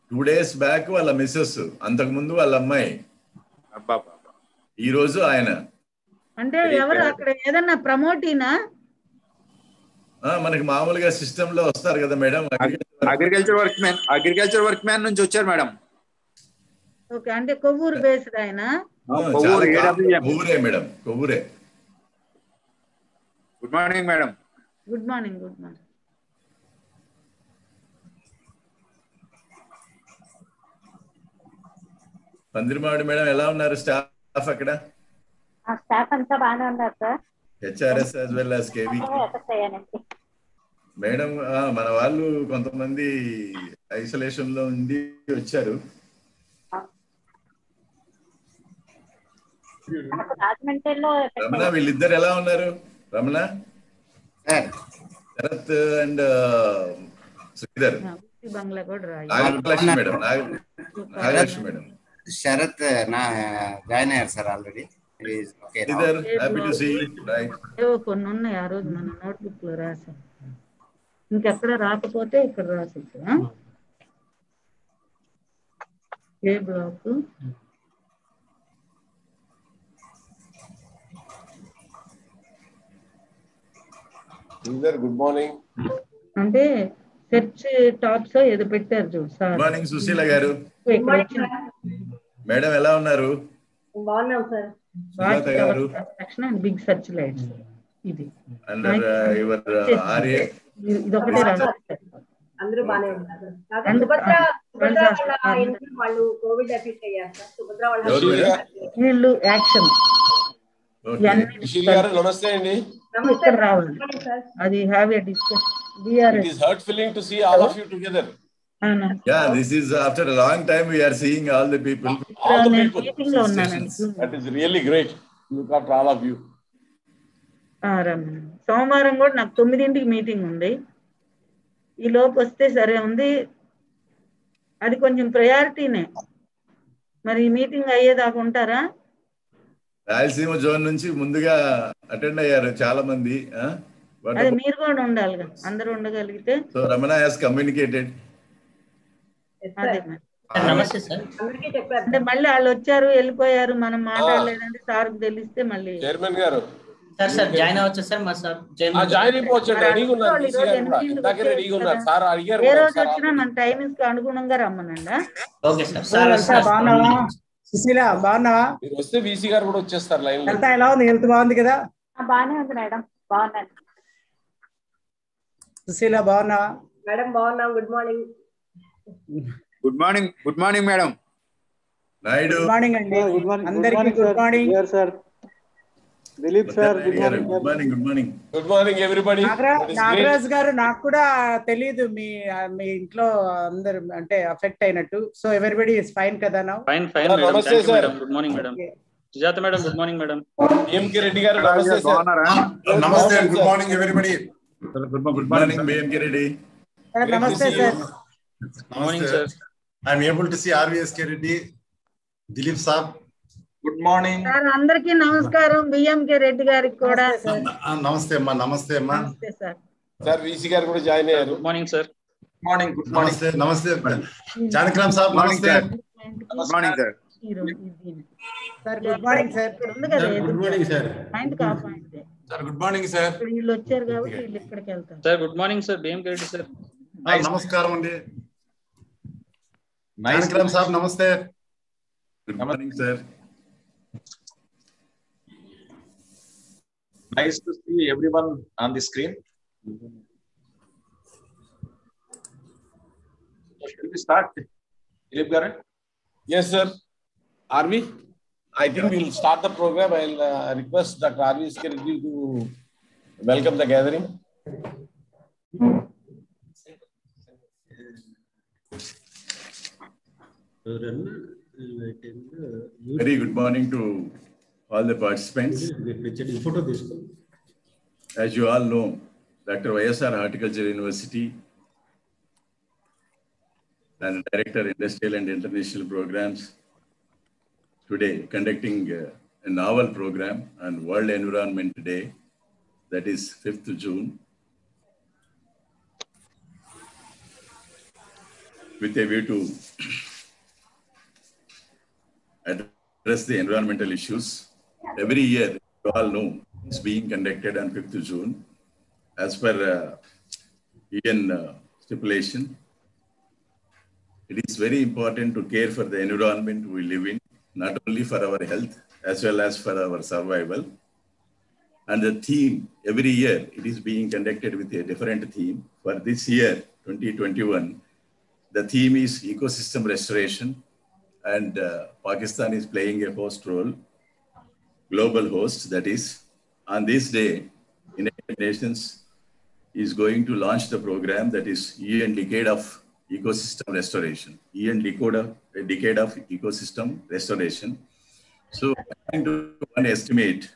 2 days back వాళ్ళ missus, అంతకు ముందు వాళ్ళ అమ్మాయి, ఈ రోజు ఆయన. అంటే ఎవరు అక్కడ ఏదన్నా ప్రమోటీనా? మనకి మామూలుగా సిస్టమ్ లో వస్తారు కదా మేడం, అగ్రికల్చర్ వర్క్ మ్యాన్ నుంచి వచ్చారు మేడం. ఓకే, అంటే కొవ్వూరు బేస్డ్ ఆయన. కొవ్వూరే మేడం, కొవ్వూరే. Good morning madam. Good morning. Good morning. Pandirimamidi madam ఎలా ఉన్నారు? స్టాఫ్ అక్కడ స్టాఫ్ అంతా బాగానే ఉన్నారు sir. HRS as well as KV madam. మన వాళ్ళు కొంతమంది ఐసోలేషన్ లో ఉండి వచ్చారు. రమణ, వీళ్ళిద్దరు ఎలా ఉన్నారు? Ramana, Sharath and Sridhar. Nagalakshmi madam, Nagalakshmi madam. Sharath join అయ్యారు సార్ ఆల్రెడీ. కొన్ని ఉన్నాయి ఆ రోజు మన నోట్బుక్ లో రాసాం. ఇంకెక్కడ రాకపోతే ఇక్కడ రాసొచ్చు. ఏ బ్లాక్? Good morning. అంటే సెర్చ్ టాప్స్ ఏదో పెట్టారు చూడు సార్. గుడ్ మార్నింగ్ సుశీల గారు. మేడం ఎలా ఉన్నారు? బాగున్నాం సార్. బిగ్ సెర్చ్ లైట్స్ ఇది ఇదొకటే అందరూ బాగానే ఉన్నారు. వాళ్ళు కోవిడ్ ఎఫెక్ట్ అయ్యారు సార్. సుభద్ర వీళ్ళు యాక్షన్. నమస్తే అండి. ఇక్కడ రావాలి. అది have a discussion. It is heartfulfilling to see all of you together. Yeah, this is after a long time we are seeing all the people. All the people. That is really great. Look after all of you. సోమవారం కూడా నాకు 9ంటికి meeting ఉంది. ఈ లోపు వస్తే సరే ఉంది. అది కొంచెం ప్రయారిటీనే. మరి ఈ మీటింగ్ అయ్యేదాకా ఉంటారా? రాయలసీమ జోన్ నుంచి ముందుగా అటెండ్ అయ్యారు చాలా మంది. అదే మీరు కూడా ఉండాలి, అందరూ ఉండగలిగితే. So Ramana has communicated. అదే అంటే మళ్ళీ వాళ్ళు వచ్చారు వెళ్ళిపోయారు, మనం మాట్లాడలేదంటే సార్కి తెలిస్తే మళ్ళీ. చైర్మన్ గారు సార్ జాయిన్ అవ్వచ్చు సార్. మా సార్ జాయిన్ అయిపోవచ్చు. రెడీగా ఉన్నారు. సార్ అడిగారు. ఏ రోజు వచ్చినా మన టైమింగ్స్ కి అనుగుణంగా రమ్మనండి. Okay sir. సుశీల బాగున్నావా? మీరు వస్తే వీసీ గారు కూడా వచ్చేస్తారు లైన్ లో. ఎలా ఉంది? హెల్త్ బాగుంది కదా? బాగానే ఉంది మేడం. బాగున్నాను. సుశీల బాగున్నావా? మేడం బాగున్నాం. Good morning. Good morning. Good morning madam. Naidu good morning అండి. అందరికీ good morning sir. Dilip sir good morning. Good morning. Good morning everybody. Nagaraj garu, నాకు కూడా తెలియదు మీ ఇంట్లో అందరు అంటే అఫెక్ట్ అయినట్టు. సో ఎవ్రీబడి ఇస్ ఫైన్ కదా? Now fine fine madam. Thank you madam. Good morning madam. Sujatha madam good morning madam. M K Reddy garu నమస్తే సార్. నమస్తే. Good morning everybody. Good morning B M K Reddy. నమస్తే sir. Good morning sir. I am able to see R V S K Reddy, Dilip sir. Good morning sir. అందరికీ నమస్కారం. బిఎంకే రెడ్డి గారికి కూడా నమస్తే అమ్మా. నమస్తే అమ్మా. నమస్తే సార్. సార్ వీసీ గారు కూడా జాయిన్ అయ్యారు. Good morning sir. Morning. Good morning. నమస్తే. జానకిరామ్ సార్ నమస్తే. Good morning sir. Sir good morning sir. Good morning sir. Point కా point sir good morning sir. వీళ్ళు వచ్చారు కాబట్టి వీళ్ళు ఇక్కడికి వెళ్తారు. Sir good morning sir. B M K Reddy sir. నమస్కారం అండి. జానకిరామ్ సార్ నమస్తే. Good morning sir. Nice to see everyone on the screen. Shall we start? Dilip Garu? Yes sir. Are we? I think we'll start the program. I'll request Dr. R.V.S.K. Reddy to welcome the gathering. Very good morning to all the participants. As you all know, Dr. YSR Horticulture University and Director Industrial and International Programs today conducting a novel program on World Environment Day, that is 5th June. with a view to address the environmental issues. Every year, you all know, it's being conducted on 5th June as per UN stipulation. It is very important to care for the environment we live in, not only for our health, as well as for our survival. And the theme, every year, it is being conducted with a different theme. For this year, 2021, the theme is ecosystem restoration, and Pakistan is playing a host role, global host, that is. On this day, United Nations is going to launch the program that is UN Decade of Ecosystem Restoration, UN Decade of Ecosystem Restoration. So, according to one estimate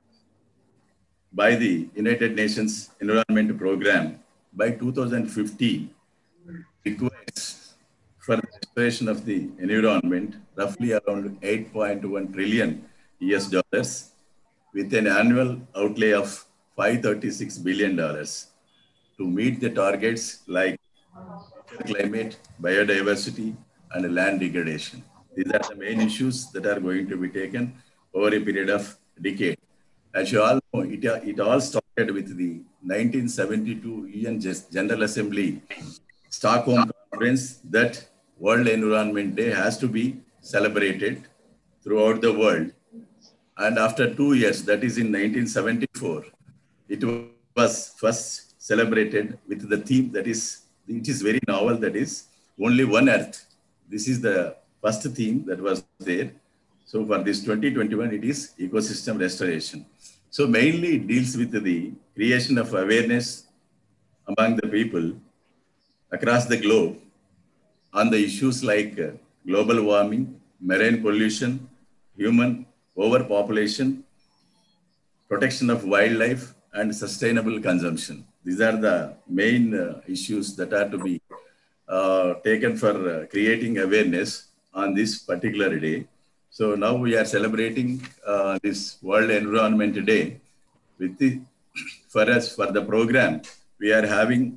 by the United Nations Environment Program, by 2050, requires for the restoration of the environment roughly around $8.1 trillion US, with an annual outlay of $536 billion to meet the targets like climate, biodiversity, and land degradation. These are the main issues that are going to be taken over a period of decade. As you all know, it all started with the 1972 UN General Assembly Stockholm Conference that World Environment Day has to be celebrated throughout the world. And after 2 years, that is in 1974, it was first celebrated with the theme that is, it is very novel, that is only one earth. This is the first theme that was there. So for this 2021, it is ecosystem restoration. So mainly it deals with the creation of awareness among the people across the globe on the issues like global warming, marine pollution, human overpopulation, protection of wildlife, and sustainable consumption. These are the main issues that are to be taken for creating awareness on this particular day. So now we are celebrating this World Environment Day. With the, for the program, we are having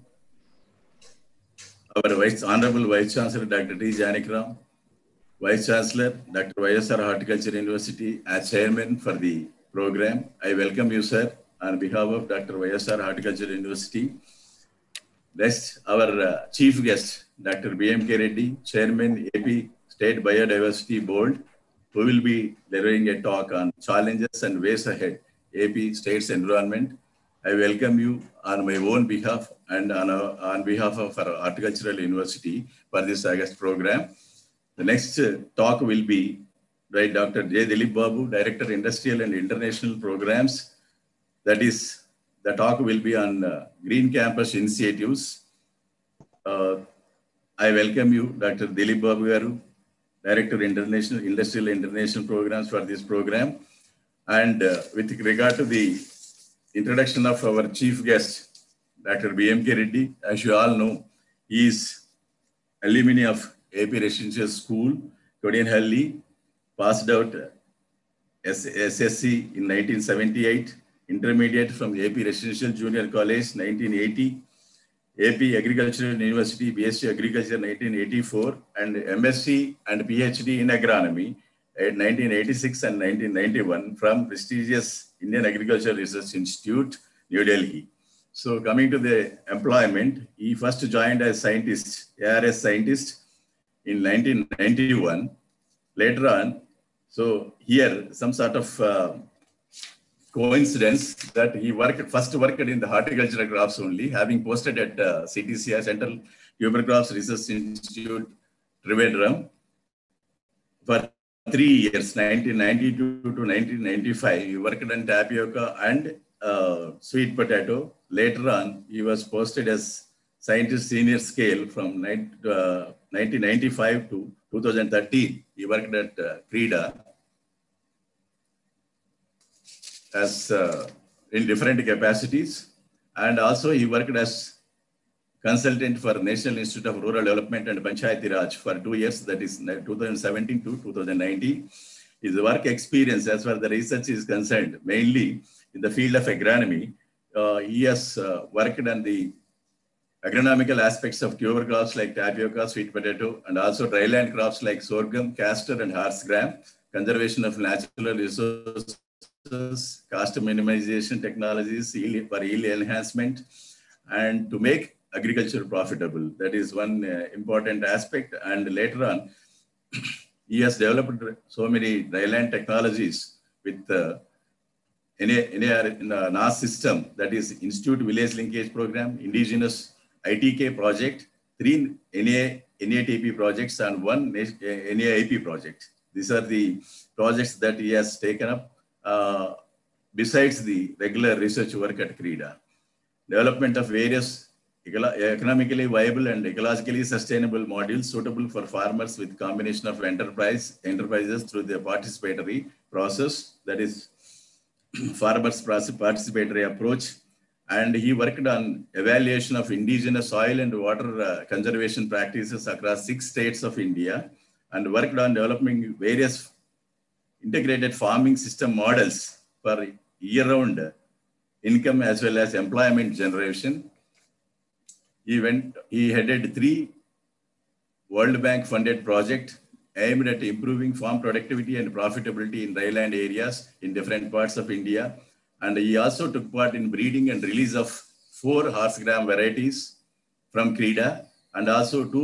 our Honorable Vice Chancellor, Dr. T. Janakram, Vice Chancellor, Dr. YSR Horticulture University, as Chairman for the program. I welcome you, sir, on behalf of Dr. YSR Horticulture University. Next, our Chief Guest, Dr. B.M.K. Reddy, Chairman, AP State Biodiversity Board, who will be delivering a talk on challenges and ways ahead, AP State's environment. I welcome you on my own behalf and on behalf of our Horticultural University for this August program. The next talk will be by Dr. J. Dilip Babu, Director, Industrial and International Programs. That is, the talk will be on Green Campus Initiatives. I welcome you, Dr. Dilip Babu Garu, Director, International Industrial and International Programs for this program. And with regard to the introduction of our chief guest, Dr. B.M.K. Reddy, as you all know, he is alumni of AP Residential School, Kodinhalli, passed out SSC in 1978, intermediate from AP Residential Junior College, 1980, AP Agricultural University, BSc Agriculture, 1984, and MSc and PhD in Agronomy at 1986 and 1991 from prestigious Indian Agricultural Research Institute, New Delhi. So coming to the employment, he first joined as scientist, ARS scientist in 1991. Later on, so here some sort of coincidence that he first worked in the horticultural crops only, having posted at CTCR, Central Tuber Crops Research Institute, Trivandrum, for 3 years, 1992 to 1995. He worked on tapioca and sweet potato. Later on, he was posted as scientist senior scale from 1995 to 2013. He worked at CREDA as in different capacities, and also he worked as consultant for National Institute of Rural Development and Panchayati Raj for 2 years, that is 2017 to 2019. His work experience as far as the research is concerned, mainly in the field of agronomy, he has worked on the agronomical aspects of tuber crops like tapioca, sweet potato, and also dryland crops like sorghum, castor, and horse gram, conservation of natural resources, cost minimization technologies for yield enhancement, and to make agriculture profitable. That is one important aspect. And later on, he has developed so many dryland technologies with NAS system, that is Institute Village Linkage Program, Indigenous ITK project, 3 NATP projects, and 1 NAIP project. These are the projects that he has taken up besides the regular research work at CREDA. Development of various economically viable and ecologically sustainable modules suitable for farmers with combination of enterprises through the participatory process, that is farmers participatory approach. And he worked on evaluation of indigenous soil and water conservation practices across 6 states of India, and worked on developing various integrated farming system models for year-round income as well as employment generation. He headed 3 World Bank funded projects aimed at improving farm productivity and profitability in dryland areas in different parts of India. And he also took part in breeding and release of 4 horse gram varieties from CREDA, and also 2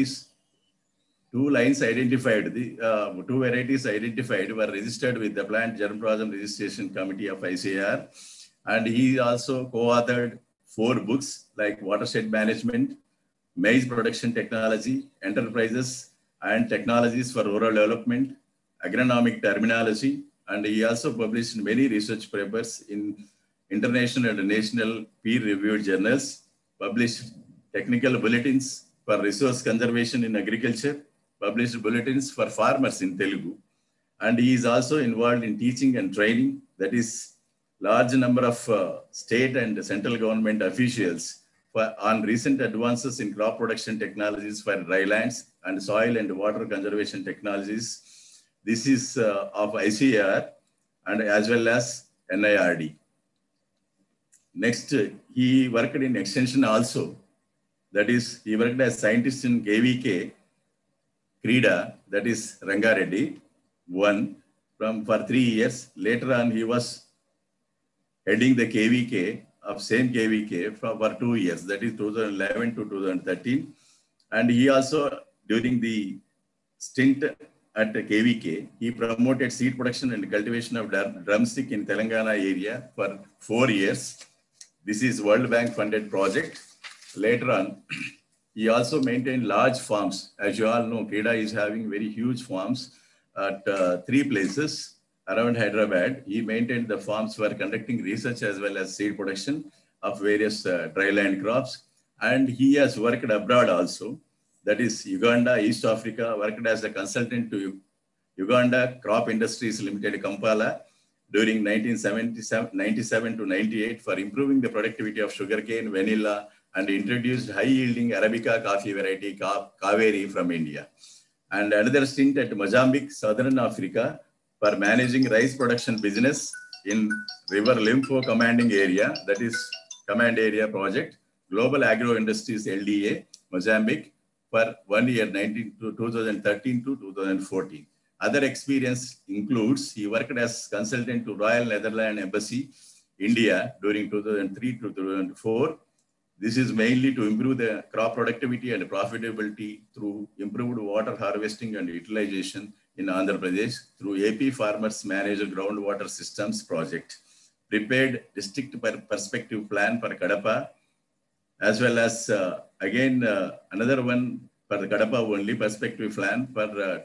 lines identified. The 2 varieties identified were registered with the Plant Germplasm Registration Committee of ICAR. And he also co-authored 4 books like Watershed Management, Maize Production Technology, Enterprises and Technologies for Rural Development, Agronomic Terminology. And he also published many research papers in international and national peer-reviewed journals, published technical bulletins for resource conservation in agriculture, published bulletins for farmers in Telugu. And he is also involved in teaching and training, that is large number of state and central government officials on recent advances in crop production technologies for drylands and soil and water conservation technologies. This is of ICAR and as well as NIRD. Next, he worked in extension also. That is, he worked as scientist in KVK, CREDA, that is Rangareddy, for 3 years. Later on, he was heading the KVK of same KVK for 2 years, that is 2011 to 2013. And he also, during the stint at KVK, he promoted seed production and cultivation of drumstick in Telangana area for 4 years. This is World Bank funded project. Later on, he also maintained large farms. As you all know, CREDA is having very huge farms at 3 places around Hyderabad. He maintained the farms for conducting research as well as seed production of various dryland crops. And he has worked abroad also. That is Uganda, East Africa, worked as a consultant to Uganda Crop Industries Limited, Kampala, during 1997 to 98 for improving the productivity of sugarcane, vanilla, and introduced high-yielding Arabica coffee variety, Kaveri, from India. And another stint at Mozambique, Southern Africa, for managing rice production business in River Limpo commanding area, that is Command Area Project, Global Agro Industries LDA, Mozambique, for 1 year, 2013 to 2014. Other experience includes, he worked as consultant to Royal Netherlands Embassy, India, during 2003 to 2004. This is mainly to improve the crop productivity and profitability through improved water harvesting and utilization in Andhra Pradesh through AP Farmers Managed Groundwater Systems project. Prepared district perspective plan for Kadapa, as well as another one for the Kadapa only perspective plan for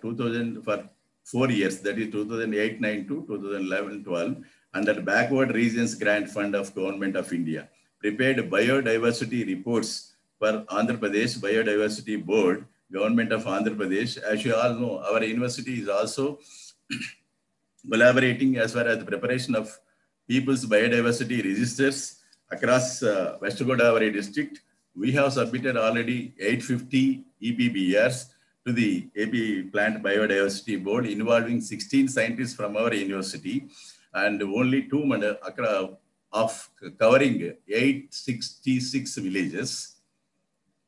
4 years, that is 2008-9 to 2011-12, under Backward Regions Grant Fund of Government of India. Prepared biodiversity reports for Andhra Pradesh Biodiversity Board, Government of Andhra Pradesh. As you all know, our university is also collaborating as far as the preparation of people's biodiversity registers across West Godavari district. We have submitted already 850 EPBRs to the AP Plant Biodiversity Board involving 16 scientists from our university, and only 2 of covering 866 villages.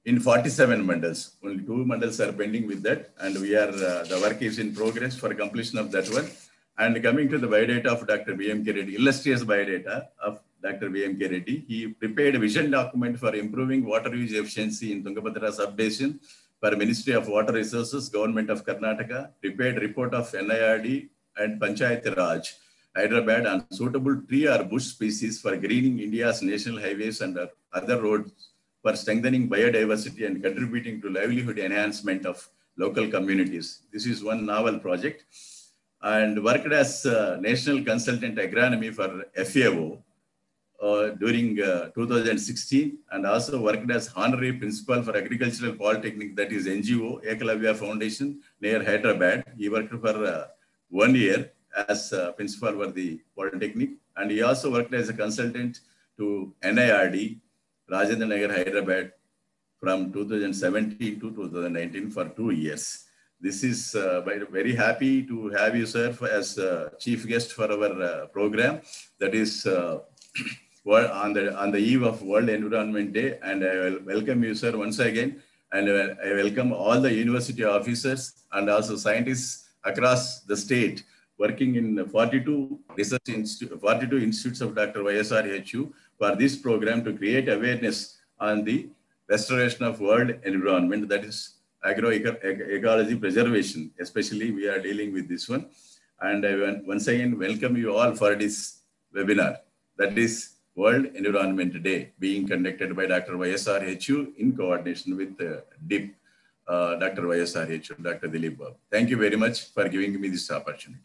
in 47 mandals. Only 2 mandals are pending with that, and we are the work is in progress for completion of that one. And coming to the biodata of Dr. B.M.K. Reddy, illustrious biodata of Dr. B.M.K. Reddy, he prepared a vision document for improving water use efficiency in Tungabhadra subbasin for Ministry of Water Resources, Government of Karnataka, prepared report of NIRD and Panchayat Raj, Hyderabad on suitable tree or bush species for greening India's national highways and other roads for strengthening biodiversity and contributing to livelihood enhancement of local communities. This is one novel project. And worked as National Consultant Agronomy for FAO during 2016, and also worked as Honorary Principal for Agricultural Polytechnic, that is NGO, Ekalavya Foundation near Hyderabad. He worked for 1 year as Principal for the Polytechnic, and he also worked as a consultant to NIRD, Rajendra Nagar, Hyderabad from 2017 to 2019 for 2 years. This is very happy to have you, sir, as chief guest for our program. That is on the eve of World Environment Day, and I will welcome you, sir, once again. And I welcome all the university officers and also scientists across the state working in 42 institutes of Dr. YSRHU for this program to create awareness on the restoration of world environment, that is agroecology preservation. Especially we are dealing with this one. And I once again welcome you all for this webinar, that is World Environment Day, being conducted by Dr. YSRHU in coordination with DIP, Dr. YSRHU, Dr. Dilip Babu. Thank you very much for giving me this opportunity.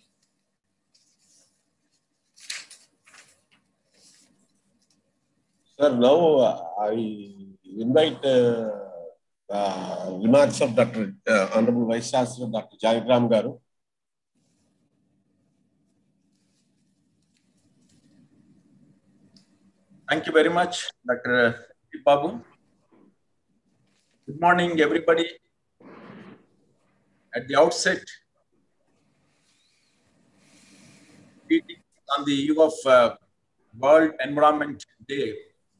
Sir, now I invite remarks of Dr. Honorable Vice Chancellor, Dr. Jayagram Garu. Thank you very much, Dr. Babu. Good morning, everybody. At the outset, on the eve of World Environment Day,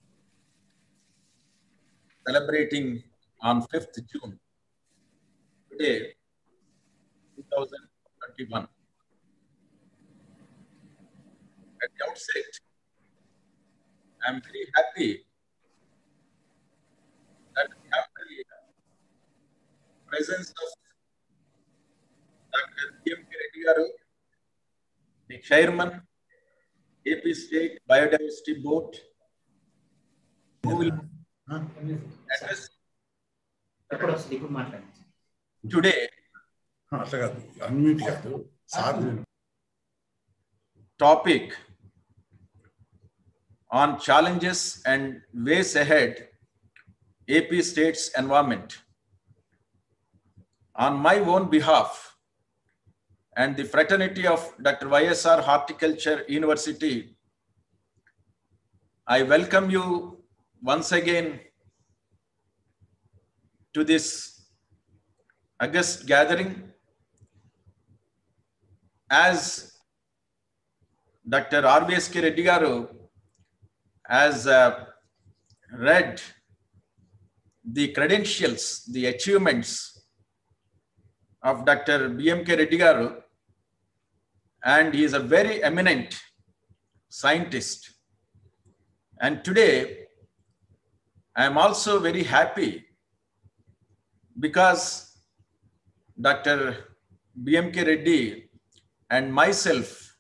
celebrating on 5th June, today, 2021. At the outset, I'm very happy that we have the presence of Dr. B.M.K. Reddy Garu, the Chairman, AP State Biodiversity Board, who will address today topic on challenges and ways ahead, AP State's environment. On my own behalf and the fraternity of Dr. YSR Horticulture University, I welcome you once again to this august gathering. As Dr. RVSK Reddy Garu has read the credentials, the achievements of Dr. B.M.K. Reddy Garu, and he is a very eminent scientist. And today, I am also very happy because Dr. B.M.K. Reddy and myself,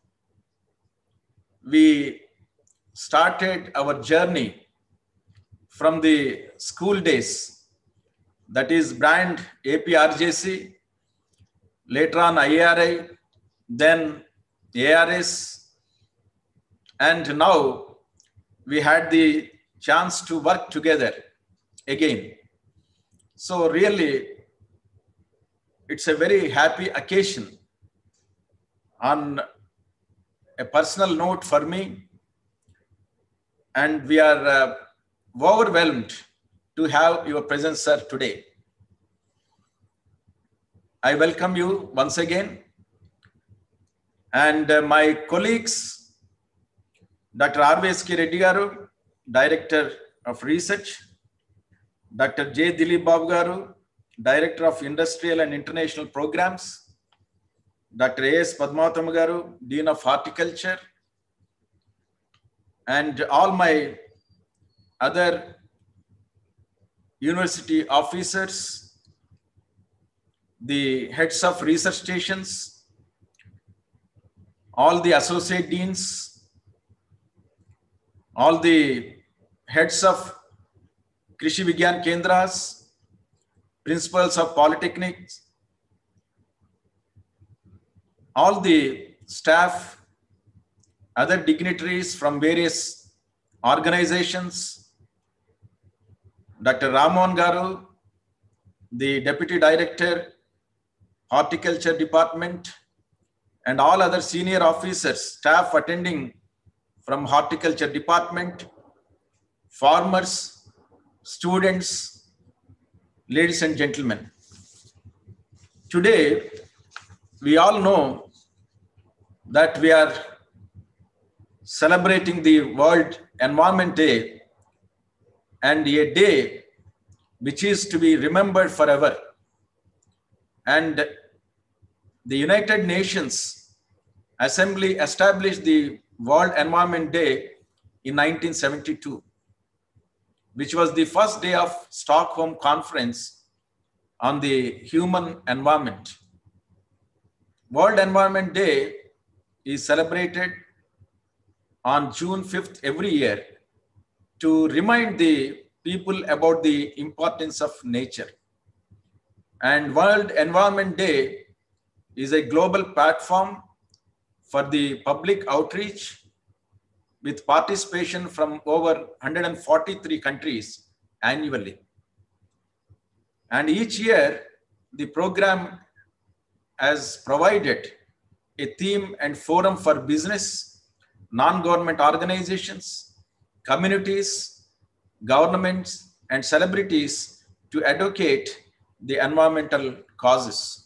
we started our journey from the school days, that is brand APRJC, later on IARI, then ARS, and now we had the chance to work together again. So really, it's a very happy occasion. On a personal note for me, and we are overwhelmed to have your presence, sir, today. I welcome you once again. And my colleagues, Dr. RVSK Reddy Garu, Director of Research, Dr. J. Dilip Babu Garu, Director of Industrial and International Programs, Dr. A.S. Padmavatama Garu, Dean of Horticulture, and all my other university officers, the heads of research stations, all the associate deans, all the heads of Krishi Vigyan Kendras, principals of polytechnics, all the staff, other dignitaries from various organizations, Dr. Ramon Garu, the Deputy Director, Horticulture Department, and all other senior officers, staff attending from Horticulture Department, farmers, students, ladies and gentlemen. Today, we all know that we are celebrating the World Environment Day, and a day which is to be remembered forever. And the United Nations Assembly established the World Environment Day in 1972, which was the first day of Stockholm Conference on the human environment. World Environment Day is celebrated on June 5th every year to remind the people about the importance of nature. And World Environment Day is a global platform for the public outreach with participation from over 143 countries annually. And each year, the program has provided a theme and forum for business, non-government organizations, communities, governments, and celebrities to advocate the environmental causes.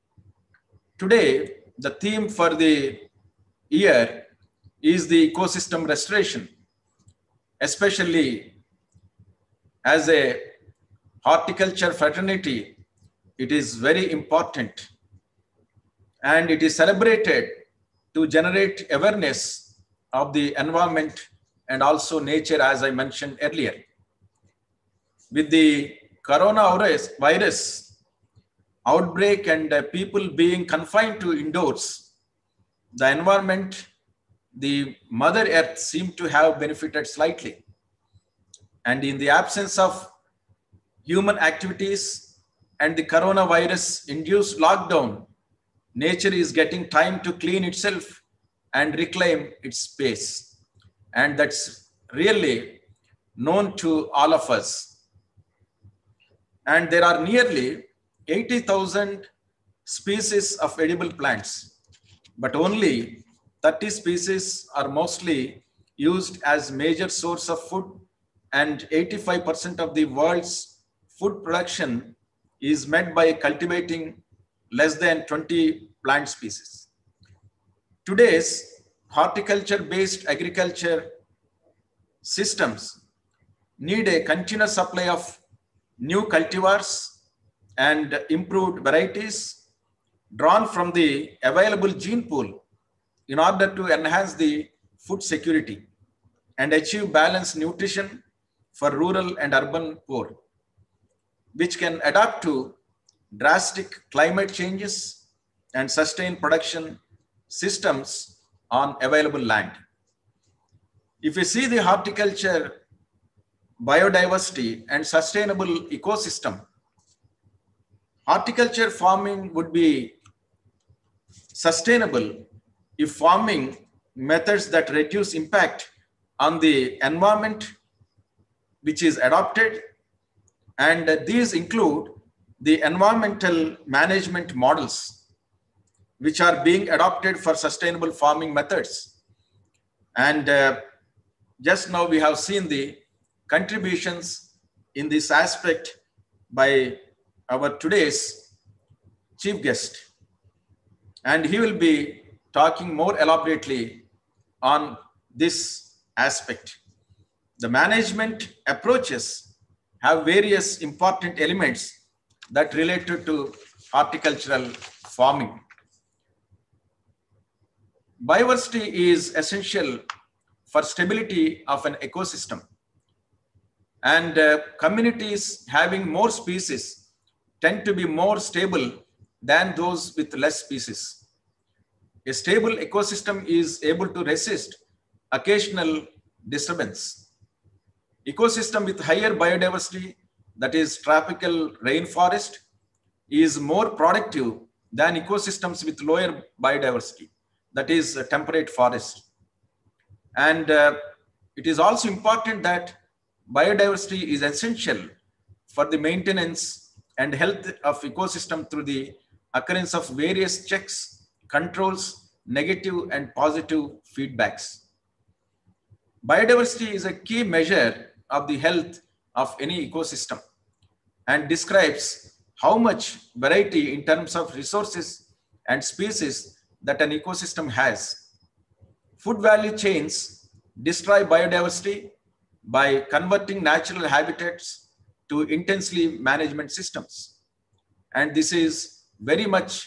Today, the theme for the year is the ecosystem restoration, especially as a horticulture fraternity. It is very important, and it is celebrated to generate awareness of the environment and also nature, as I mentioned earlier. With the coronavirus outbreak and people being confined to indoors, the environment, the Mother Earth seemed to have benefited slightly. And in the absence of human activities and the coronavirus induced lockdown, nature is getting time to clean itself and reclaim its space. And that's really known to all of us. And there are nearly 80,000 species of edible plants, but only 30 species are mostly used as major source of food, and 85% of the world's food production is met by cultivating less than 20 plant species. Today's horticulture-based agriculture systems need a continuous supply of new cultivars and improved varieties drawn from the available gene pool in order to enhance the food security and achieve balanced nutrition for rural and urban poor, which can adapt to drastic climate changes and sustain production systems on available land. If we see the horticulture, biodiversity, and sustainable ecosystem, horticulture farming would be sustainable if farming methods that reduce impact on the environment, which is adopted, and these include the environmental management models, which are being adopted for sustainable farming methods. And just now we have seen the contributions in this aspect by our today's chief guest. And he will be talking more elaborately on this aspect. The management approaches have various important elements that related to horticultural farming. Biodiversity is essential for stability of an ecosystem, and communities having more species tend to be more stable than those with less species. A stable ecosystem is able to resist occasional disturbance. Ecosystem with higher biodiversity, that is tropical rainforest, is more productive than ecosystems with lower biodiversity, that is temperate forest. And it is also important that biodiversity is essential for the maintenance and health of ecosystem through the occurrence of various checks, controls, negative and positive feedbacks. Biodiversity is a key measure of the health of any ecosystem and describes how much variety in terms of resources and species that an ecosystem has. Food value chains destroy biodiversity by converting natural habitats to intensely management systems. And this is very much,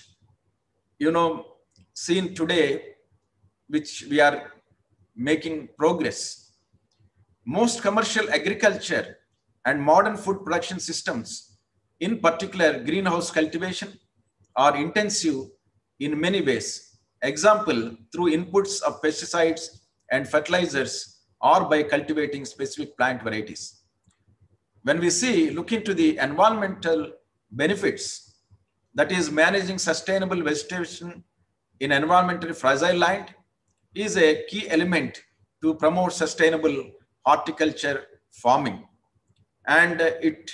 seen today, which we are making progress. Most commercial agriculture and modern food production systems, in particular greenhouse cultivation, are intensive in many ways. Example, through inputs of pesticides and fertilizers, or by cultivating specific plant varieties. When we look into the environmental benefits, that is managing sustainable vegetation in environmentally fragile land, is a key element to promote sustainable horticulture farming. And it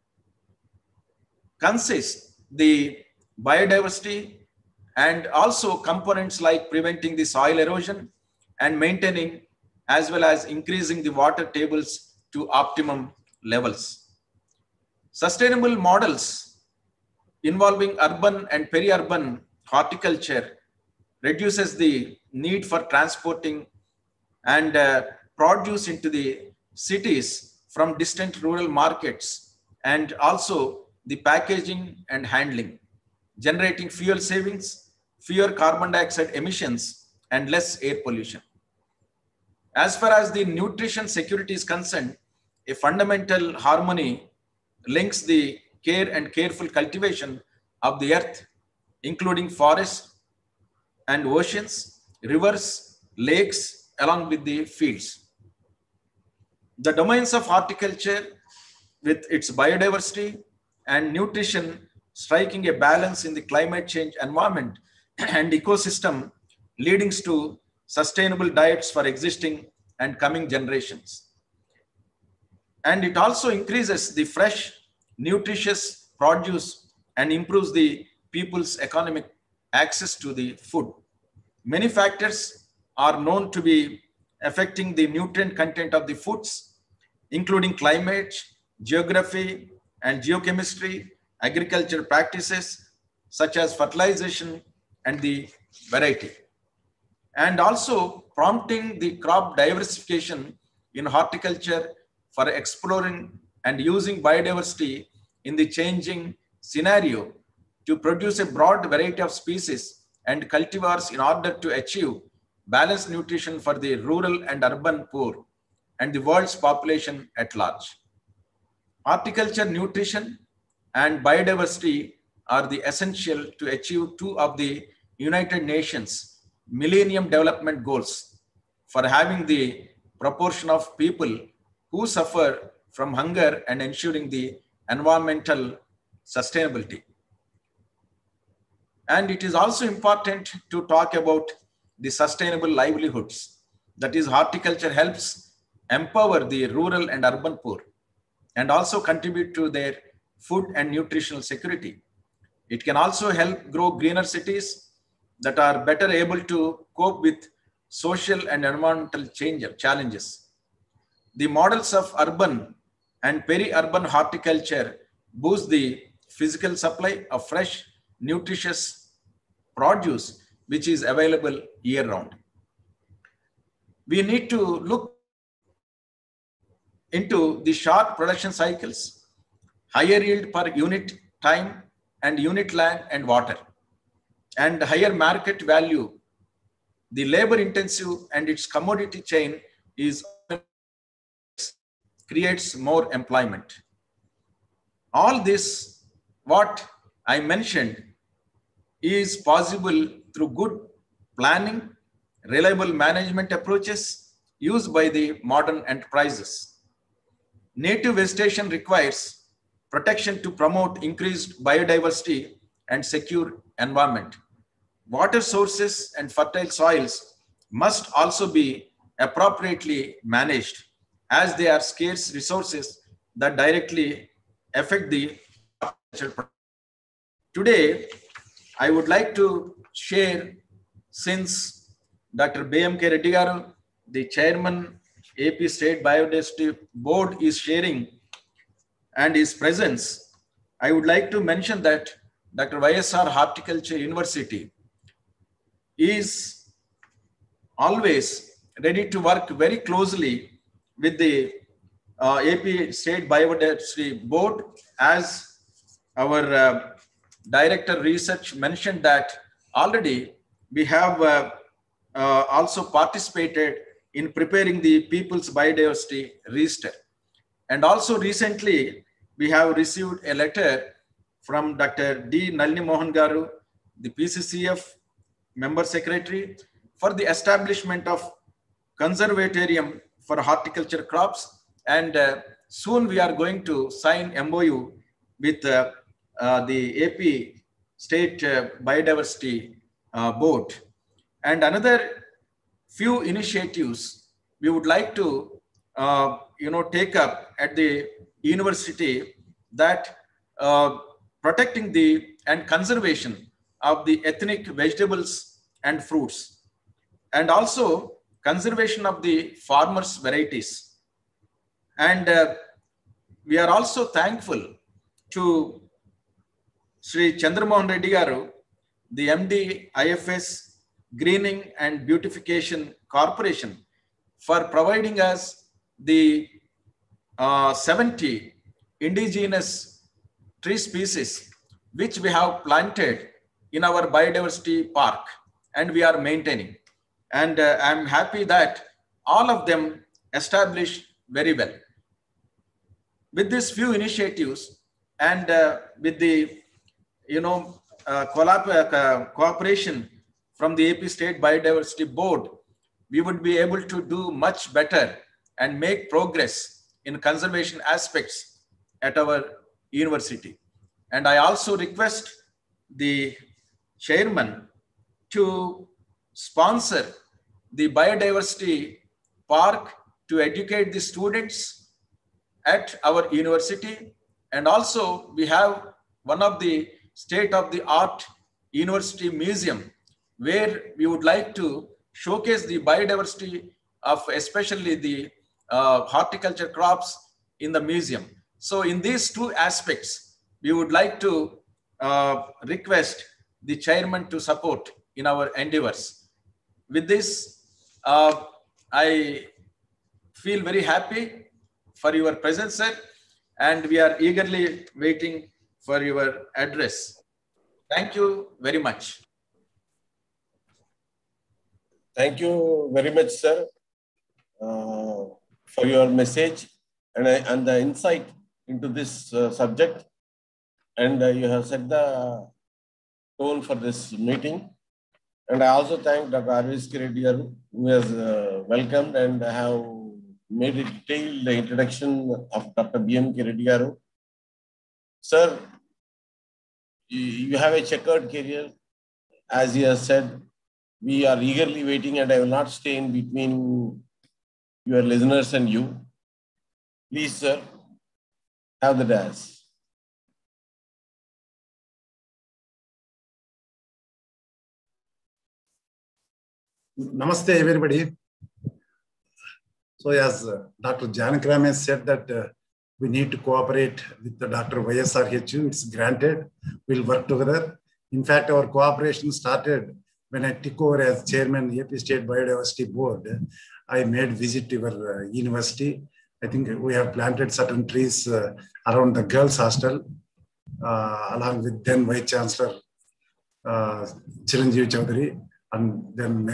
consists the biodiversity and also components like preventing the soil erosion and maintaining as well as increasing the water tables to optimum levels. Sustainable models involving urban and peri-urban horticulture reduces the need for transporting and produce into the cities from distant rural markets, and also the packaging and handling, generating fuel savings, fewer carbon dioxide emissions, and less air pollution. As far as the nutrition security is concerned, a fundamental harmony links the care and careful cultivation of the earth, including forests and oceans, rivers, lakes, along with the fields. The domains of horticulture with its biodiversity and nutrition striking a balance in the climate change environment and ecosystem, leading to sustainable diets for existing and coming generations. And it also increases the fresh, nutritious produce and improves the people's economic access to the food. Many factors are known to be affecting the nutrient content of the foods, including climate, geography, and geochemistry, agriculture practices, such as fertilization and the variety. And also prompting the crop diversification in horticulture for exploring and using biodiversity in the changing scenario to produce a broad variety of species and cultivars in order to achieve balanced nutrition for the rural and urban poor and the world's population at large. Horticulture, nutrition, and biodiversity are the essential to achieve two of the United Nations Millennium Development Goals for having the proportion of people who suffer from hunger and ensuring the environmental sustainability. And it is also important to talk about the sustainable livelihoods. That is, horticulture helps empower the rural and urban poor and also contribute to their food and nutritional security. It can also help grow greener cities that are better able to cope with social and environmental challenges. The models of urban and peri-urban horticulture boost the physical supply of fresh, nutritious produce, which is available year-round. We need to look into the short production cycles, higher yield per unit time and unit land and water, and higher market value. The labor intensive and its commodity chain creates more employment. All this, what I mentioned, is possible through good planning, reliable management approaches used by the modern enterprises. Native vegetation requires protection to promote increased biodiversity and secure environment. Water sources and fertile soils must also be appropriately managed, as they are scarce resources that directly affect the agriculture. Today, I would like to share, since Dr. B.M.K. Reddy garu, the chairman, AP State Biodiversity Board, is sharing and his presence, I would like to mention that Dr. YSR Horticulture University is always ready to work very closely with the AP State Biodiversity Board, as our Director Research mentioned that already we have also participated in preparing the People's Biodiversity Register. And also recently, we have received a letter from Dr. D. Nalini Mohan Garu, the PCCF Member Secretary, for the establishment of Conservatorium for Horticulture Crops. And soon we are going to sign MOU with the AP State Biodiversity Board. And another few initiatives we would like to take up at the university, that protecting the and conservation of the ethnic vegetables and fruits, and also conservation of the farmers' varieties. And we are also thankful to Sri Chandramohan Reddy garu, the MD IFS Greening and Beautification Corporation, for providing us the 70 indigenous tree species which we have planted in our biodiversity park and we are maintaining. And I'm happy that all of them established very well. With these few initiatives and with the cooperation from the AP State Biodiversity Board, we would be able to do much better and make progress in conservation aspects at our university. And I also request the chairman to sponsor the biodiversity park to educate the students at our university. And also we have one of the state-of-the-art university museum, where we would like to showcase the biodiversity of especially the horticulture crops in the museum. So in these two aspects, we would like to request the chairman to support in our endeavors. With this, I feel very happy for your presence, sir, and we are eagerly waiting for your address. Thank you very much. Thank you very much, sir, for your message and the insight into this subject. And you have set the tone for this meeting. And I also thank Dr. R.V.S.K. Reddy garu, who has welcomed and have made a detailed introduction of Dr. B.M.K. Reddy garu. Sir, you have a checkered career. As he has said, we are eagerly waiting, and I will not stay in between your listeners and you. Please, sir, have the dais. Namaste, everybody. So as Dr. Janaki Ram has said that we need to cooperate with the Dr. YSRHU, it's granted. We'll work together. In fact, our cooperation started when I took over as chairman AP State Biodiversity Board. I made visit to your university I think we have planted certain trees around the girls' hostel, along with then Vice Chancellor Chiranjeev Chaudhary, and then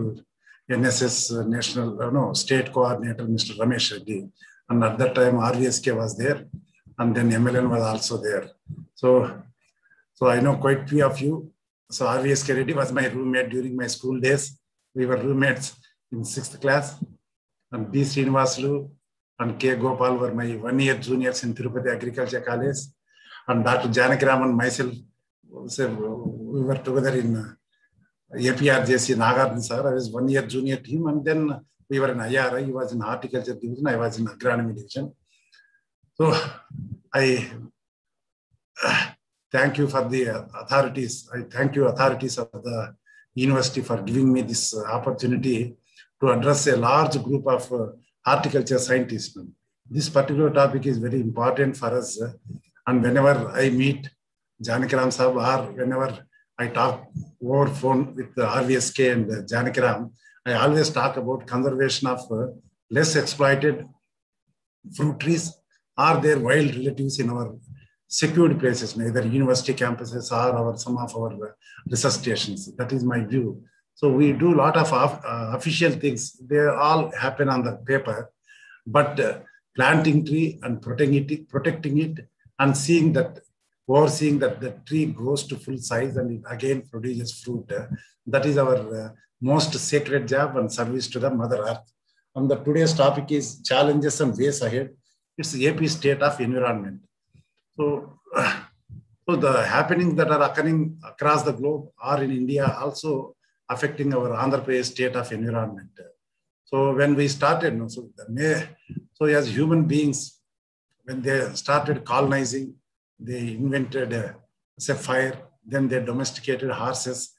State Coordinator Mr. Ramesh Reddy. And at that time, RVSK was there, and then MLN was also there. So I know quite few of you. So RVSK Reddy was my roommate during my school days. We were roommates in 6th class. And B. Srinivasulu and K. Gopal were my 1-year juniors in Tirupati Agriculture College. And Dr. Janakram and myself, we were together in APRJC Nagarjuna sir. I was 1-year junior to him, and then we were in IRI. He was in Horticulture Division. I was in Agronomy Division. So I thank you for the authorities. I thank you authorities of the university for giving me this opportunity to address a large group of horticulture scientists. This particular topic is very important for us. And whenever I meet Janakram Sahab, or whenever I talk over phone with the RVSK and Janakram, I always talk about conservation of less exploited fruit trees or their wild relatives in our secured places, either university campuses or some of our research stations. That is my view. So we do a lot of official things. They all happen on the paper, but planting tree and protecting it and overseeing that the tree grows to full size and it again produces fruit. That is our most sacred job and service to the Mother Earth. And today's topic is challenges and ways ahead. It's the AP state of environment. So the happenings that are occurring across the globe or in India also affecting our Andhra Pradesh state of environment. So when we started, so as human beings, when they started colonizing, they invented fire, then they domesticated horses,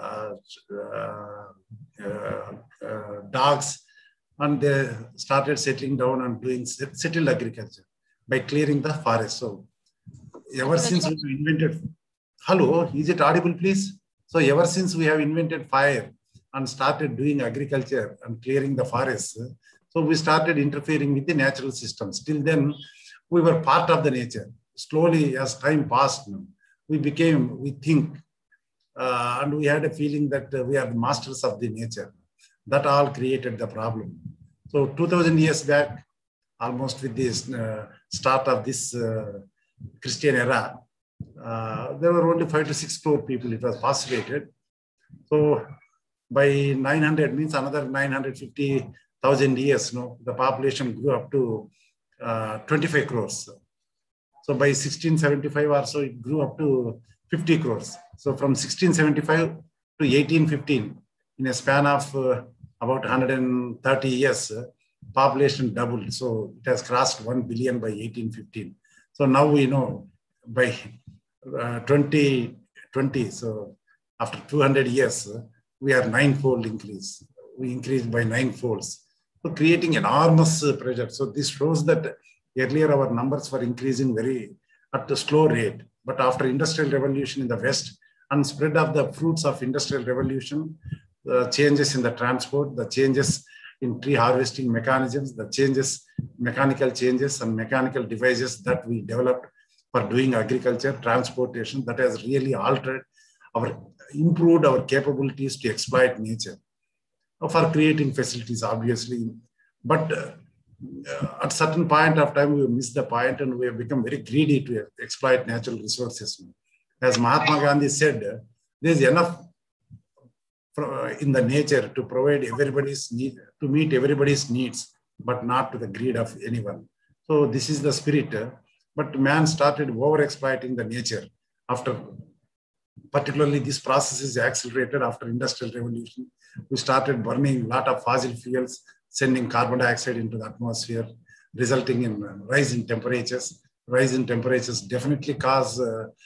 dogs, and they started settling down and doing settled agriculture by clearing the forest. So ever since we invented, hello, is it audible, please? So ever since we have invented fire and started doing agriculture and clearing the forests, so we started interfering with the natural systems. Till then, we were part of the nature. Slowly, as time passed, we think, and we had a feeling that we are the masters of the nature. That all created the problem. So 2000 years back, almost with this start of this Christian era, there were only 5 to 6 crore people. It was postulated. So by 900 means another 950,000 years, the population grew up to 25 crores. So by 1675 or so, it grew up to 50 crores. So from 1675 to 1815, in a span of about 130 years, population doubled. So it has crossed 1 billion by 1815. So now we know by 2020, so after 200 years, we are 9-fold increase. We increased by 9 folds. So creating enormous pressure. So this shows that earlier our numbers were increasing at a slow rate. But after industrial revolution in the West and spread of the fruits of industrial revolution, the changes in the transport, the changes in tree harvesting mechanisms, the mechanical changes and mechanical devices that we developed for doing agriculture, transportation, that has really improved our capabilities to exploit nature for creating facilities, obviously. But at certain point of time, we miss the point and we have become very greedy to exploit natural resources. As Mahatma Gandhi said, there is enough in the nature to provide everybody's need, to meet everybody's needs, but not to the greed of anyone. So this is the spirit. But man started over-exploiting the nature after, particularly this process is accelerated after industrial revolution. We started burning a lot of fossil fuels, sending carbon dioxide into the atmosphere, resulting in rise in temperatures. Rise in temperatures definitely cause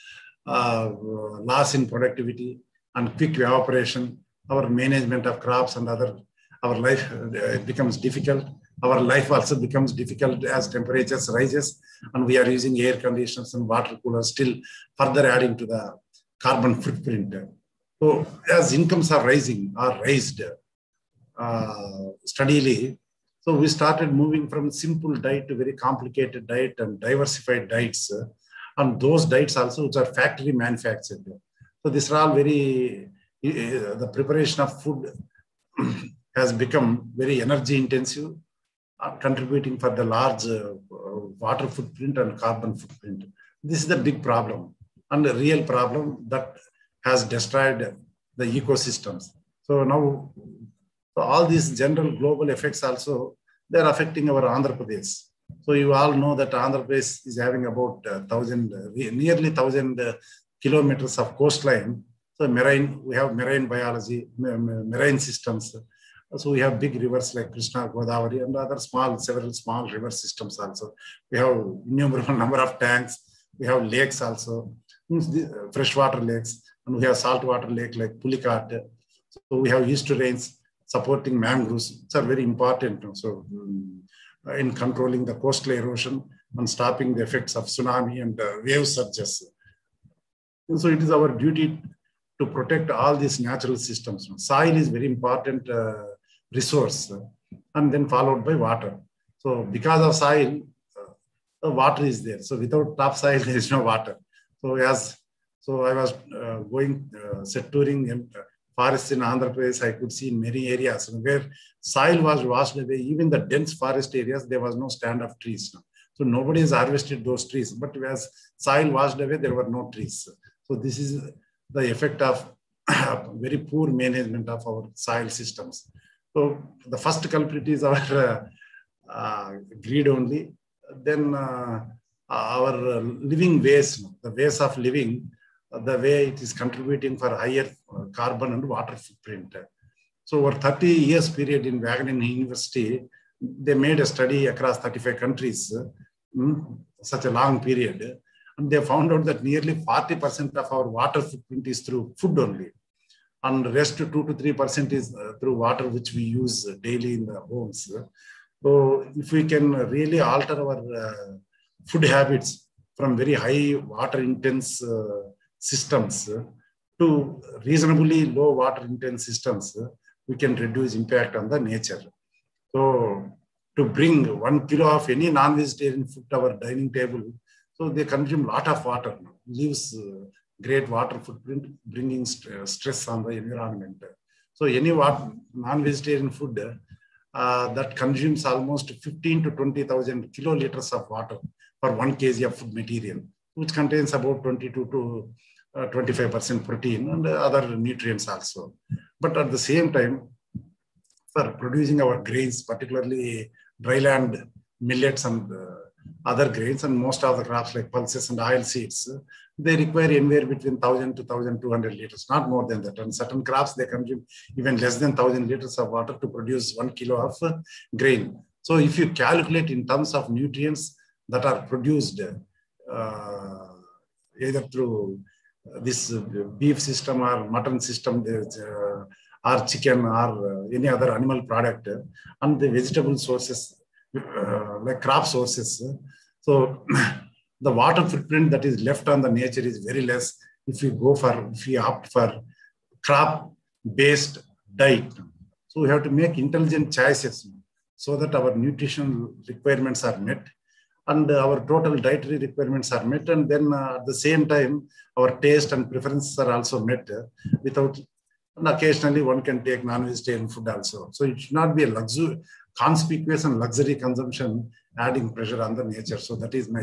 loss in productivity and quick evaporation. Our management of crops and our life becomes difficult. Our life also becomes difficult as temperatures rises, and we are using air conditioners and water coolers, still further adding to the carbon footprint. So as incomes are rising or raised steadily, So we started moving from simple diet to very complicated diet and diversified diets. And those diets also, which are factory manufactured. So these are all very, the preparation of food has become very energy intensive, contributing for the large water footprint and carbon footprint. This is the big problem and a real problem that has destroyed the ecosystems. So now, so all these general global effects also, they're affecting our Andhra Pradesh. So you all know that Andhra Pradesh is having about nearly 1,000 kilometers of coastline. So marine, we have marine biology, marine systems. So we have big rivers like Krishna, Godavari, and other several small river systems also. We have innumerable number of tanks. We have lakes also, freshwater lakes, and we have saltwater lake like Pulicat. So we have estuaries supporting mangroves, which are very important. So in controlling the coastal erosion and stopping the effects of tsunami and wave surges. So it is our duty to protect all these natural systems. Soil is very important resource, and then followed by water. So because of soil, water is there. So without topsoil, there is no water. So I was going touring forests in Andhra Pradesh. I could see in many areas where soil was washed away. Even the dense forest areas, there was no stand of trees. So nobody has harvested those trees. But as soil washed away, there were no trees. So this is the effect of very poor management of our soil systems. So the first culprit is our greed only. Then our living ways, the ways of living, the way it is contributing for higher carbon and water footprint. So over 30 years period in Wageningen University, they made a study across 35 countries, such a long period. And they found out that nearly 40% of our water footprint is through food only. And the rest 2 to 3% is through water, which we use daily in the homes. So if we can really alter our food habits from very high water intense systems to reasonably low water intense systems, we can reduce impact on the nature. So to bring 1 kilo of any non-vegetarian food to our dining table, so they consume a lot of water, leaves great water footprint, bringing stress on the environment. So any non-vegetarian food that consumes almost 15 to 20,000 kiloliters of water for 1 kg of food material, which contains about 22 to 25% protein and other nutrients also. But at the same time, for producing our grains, particularly dryland millets and other grains, and most of the crops like pulses and oil seeds, they require anywhere between 1,000 to 1,200 liters, not more than that. And certain crops, they consume even less than 1,000 liters of water to produce 1 kilo of grain. So if you calculate in terms of nutrients that are produced either through this beef system or mutton system, or chicken or any other animal product, and the vegetable sources like crop sources. So the water footprint that is left on the nature is very less if we opt for crop-based diet. So we have to make intelligent choices so that our nutritional requirements are met and our total dietary requirements are met, and then at the same time, our taste and preferences are also met without, and occasionally one can take non-vegetarian food also. So it should not be a conspicuous and luxury consumption adding pressure on the nature. So that is my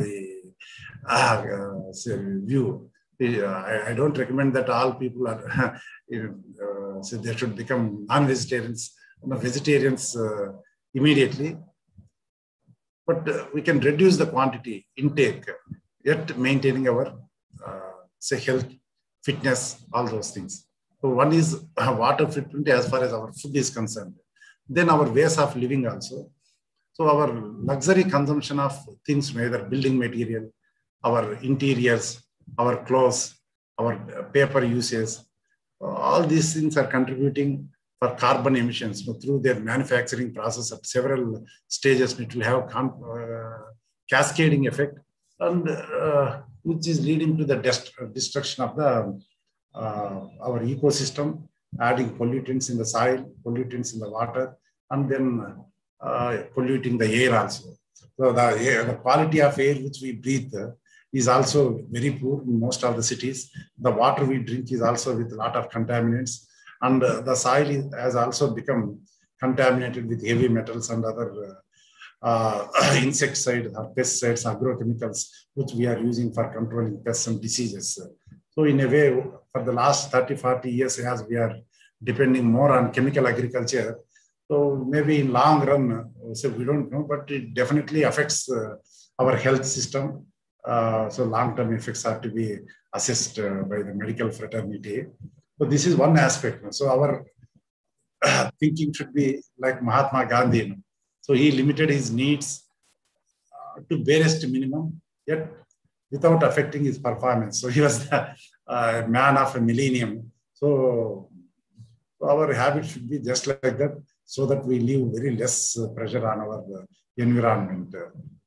view. I don't recommend that all people are, so they should become non-vegetarians, vegetarians immediately. But we can reduce the quantity intake, yet maintaining our say health, fitness, all those things. So one is water footprint as far as our food is concerned. Then our ways of living also. So our luxury consumption of things, whether building material, our interiors, our clothes, our paper uses, all these things are contributing for carbon emissions. So through their manufacturing process at several stages, it will have cascading effect, and which is leading to the destruction of the our ecosystem, adding pollutants in the soil, pollutants in the water, and then polluting the air also. So the quality of air which we breathe is also very poor in most of the cities. The water we drink is also with a lot of contaminants, and the soil has also become contaminated with heavy metals and other insecticides or pesticides, agrochemicals, which we are using for controlling pests and diseases. So in a way, for the last 30-40 years, as we are depending more on chemical agriculture, so maybe in long run, so we don't know, but it definitely affects our health system. So long-term effects have to be assessed by the medical fraternity. So this is one aspect. So our thinking should be like Mahatma Gandhi. So he limited his needs to barest minimum, yet without affecting his performance. So he was the man of a millennium. So our habit should be just like that, so that we leave very less pressure on our environment.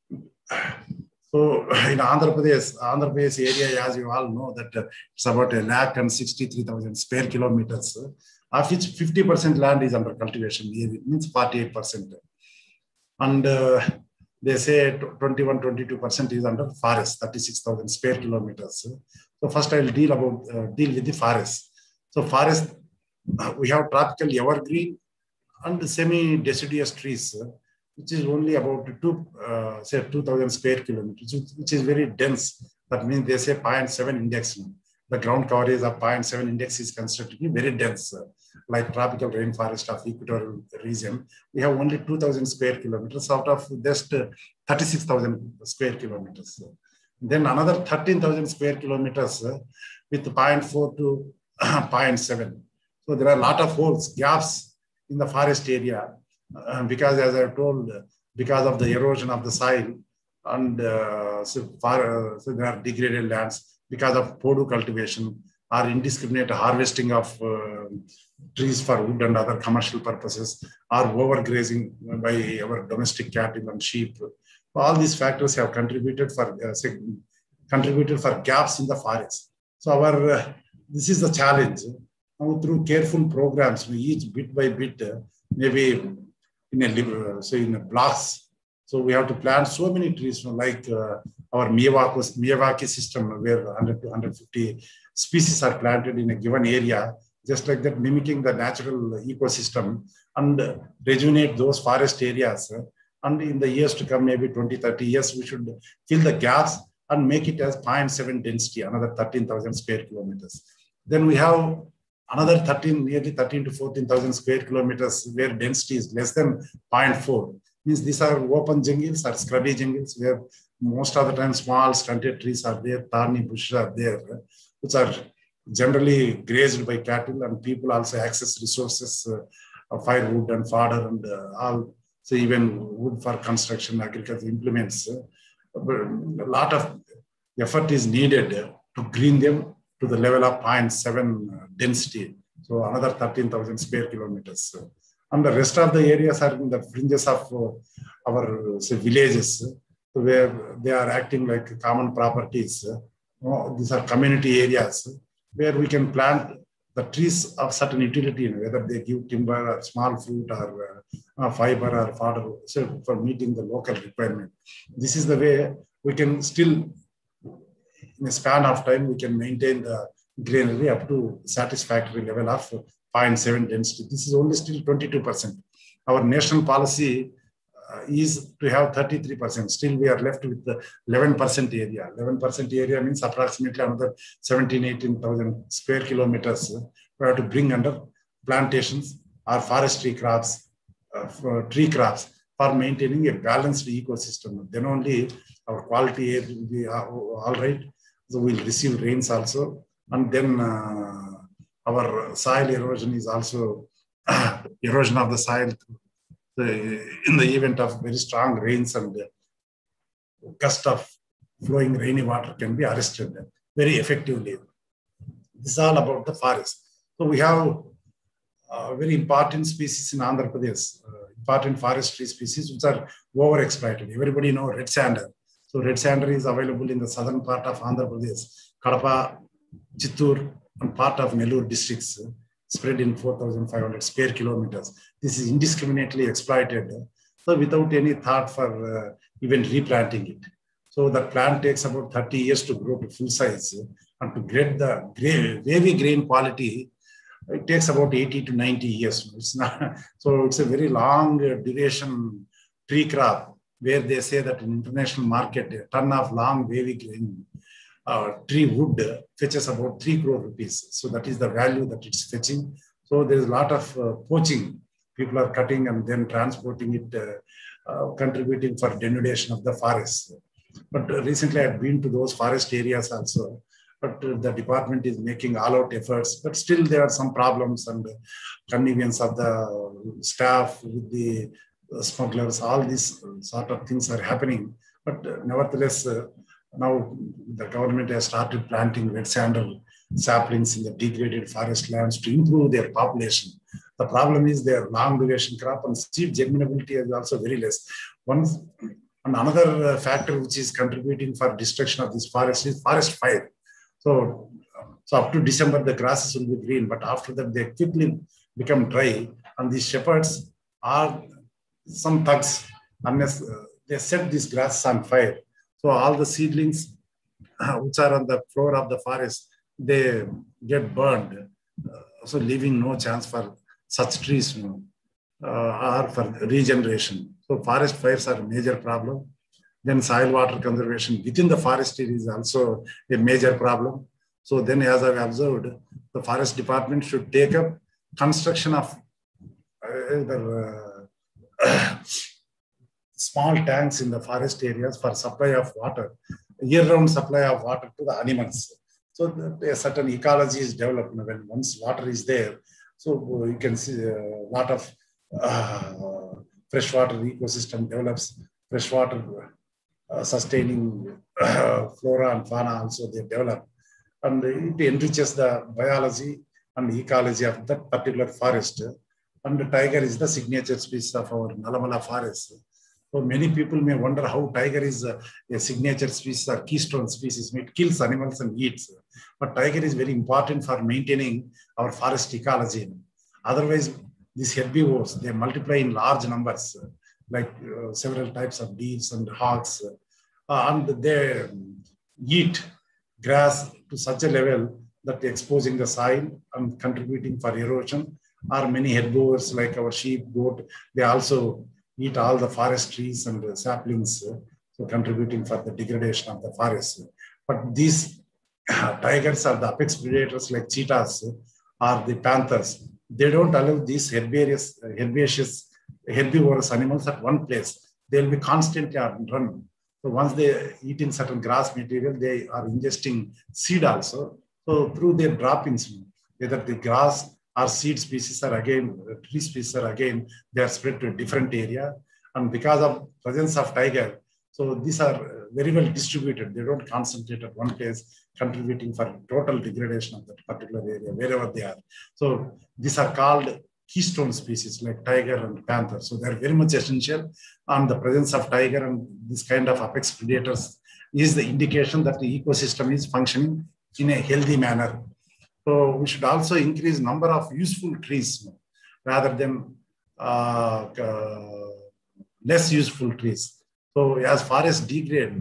So in Andhra Pradesh area, as you all know, that it's about 1,63,000 square kilometers, of which 50% land is under cultivation. It means 48%. And they say 21-22% is under forest, 36,000 square kilometers. So first I'll deal with the forest. So forest, we have tropical evergreen and semi-deciduous trees, which is only about 2,000 square kilometers, which is very dense. That means they say 0.7 index. The ground coverage of 0.7 index is considered to be very dense. Like tropical rainforest of equatorial region, we have only 2,000 square kilometers out of just 36,000 square kilometers. Then another 13,000 square kilometers with 0.4 to 0.7. So there are a lot of holes, gaps in the forest area, because as I told, because of the erosion of the soil, and so there are degraded lands because of podu cultivation or indiscriminate harvesting of trees for wood and other commercial purposes, or overgrazing by our domestic cattle and sheep. All these factors have contributed for gaps in the forest. So this is the challenge. Now, through careful programs, we each bit by bit, maybe in blocks. So we have to plant so many trees, like our Miyawaki system, where 100 to 150 species are planted in a given area, just like that, mimicking the natural ecosystem, and rejuvenate those forest areas. And in the years to come, maybe 20, 30 years, we should fill the gaps and make it as 0.7 density, another 13,000 square kilometers. Then we have another nearly 13 to 14,000 square kilometers where density is less than 0.4. Means these are open jungles or scrubby jungles where most of the time small stunted trees are there, thorny bushes are there, which are generally grazed by cattle, and people also access resources of firewood and fodder and all, so even wood for construction, agriculture implements. But a lot of effort is needed to green them to the level of 0.7 density. So another 13,000 square kilometers. And the rest of the areas are in the fringes of our villages, where they are acting like common properties. These are community areas where we can plant the trees of certain utility, whether they give timber or small fruit or fiber or fodder, so for meeting the local requirement. This is the way we can still, in a span of time, we can maintain the greenery up to satisfactory level of 0.7 density. This is only still 22%. Our national policy is to have 33%. Still, we are left with the 11% area. 11% area means approximately another 18,000 square kilometers. We have to bring under plantations or forestry crops, tree crops, for maintaining a balanced ecosystem. Then only our quality air will be all right. So we'll receive rains also. And then our soil erosion is also erosion of the soil in the event of very strong rains, and gust of flowing rainy water can be arrested very effectively. This is all about the forest. So we have very important species in Andhra Pradesh, important forestry species which are overexploited. Everybody knows red sander. So red sander is available in the southern part of Andhra Pradesh, Kadapa, Chittoor, and part of Nellore districts, spread in 4,500 square kilometers. This is indiscriminately exploited So without any thought for even replanting it. So the plant takes about 30 years to grow to full size, and to get the wavy grain quality, it takes about 80 to 90 years. It's not, so it's a very long duration tree crop, where they say that in international market, a ton of long wavy grain tree wood fetches about 3 crore rupees. So that is the value that it's fetching. So there is a lot of poaching. People are cutting and then transporting it, contributing for denudation of the forest. But recently I've been to those forest areas also, but the department is making all-out efforts, but still there are some problems and convenience of the staff with the smugglers. All these sort of things are happening. But nevertheless, now the government has started planting red sandal saplings in the degraded forest lands to improve their population. The problem is their long duration crop and seed germinability is also very less. And another factor which is contributing for destruction of this forest is forest fire. So up to December, the grasses will be green, but after that, they quickly become dry. And these shepherds are some thugs, unless they set these grasses on fire. So all the seedlings which are on the floor of the forest, they get burned, so leaving no chance for such trees or for regeneration. So forest fires are a major problem. Then soil water conservation within the forest is also a major problem. So then, as I've observed, the forest department should take up construction of small tanks in the forest areas for supply of water, year-round supply of water to the animals. So that a certain ecology is developed when once water is there. So you can see a lot of freshwater ecosystem develops, freshwater sustaining flora and fauna also they develop. And it enriches the biology and ecology of that particular forest. And the tiger is the signature species of our Nalamala forest. So many people may wonder how tiger is a signature species or keystone species. It kills animals and eats. But tiger is very important for maintaining our forest ecology. Otherwise, these herbivores, they multiply in large numbers, like several types of deers and hogs, and they eat grass to such a level that exposing the soil and contributing for erosion. Or many herbivores like our sheep, goat, they also eat all the forest trees and saplings, so contributing for the degradation of the forest. But these tigers are the apex predators like cheetahs or the panthers. They don't allow these herbaceous, herbivorous animals at one place. They'll be constantly on run. So once they eat in certain grass material, they are ingesting seed also. So through their droppings, whether the grass or seed species are again, tree species are again, they are spread to a different area. And because of presence of tiger, so these are very well distributed. They don't concentrate at one place, contributing for total degradation of that particular area, wherever they are. So these are called keystone species like tiger and panther. So they're very much essential. And the presence of tiger and this kind of apex predators is the indication that the ecosystem is functioning in a healthy manner. So we should also increase number of useful trees rather than less useful trees. So as forests degrade,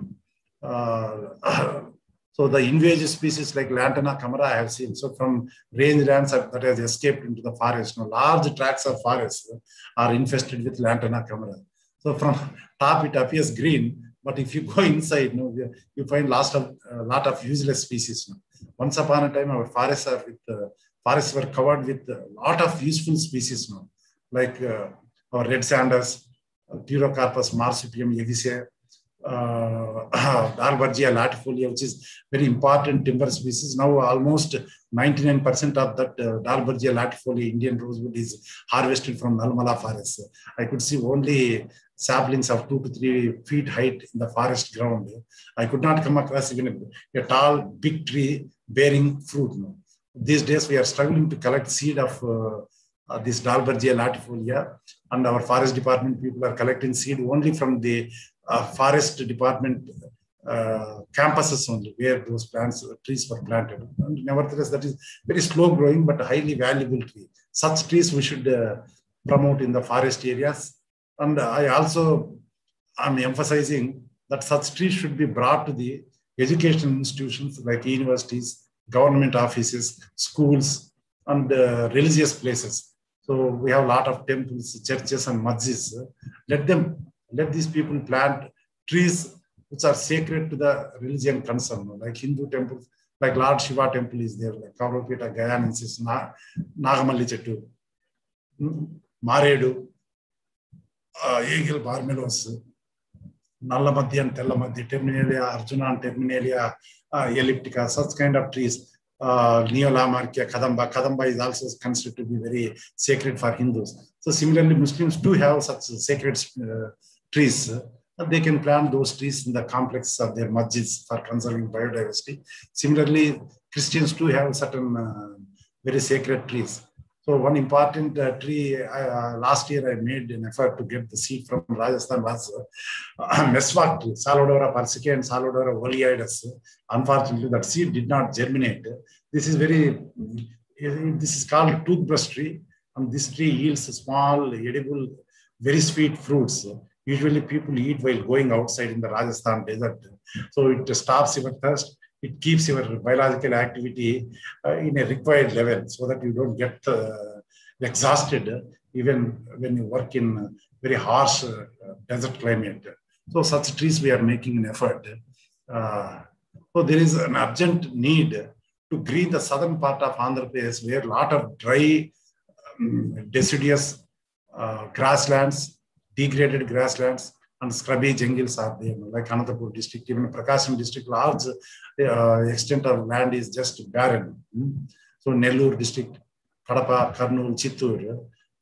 so the invasive species like Lantana camara I have seen. So from rangelands that has escaped into the forest, large tracts of forest are infested with Lantana camara. So from top it appears green, but if you go inside, you find lot of useless species. Once upon a time, our forests were covered with a lot of useful species, like our red sanders, Pterocarpus marsupium evisae, Dalbergia latifolia, which is very important timber species. Now almost 99% of that Dalbergia latifolia Indian rosewood is harvested from Nalamala forest. I could see only saplings of 2 to 3 feet height in the forest ground. I could not come across even a tall, big tree bearing fruit. These days we are struggling to collect seed of this Dalbergia latifolia, and our forest department people are collecting seed only from the forest department campuses only, where those trees were planted. And nevertheless, that is very slow growing but highly valuable tree. Such trees we should promote in the forest areas And I'm emphasizing that such trees should be brought to the educational institutions like universities, government offices, schools, and religious places. So we have a lot of temples, churches, and masjids. Let these people plant trees which are sacred to the religion concerned, like Hindu temples, like Lord Shiva temple is there, like Kauravpeta, Gayanensis, Nagamalli Chettu, Maredu, Eagle Barmelos, Nallamadhi and Tellamadhi, Terminalia, Arjuna and Terminalia, elliptica, such kind of trees. Neolamarkia, Kadamba. Kadamba is also considered to be very sacred for Hindus. So similarly, Muslims do have such sacred trees. They can plant those trees in the complexes of their masjids for conserving biodiversity. Similarly, Christians do have certain very sacred trees. So one important tree, last year I made an effort to get the seed from Rajasthan was meswak tree, Salodora persicae and Salodora oleoides. Unfortunately, that seed did not germinate. This is called toothbrush tree, and this tree yields small, edible, very sweet fruits. Usually people eat while going outside in the Rajasthan desert. So it stops your thirst. It keeps your biological activity in a required level so that you don't get exhausted even when you work in very harsh desert climate. So such trees we are making an effort. So there is an urgent need to green the southern part of Andhra Pradesh where a lot of dry, deciduous grasslands, degraded grasslands, and scrubby jungles are there, like Anantapur district, even Prakasam district, large extent of land is just barren. So Nellore district, Kadapa, Kurnool, Chittoor.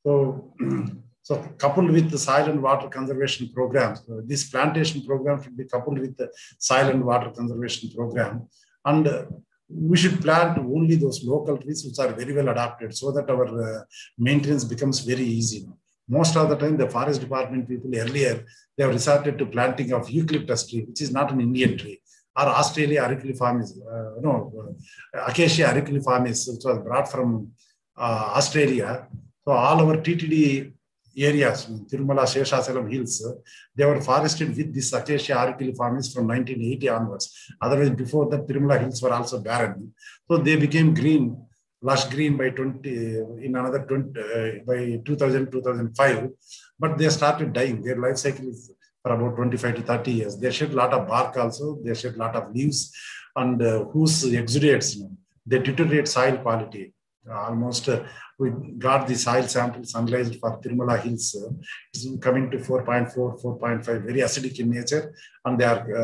So coupled with the soil and water conservation programs, this plantation program should be coupled with the soil and water conservation program. And we should plant only those local trees which are very well adapted so that our maintenance becomes very easy. Most of the time, the forest department people earlier, they have resorted to planting of eucalyptus tree, which is not an Indian tree, or Australia auriculiformis, Acacia auriculiformis, which was brought from Australia. So all our TTD areas, Tirumala, Sheshachalam hills, they were forested with this Acacia auriculiformis from 1980 onwards. Otherwise, before that, Tirumala hills were also barren. So they became green, lush green by 2000, 2005, but they started dying. Their life cycle is for about 25 to 30 years. They shed a lot of bark also, they shed a lot of leaves, and whose exudates, they deteriorate soil quality. Almost we got the soil samples analyzed for Tirumala hills. It's coming to 4.4, 4.5, very acidic in nature, and they are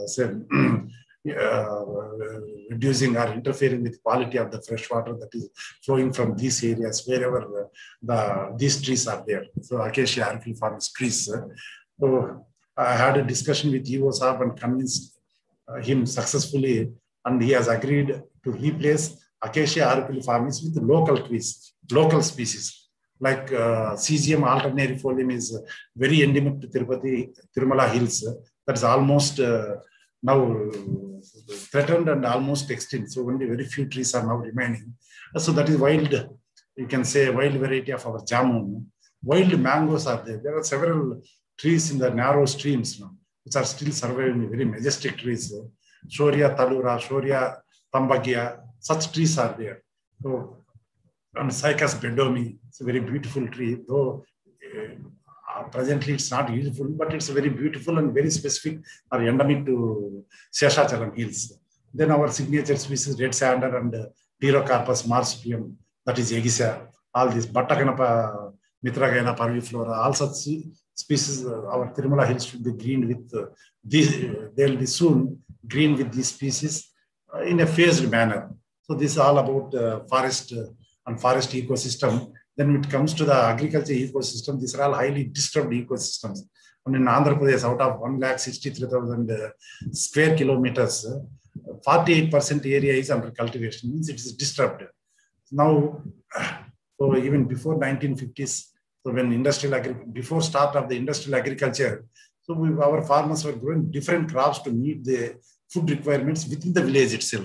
reducing or interfering with quality of the fresh water that is flowing from these areas wherever these trees are there. So Acacia auriculiformis trees. So I had a discussion with EO Saab and convinced him successfully, and he has agreed to replace Acacia auriculiformis with local trees, local species. Like CGM alternarifolium is very endemic to Tirumala hills. That's almost now threatened and almost extinct. So only very few trees are now remaining. So that is wild, you can say wild variety of our jamun. Wild mangoes are there. There are several trees in the narrow streams now, which are still surviving, very majestic trees. Shoria talura, Shoria tambagia, such trees are there. So, and Cycas bedomi, it's a very beautiful tree, though presently it's not useful, but it's very beautiful and very specific or endemic to Sheshachalam hills. Then our signature species, red sander and Pterocarpus marsupium, that is Egisa, all these Battaganapa, Mitragana, parviflora, all such species, our Tirumala hills should be greened with these, they'll be soon green with these species in a phased manner. So this is all about forest and forest ecosystem. Then when it comes to the agriculture ecosystem, these are all highly disturbed ecosystems. And in Andhra Pradesh, out of 163,000 square kilometers, 48% area is under cultivation, means it is disturbed. Now, so even before 1950s, so when before start of the industrial agriculture, so our farmers were growing different crops to meet the food requirements within the village itself.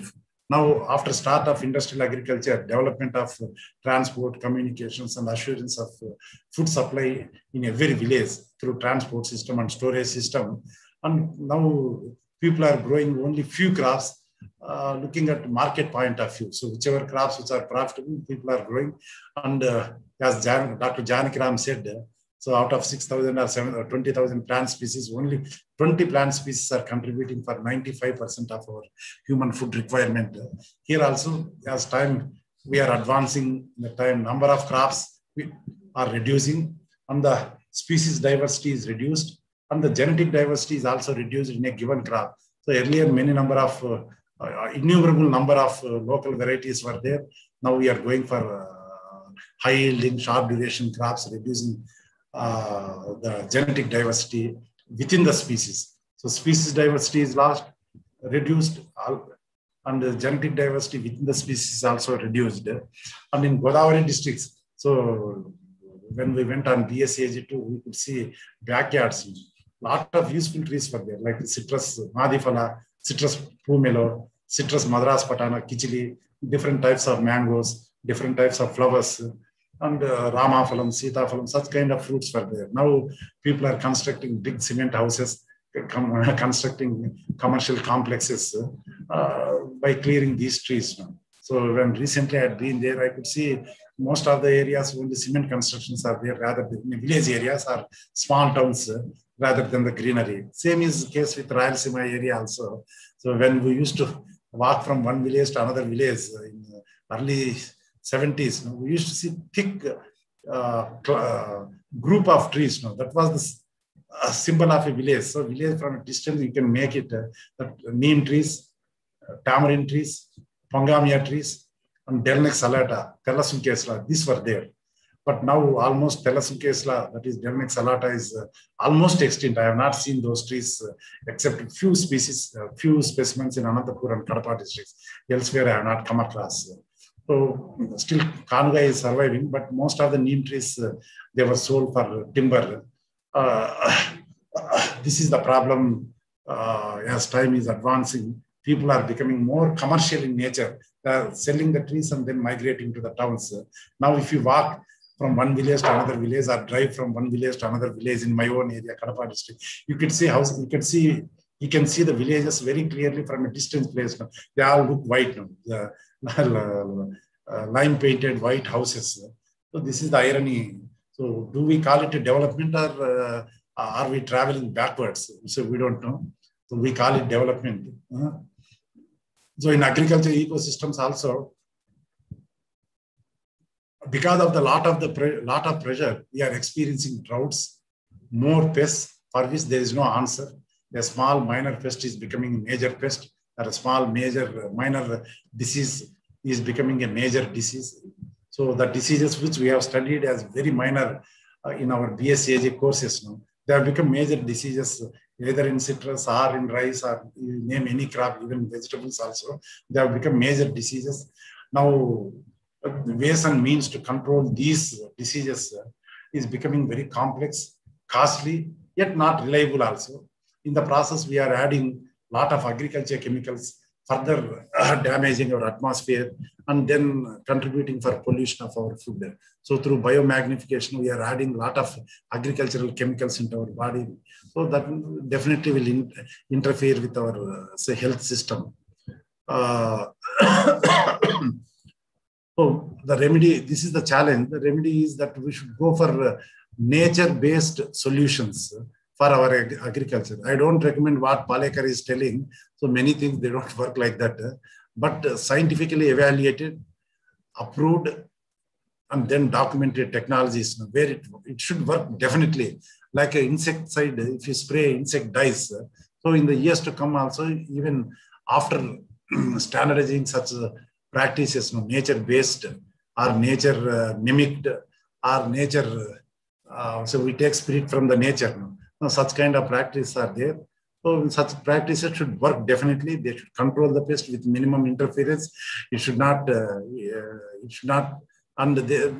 Now, after start of industrial agriculture, development of transport, communications, and assurance of food supply in every village through transport system and storage system. And now people are growing only few crops, looking at market point of view. So whichever crops which are profitable, people are growing. And as Dr. Janaki Ram said, so out of 6,000 or 20,000 plant species, only 20 plant species are contributing for 95% of our human food requirement. Here also, as time we are advancing, the time number of crops are reducing, and the species diversity is reduced, and the genetic diversity is also reduced in a given crop. So earlier, many number of innumerable number of local varieties were there. Now we are going for high yielding, short duration crops, reducing the genetic diversity within the species. So species diversity is lost, reduced, and the genetic diversity within the species is also reduced. And in Godavari districts, so when we went on BSAG2, we could see backyards. Lot of useful trees were there, like citrus madifala, citrus pumelo, citrus madras patana, kichili, different types of mangoes, different types of flowers, and Ramaphalam, Sitaphalam, such kind of fruits were there. Now people are constructing big cement houses, constructing commercial complexes by clearing these trees. So when recently I had been there, I could see most of the areas when the cement constructions are there, rather than the village areas or small towns rather than the greenery. Same is the case with Rayalaseema area also. So when we used to walk from one village to another village in early 70s, we used to see thick group of trees. That was the symbol of a village. So village from a distance, you can make it neem trees, tamarind trees, pongamia trees, and Delnex salata, Tellasum kesla, these were there. But now almost Tellasum kesla, that is Delnex salata, is almost extinct. I have not seen those trees except few species, few specimens in Anantapur and Kadapa districts. Elsewhere, I have not come across. So still Kanuga is surviving, but most of the neem trees, they were sold for timber. This is the problem as time is advancing. People are becoming more commercial in nature. They are selling the trees and then migrating to the towns. Now, if you walk from one village to another village or drive from one village to another village in my own area, Kadapa district, you can see how you can see the villages very clearly from a distance place. They all look white now. Lime painted white houses. So this is the irony. So do we call it a development, or are we traveling backwards? So we don't know. So we call it development. So in agriculture ecosystems also, because of the lot of pressure, we are experiencing droughts, more pests for which there is no answer. A small minor pest is becoming a major pest, or a small minor disease is becoming a major disease. So the diseases which we have studied as very minor in our BSAG courses now, they have become major diseases, either in citrus or in rice, or you name any crop, even vegetables also, they have become major diseases. Now, the ways and means to control these diseases is becoming very complex, costly, yet not reliable also. In the process, we are adding a lot of agriculture chemicals, further damaging our atmosphere, and then contributing for pollution of our food. So through biomagnification, we are adding a lot of agricultural chemicals into our body. So that definitely will interfere with our say, health system. So the remedy, this is the challenge. The remedy is that we should go for nature-based solutions for our agriculture. I don't recommend what Palekar is telling. So many things, they don't work like that. But scientifically evaluated, approved, and then documented technologies where it should work definitely. Like an insecticide, if you spray, insect dies. So in the years to come also, even after standardizing such practices, nature-based or nature-mimicked or nature, so we take spirit from the nature. Such kind of practices are there. So such practices should work definitely. They should control the pest with minimum interference. It should not, and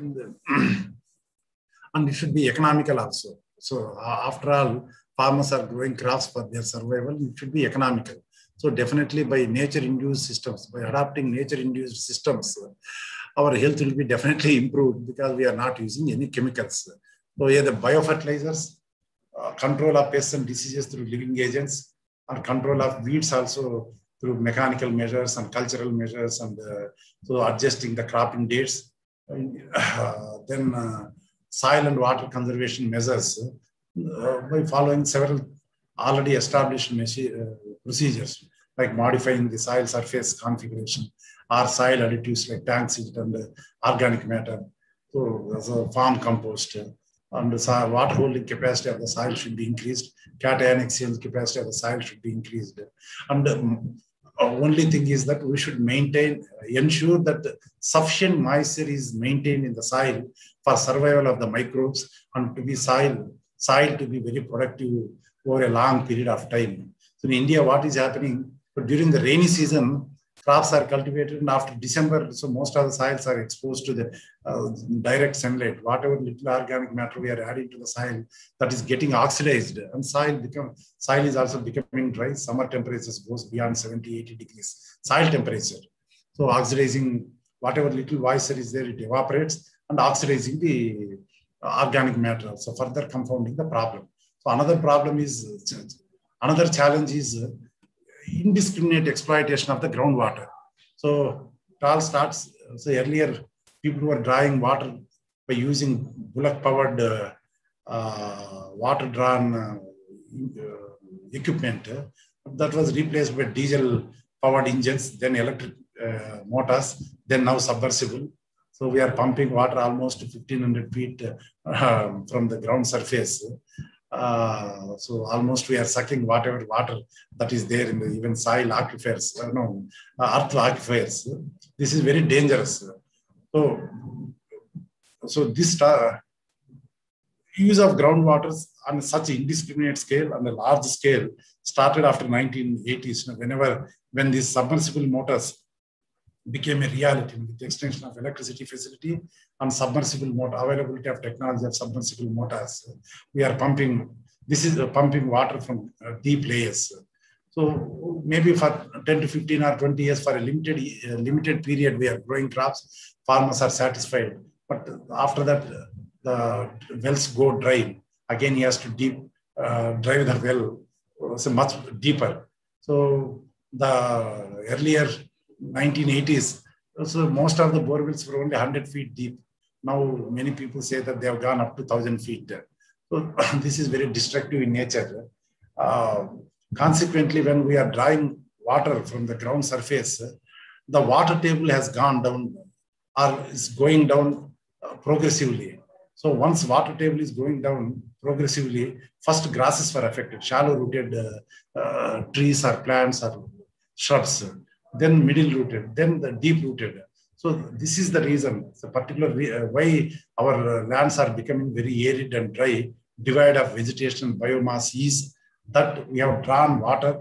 it should be economical also. So after all, farmers are growing crops for their survival. It should be economical. So definitely by nature-induced systems, by adopting nature-induced systems, our health will be definitely improved because we are not using any chemicals. So yeah, the biofertilizers, control of pests and diseases through living agents, and control of weeds also through mechanical measures and cultural measures, and so adjusting the cropping dates. Then soil and water conservation measures by following several already established procedures, like modifying the soil surface configuration or soil additives like tank seed and organic matter. So as a farm compost, and the water holding capacity of the soil should be increased. Cation exchange capacity of the soil should be increased. And only thing is that we should ensure that sufficient moisture is maintained in the soil for survival of the microbes and to be soil to be very productive over a long period of time. So in India, what is happening? But during the rainy season, crops are cultivated, and after December, so most of the soils are exposed to the direct sunlight. Whatever little organic matter we are adding to the soil, that is getting oxidized, and soil is also becoming dry. Summer temperatures goes beyond 70, 80 degrees soil temperature. So oxidizing whatever little moisture is there, it evaporates and oxidizing the organic matter, so further confounding the problem. So another challenge is indiscriminate exploitation of the groundwater. So it all starts, so earlier people were drawing water by using bullock-powered water-drawn equipment. That was replaced by diesel-powered engines, then electric motors, then now submersible. So we are pumping water almost 1,500 feet from the ground surface. So almost we are sucking whatever water that is there in the even soil aquifers, earth aquifers. This is very dangerous. So this use of groundwaters on such indiscriminate scale, on a large scale, started after 1980s, when these submersible motors became a reality with the extension of electricity facility and submersible motor, availability of technology of submersible motors. We are pumping water from deep layers. So maybe for 10 to 15 or 20 years, for a limited period, we are growing crops, farmers are satisfied. But after that, the wells go dry. Again, he has to drive the well so much deeper. So the earlier 1980s, so most of the borewells were only 100 feet deep. Now, many people say that they have gone up to 1,000 feet. So this is very destructive in nature. Consequently, when we are drawing water from the ground surface, the water table has gone down or is going down progressively. So once water table is going down progressively, first grasses were affected, shallow rooted trees or plants or shrubs, then middle rooted, then the deep rooted. So this is the reason, so particularly why our lands are becoming very arid and dry, divide of vegetation and biomass is that we have drawn water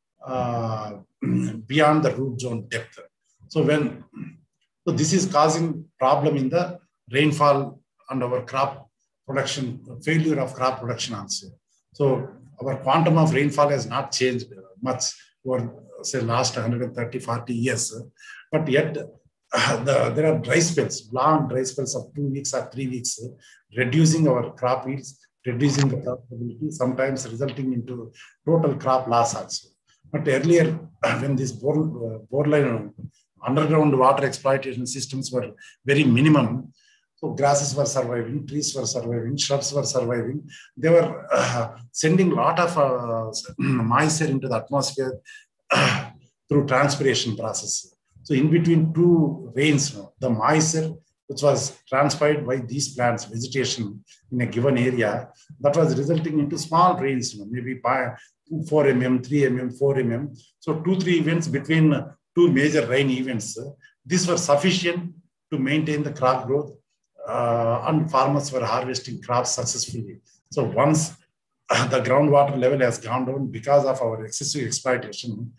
beyond the root zone depth. So this is causing problem in the rainfall and our crop production, failure of crop production also. So our quantum of rainfall has not changed much over say last 130, 40 years, but yet there are dry spells, long dry spells of 2 weeks or 3 weeks, reducing our crop yields, reducing the profitability, sometimes resulting into total crop loss also. But earlier, when these boreline underground water exploitation systems were very minimum, so grasses were surviving, trees were surviving, shrubs were surviving. They were sending a lot of moisture into the atmosphere through transpiration process. So in between two rains, the moisture which was transpired by these plants, vegetation in a given area, that was resulting into small rains, maybe by 4 mm, 3 mm, 4 mm. So 2-3 events between two major rain events. These were sufficient to maintain the crop growth and farmers were harvesting crops successfully. So once the groundwater level has gone down because of our excessive exploitation,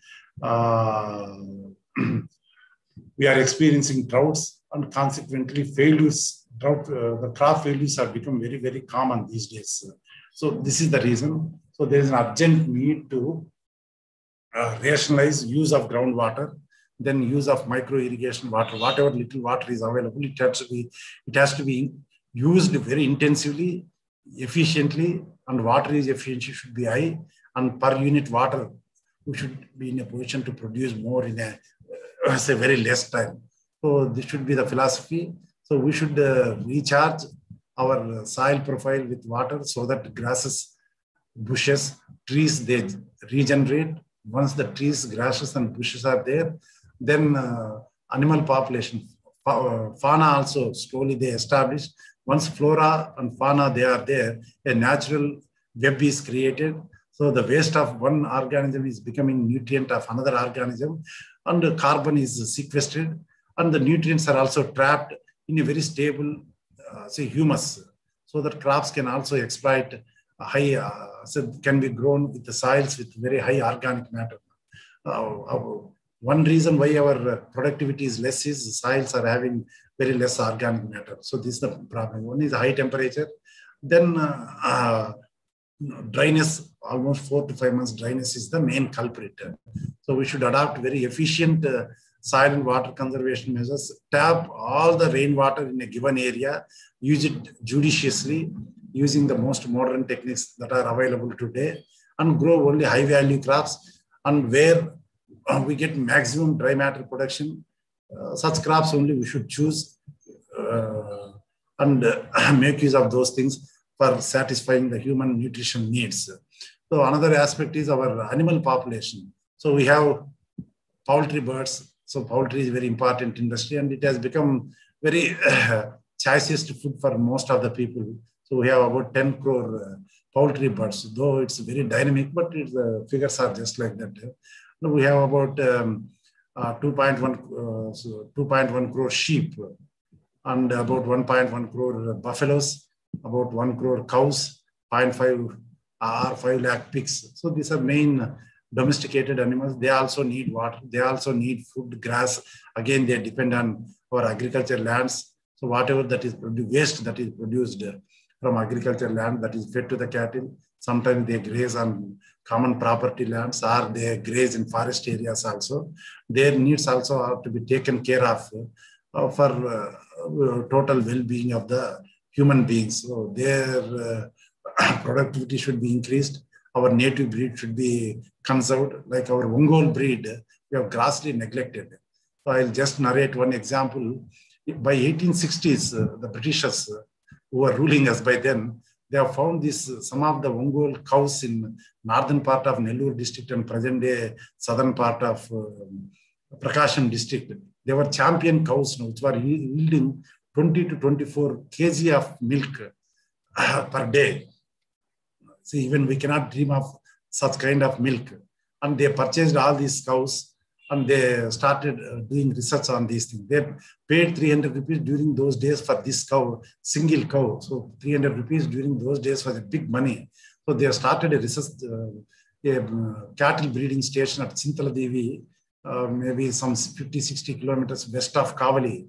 we are experiencing droughts and consequently failures. The crop failures have become very, very common these days. So this is the reason. So there is an urgent need to rationalize use of groundwater, then use of micro irrigation water, whatever little water is available, it has to be used very intensively, efficiently, and water is efficiency should be high, and per unit water, we should be in a position to produce more in a say very less time. So this should be the philosophy. So we should recharge our soil profile with water so that grasses, bushes, trees, they regenerate. Once the trees, grasses, and bushes are there, then animal population, fauna also slowly they establish. Once flora and fauna they are there, a natural web is created. So the waste of one organism is becoming nutrient of another organism, and the carbon is sequestered, and the nutrients are also trapped in a very stable, say humus, so that crops can also exploit high, so can be grown with the soils with very high organic matter. One reason why our productivity is less is the soils are having very less organic matter. So this is the problem. One is high temperature, then dryness, almost 4 to 5 months dryness is the main culprit. So we should adopt very efficient soil and water conservation measures, tap all the rainwater in a given area, use it judiciously, using the most modern techniques that are available today, and grow only high value crops, and where we get maximum dry matter production, such crops only we should choose and make use of those things for satisfying the human nutrition needs. So another aspect is our animal population. So we have poultry birds. So poultry is very important industry, and it has become very choicest food for most of the people. So we have about 10 crore poultry birds, though it's very dynamic, but the figures are just like that. We have about 2.1 crore sheep, and about 1.1 crore buffaloes, about 1 crore cows, 0.5 or 5 lakh pigs. So these are main domesticated animals. They also need water. They also need food, grass. Again, they depend on our agriculture lands. So whatever that is waste that is produced from agriculture land that is fed to the cattle, sometimes they graze on common property lands, or they graze in forest areas also. Their needs also have to be taken care of for total well-being of the human beings. So their productivity should be increased. Our native breed should be conserved. Like our Ongole breed, we have grossly neglected. So I'll just narrate one example. By 1860s, the Britishers who were ruling us by then, they have found some of the Ongole cows in northern part of Nellore district and present day southern part of Prakasam district. They were champion cows now, which were yielding 20 to 24 kg of milk per day. So even we cannot dream of such kind of milk. And they purchased all these cows, and they started doing research on these things. They paid 300 rupees during those days for this cow, single cow. So 300 rupees during those days was a big money. So they started a research, a cattle breeding station at Chintaladevi, maybe some 50, 60 kilometers west of Kavali.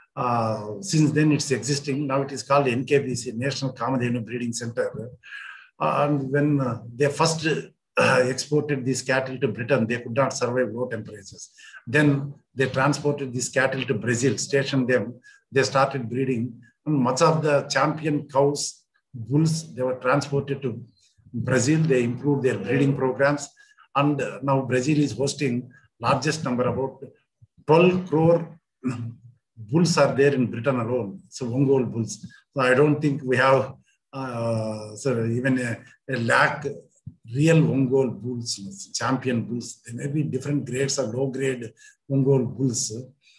Since then it's existing. Now it is called NKBC, National Kamadhenu Breeding Center. And when they first exported these cattle to Britain, they could not survive low temperatures. Then they transported these cattle to Brazil, stationed them. They started breeding. And much of the champion cows, bulls, they were transported to Brazil. They improved their breeding programs. And now Brazil is hosting largest number, about 12 crore bulls are there in Britain alone. So Ongole bulls. So I don't think we have even a lakh real Ongole bulls, champion bulls. There may be different grades of low grade Ongole bulls.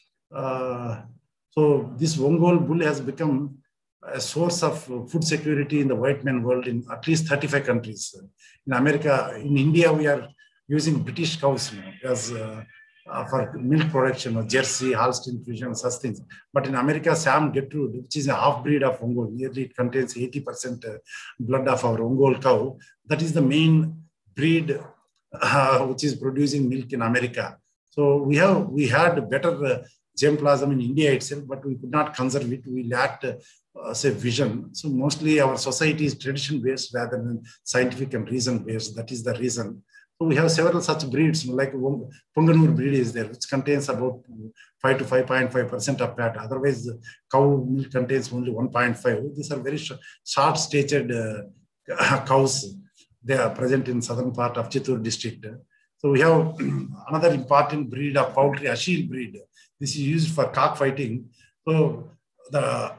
So this Ongole bull has become a source of food security in the white man world in at least 35 countries. In America, in India, we are using British cows now as for milk production, or Jersey, Holstein, Friesian, such things. But in America, Sam Gertrude, which is a half breed of Ongole, nearly it contains 80% blood of our Ongole cow. That is the main breed which is producing milk in America. So we had better germplasm in India itself, but we could not conserve it. We lacked say vision. So mostly our society is tradition based rather than scientific and reason based. That is the reason. So we have several such breeds, like Punganur breed is there, which contains about 5 to 5.5% of fat. Otherwise, cow milk contains only 1.5. These are very short-statured cows. They are present in southern part of Chittoor district. So we have another important breed of poultry, Ashil breed. This is used for cockfighting. So the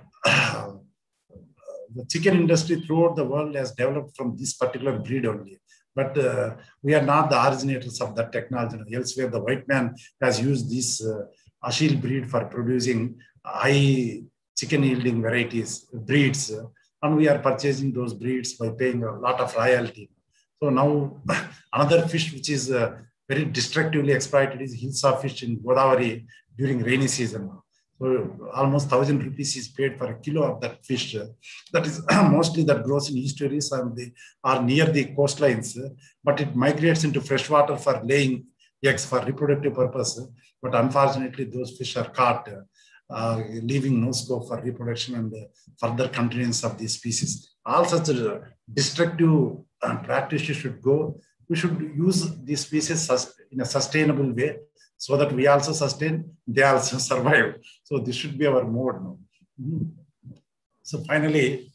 chicken industry throughout the world has developed from this particular breed only. But we are not the originators of that technology. Elsewhere, the white man has used this Ashil breed for producing high chicken yielding varieties, breeds. And we are purchasing those breeds by paying a lot of royalty. So now another fish which is very destructively exploited is Hilsa fish in Godavari during rainy season. So almost 1,000 rupees is paid for a kilo of that fish. That is mostly that grows in estuaries and they are near the coastlines, but it migrates into freshwater for laying eggs for reproductive purpose. But unfortunately, those fish are caught, leaving no scope for reproduction and further continuance of these species. All such destructive practices should go. We should use these species in a sustainable way so that we also sustain, they also survive. So this should be our mode now. So finally,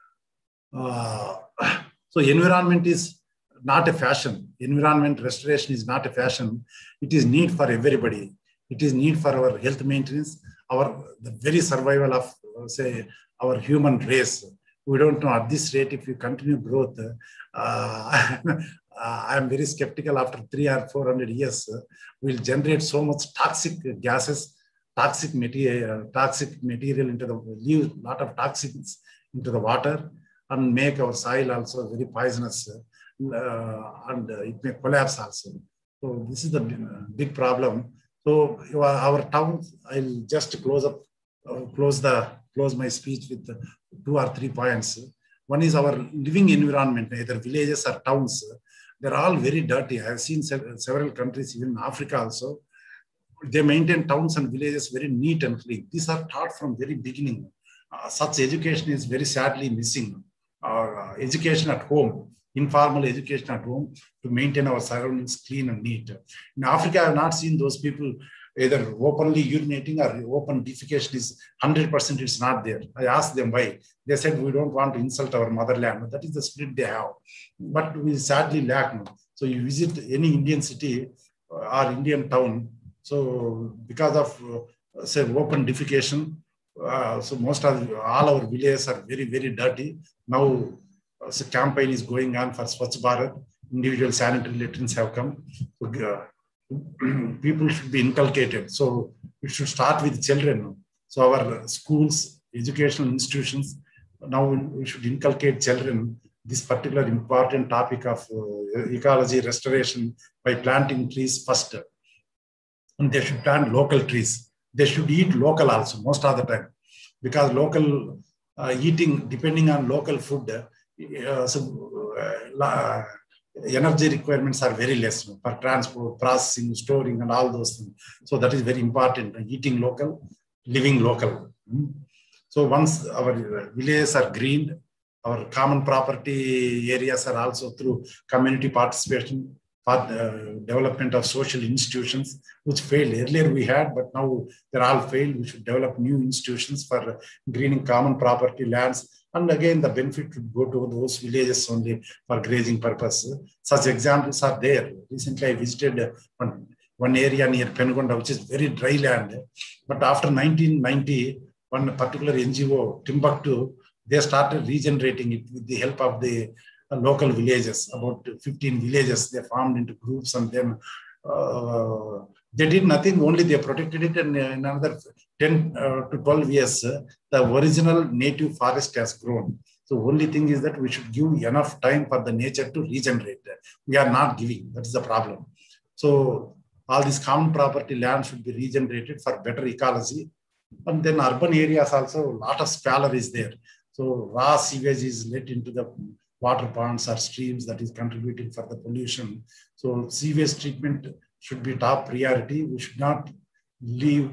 so environment is not a fashion. Environment restoration is not a fashion. It is need for everybody. It is need for our health maintenance, the very survival of, say, our human race. We don't know at this rate, if we continue growth, I am very skeptical after 300 or 400 years, we'll generate so much toxic gases, toxic material into the, leave a lot of toxins into the water and make our soil also very poisonous and it may collapse also. So this is the big problem. So our towns, I'll just close my speech with 2 or 3 points. One is our living environment, either villages or towns. They're all very dirty. I have seen several countries, even Africa also. They maintain towns and villages very neat and clean. These are taught from very beginning. Such education is very sadly missing. Education at home, informal education at home to maintain our surroundings clean and neat. In Africa, I have not seen those people either openly urinating or open defecation is 100%, it's not there. I asked them why. They said, we don't want to insult our motherland. That is the spirit they have. But we sadly lack now. So you visit any Indian city or Indian town, so because of say open defecation, so most of all our villages are very, very dirty. Now, so campaign is going on for Swachh Bharat. Individual sanitary latrines have come. So, people should be inculcated. So it should start with children. So our schools, educational institutions, now we should inculcate children this particular important topic of ecology restoration by planting trees first. And they should plant local trees. They should eat local also most of the time, because local eating, depending on local food, energy requirements are very less for transport, processing, storing, and all those things. So that is very important. Eating local, living local. So once our villages are greened, our common property areas are also through community participation, development of social institutions, which failed. Earlier we had, but now they're all failed. We should develop new institutions for greening common property lands. And again, the benefit should go to those villages only for grazing purpose. Such examples are there. Recently, I visited one area near Pengonda, which is very dry land. But after 1990, one particular NGO, Timbuktu, they started regenerating it with the help of the local villages. About 15 villages, they formed into groups, and then they did nothing, only they protected it, and in another 10 to 12 years, the original native forest has grown. So only thing is that we should give enough time for the nature to regenerate. We are not giving, that is the problem. So all these common property land should be regenerated for better ecology. And then urban areas also, a lot of squalor is there. So raw sewage is let into the water ponds or streams, that is contributing for the pollution. So sewage treatment should be top priority. We should not lead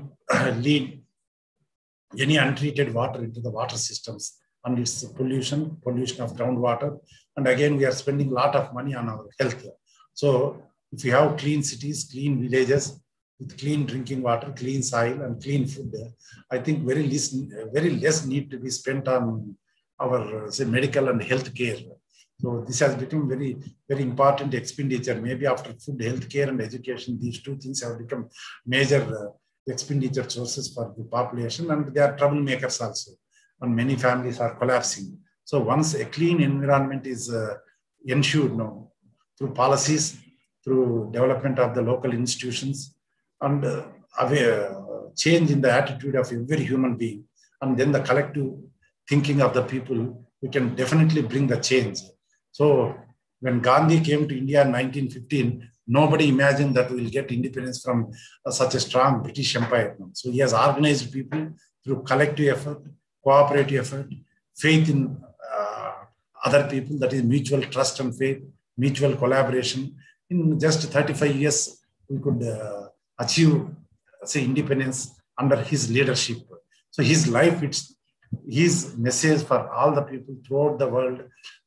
any untreated water into the water systems, and it's pollution of groundwater. And again, we are spending a lot of money on our health. So if you have clean cities, clean villages, with clean drinking water, clean soil, and clean food, I think very less need to be spent on our say medical and health care. So this has become very important expenditure. Maybe after food, health care, and education, these two things have become major expenditure sources for the population, and they are troublemakers also. And many families are collapsing. So once a clean environment is ensured now through policies, through development of the local institutions, and change in the attitude of every human being, and then the collective thinking of the people, we can definitely bring the change. So when Gandhi came to India in 1915, nobody imagined that we will get independence from such a strong British Empire. So he has organized people through collective effort, cooperative effort, faith in other people, that is mutual trust and faith, mutual collaboration. In just 35 years, we could achieve, say, independence under his leadership. So his life, it's his message for all the people throughout the world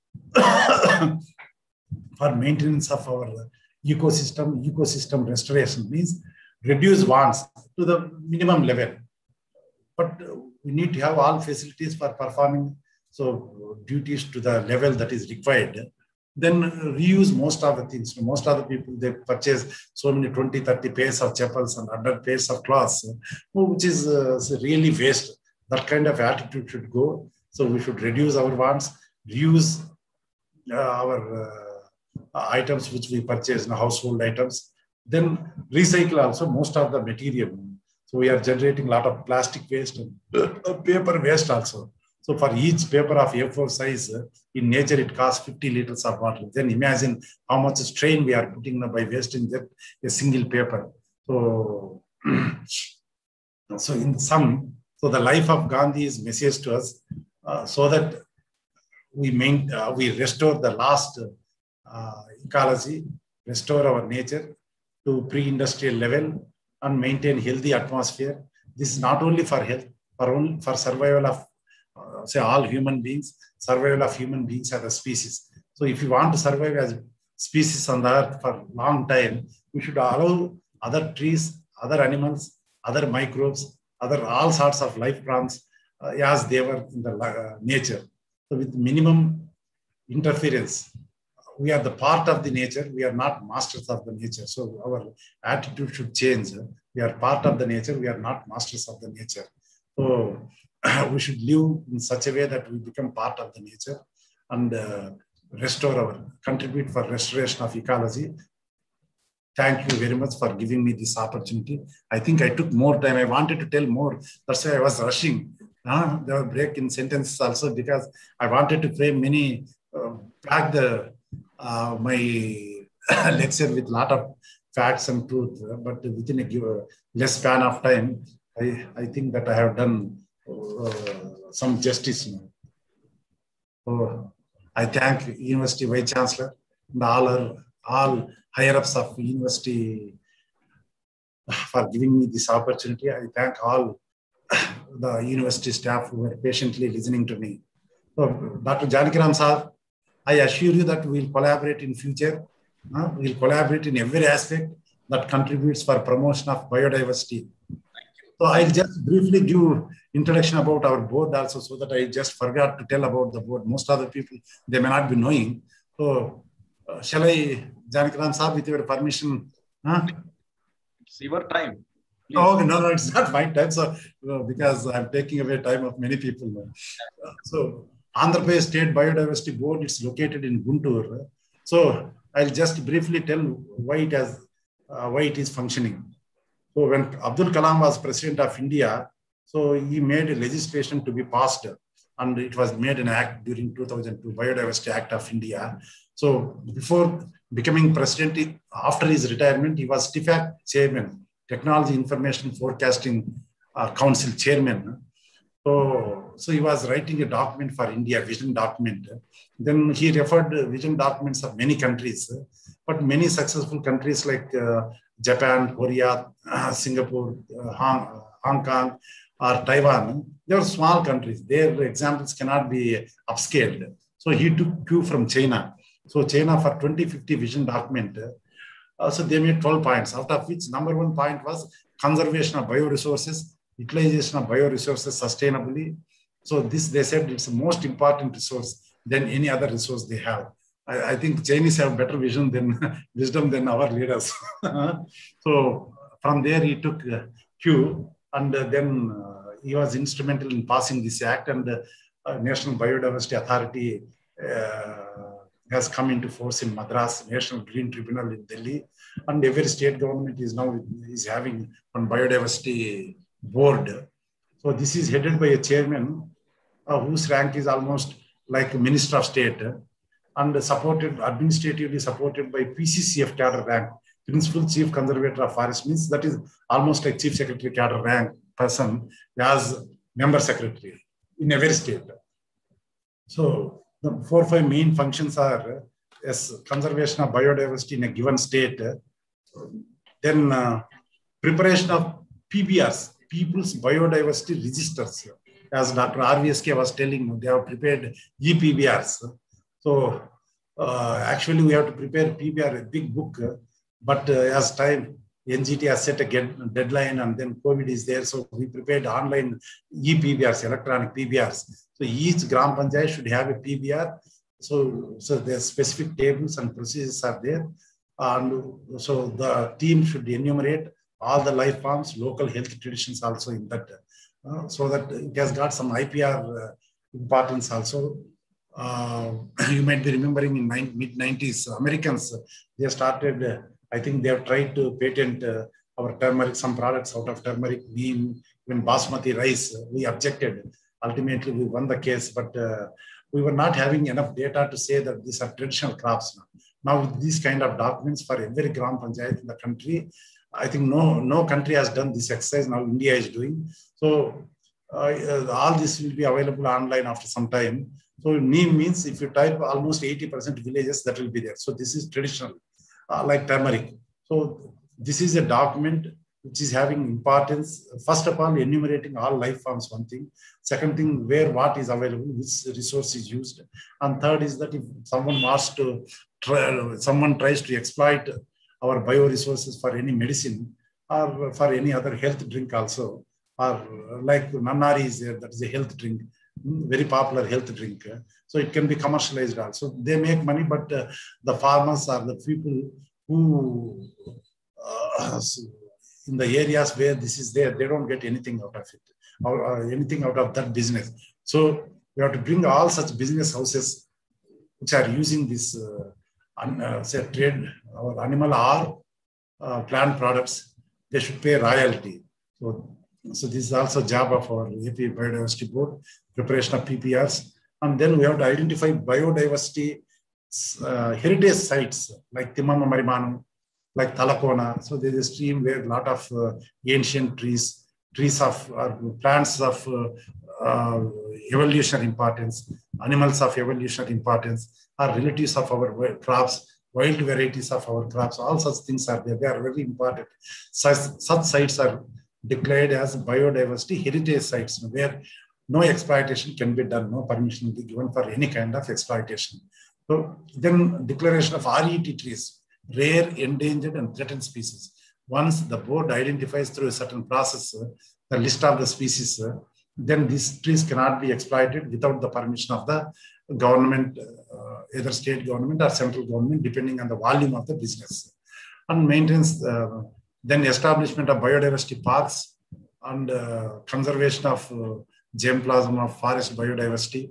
for maintenance of our ecosystem restoration means reduce wants to the minimum level. But we need to have all facilities for performing so duties to the level that is required. Then reuse most of the things. Most of the people, they purchase so many 20, 30 pairs of chappals and 100 pairs of cloths, which is really waste. That kind of attitude should go. So we should reduce our wants, reuse our items which we purchase, household items, then recycle also most of the material. So we are generating a lot of plastic waste and paper waste also. So for each paper of A4 size, in nature, it costs 50 liters of water. Then imagine how much strain we are putting by wasting just a single paper. So, so in sum, so the life of Gandhi is message to us so that we restore the lost ecology, restore our nature to pre-industrial level and maintain healthy atmosphere. This is not only for health, for survival of say all human beings, survival of human beings as a species. So if you want to survive as species on the earth for a long time, we should allow other trees, other animals, other microbes, other all sorts of life forms as they were in the nature. So with minimum interference, we are the part of the nature. We are not masters of the nature. So our attitude should change. We are part of the nature. We are not masters of the nature. So we should live in such a way that we become part of the nature and contribute for restoration of ecology. Thank you very much for giving me this opportunity. I think I took more time. I wanted to tell more. That's why I was rushing. There were break in sentences also because I wanted to frame pack my lecture with a lot of facts and truth, but within a less span of time, I think that I have done some justice. So I thank University Vice Chancellor and all higher-ups of university for giving me this opportunity. I thank all the university staff who were patiently listening to me. So Dr. Janaki sir, I assure you that we will collaborate in future. We will collaborate in every aspect that contributes for promotion of biodiversity. So I'll just briefly give introduction about our board also, so that I just forgot to tell about the board. Most of the people, they may not be knowing. So shall I, Janaki sir, with your permission? It's your time. Please. Oh, no, it's not my time. So because I'm taking away time of many people. So Andhra Pradesh State Biodiversity Board, it's located in Guntur. So I'll just briefly tell why it is functioning. So when Abdul Kalam was president of India, so he made a legislation to be passed, and it was made an act during 2002, Biodiversity Act of India. So before becoming president, after his retirement, he was TIFAC chairman, Technology Information Forecasting Council chairman. So he was writing a document for India, vision document. Then he referred vision documents of many countries, but many successful countries like Japan, Korea, Singapore, Hong Kong, or Taiwan, they are small countries. Their examples cannot be upscaled. So he took cue from China. So China for 2050 vision document, so they made 12 points, out of which number 1 point was conservation of bioresources, utilization of bioresources sustainably. So this, they said, it's the most important resource than any other resource they have. I think Chinese have better vision than wisdom than our leaders. So from there he took cue, and then he was instrumental in passing this act, and National Biodiversity Authority has come into force in Madras, National Green Tribunal in Delhi, and every state government is now having one biodiversity board. So this is headed by a chairman whose rank is almost like a Minister of State, and supported, administratively supported by PCCF cadre rank, Principal Chief Conservator of Forest, means that is almost like Chief Secretary cadre rank person as Member Secretary in every state. So the 4 or 5 main functions are conservation of biodiversity in a given state, then preparation of PBRs, People's Biodiversity Registers. As Dr. RVSK was telling, they have prepared ePBRs. So actually we have to prepare PBR, a big book, but as time, NGT has set a deadline, and then COVID is there. So we prepared online ePBRs, electronic PBRs. So each Gram Panchayat should have a PBR. So the specific tables and procedures are there. And so the team should enumerate all the life forms, local health traditions also in that. So that it has got some IPR importance also. You might be remembering in mid-90s, Americans, they started, I think they have tried to patent our turmeric, some products out of turmeric, neem, even basmati rice. We objected. Ultimately, we won the case, but we were not having enough data to say that these are traditional crops. Now with these kind of documents for every Gram Panchayat in the country, I think no country has done this exercise. Now India is doing. So all this will be available online after some time. So neem means if you type almost 80% villages, that will be there. So this is traditional, like turmeric. So this is a document which is having importance. First of all, enumerating all life forms, one thing. Second thing, where what is available, which resource is used. And third is that if someone wants to, someone tries to exploit our bioresources for any medicine or for any other health drink also, or like Nannari is there, that is a health drink, very popular health drink. So it can be commercialized also. They make money, but the farmers are the people who, in the areas where this is there, they don't get anything out of it, or anything out of that business. So we have to bring all such business houses which are using this, say trade or animal or plant products, they should pay royalty. So this is also job of our AP Biodiversity Board, preparation of PPRs. And then we have to identify biodiversity heritage sites like Timmama Marimanam, like Talakona. So there is a stream where a lot of ancient trees of plants of evolutionary importance, animals of evolutionary importance, are relatives of our crops, wild varieties of our crops. All such things are there. They are very important. Such sites are declared as biodiversity heritage sites where no exploitation can be done, no permission will be given for any kind of exploitation. So then declaration of RET trees, rare, endangered and threatened species. Once the board identifies through a certain process the list of the species, then these trees cannot be exploited without the permission of the government, either state government or central government, depending on the volume of the business. And maintenance, then establishment of biodiversity parks and conservation of germplasm of forest biodiversity,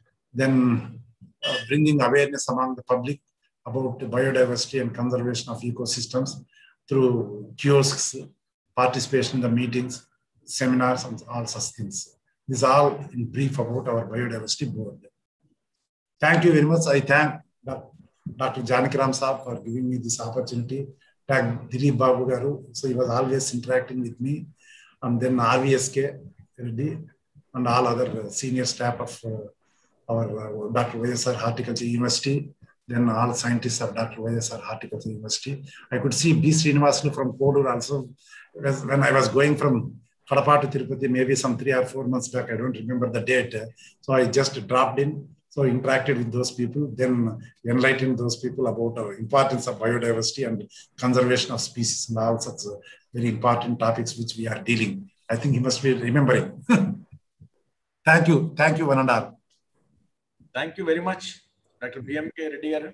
then bringing awareness among the public about biodiversity and conservation of ecosystems through kiosks, participation in the meetings, seminars, and all such things. This is all in brief about our biodiversity board. Thank you very much. I thank Dr. Janakram Saab for giving me this opportunity. Thank Dilip Babu Garu. So he was always interacting with me. And then RVSK Reddy and all other senior staff of our Dr. YSR Horticulture University. Then all scientists of Dr. YSR Horticulture University. I could see B. Srinivasulu from Kodur also. When I was going from Kadapa to Tirupati, maybe some 3 or 4 months back, I don't remember the date. So I just dropped in So interacted with those people, then enlightened those people about the importance of biodiversity and conservation of species and all such very important topics which we are dealing. I think he must be remembering. Thank you, one and all. Thank you very much, Dr. BMK Reddy.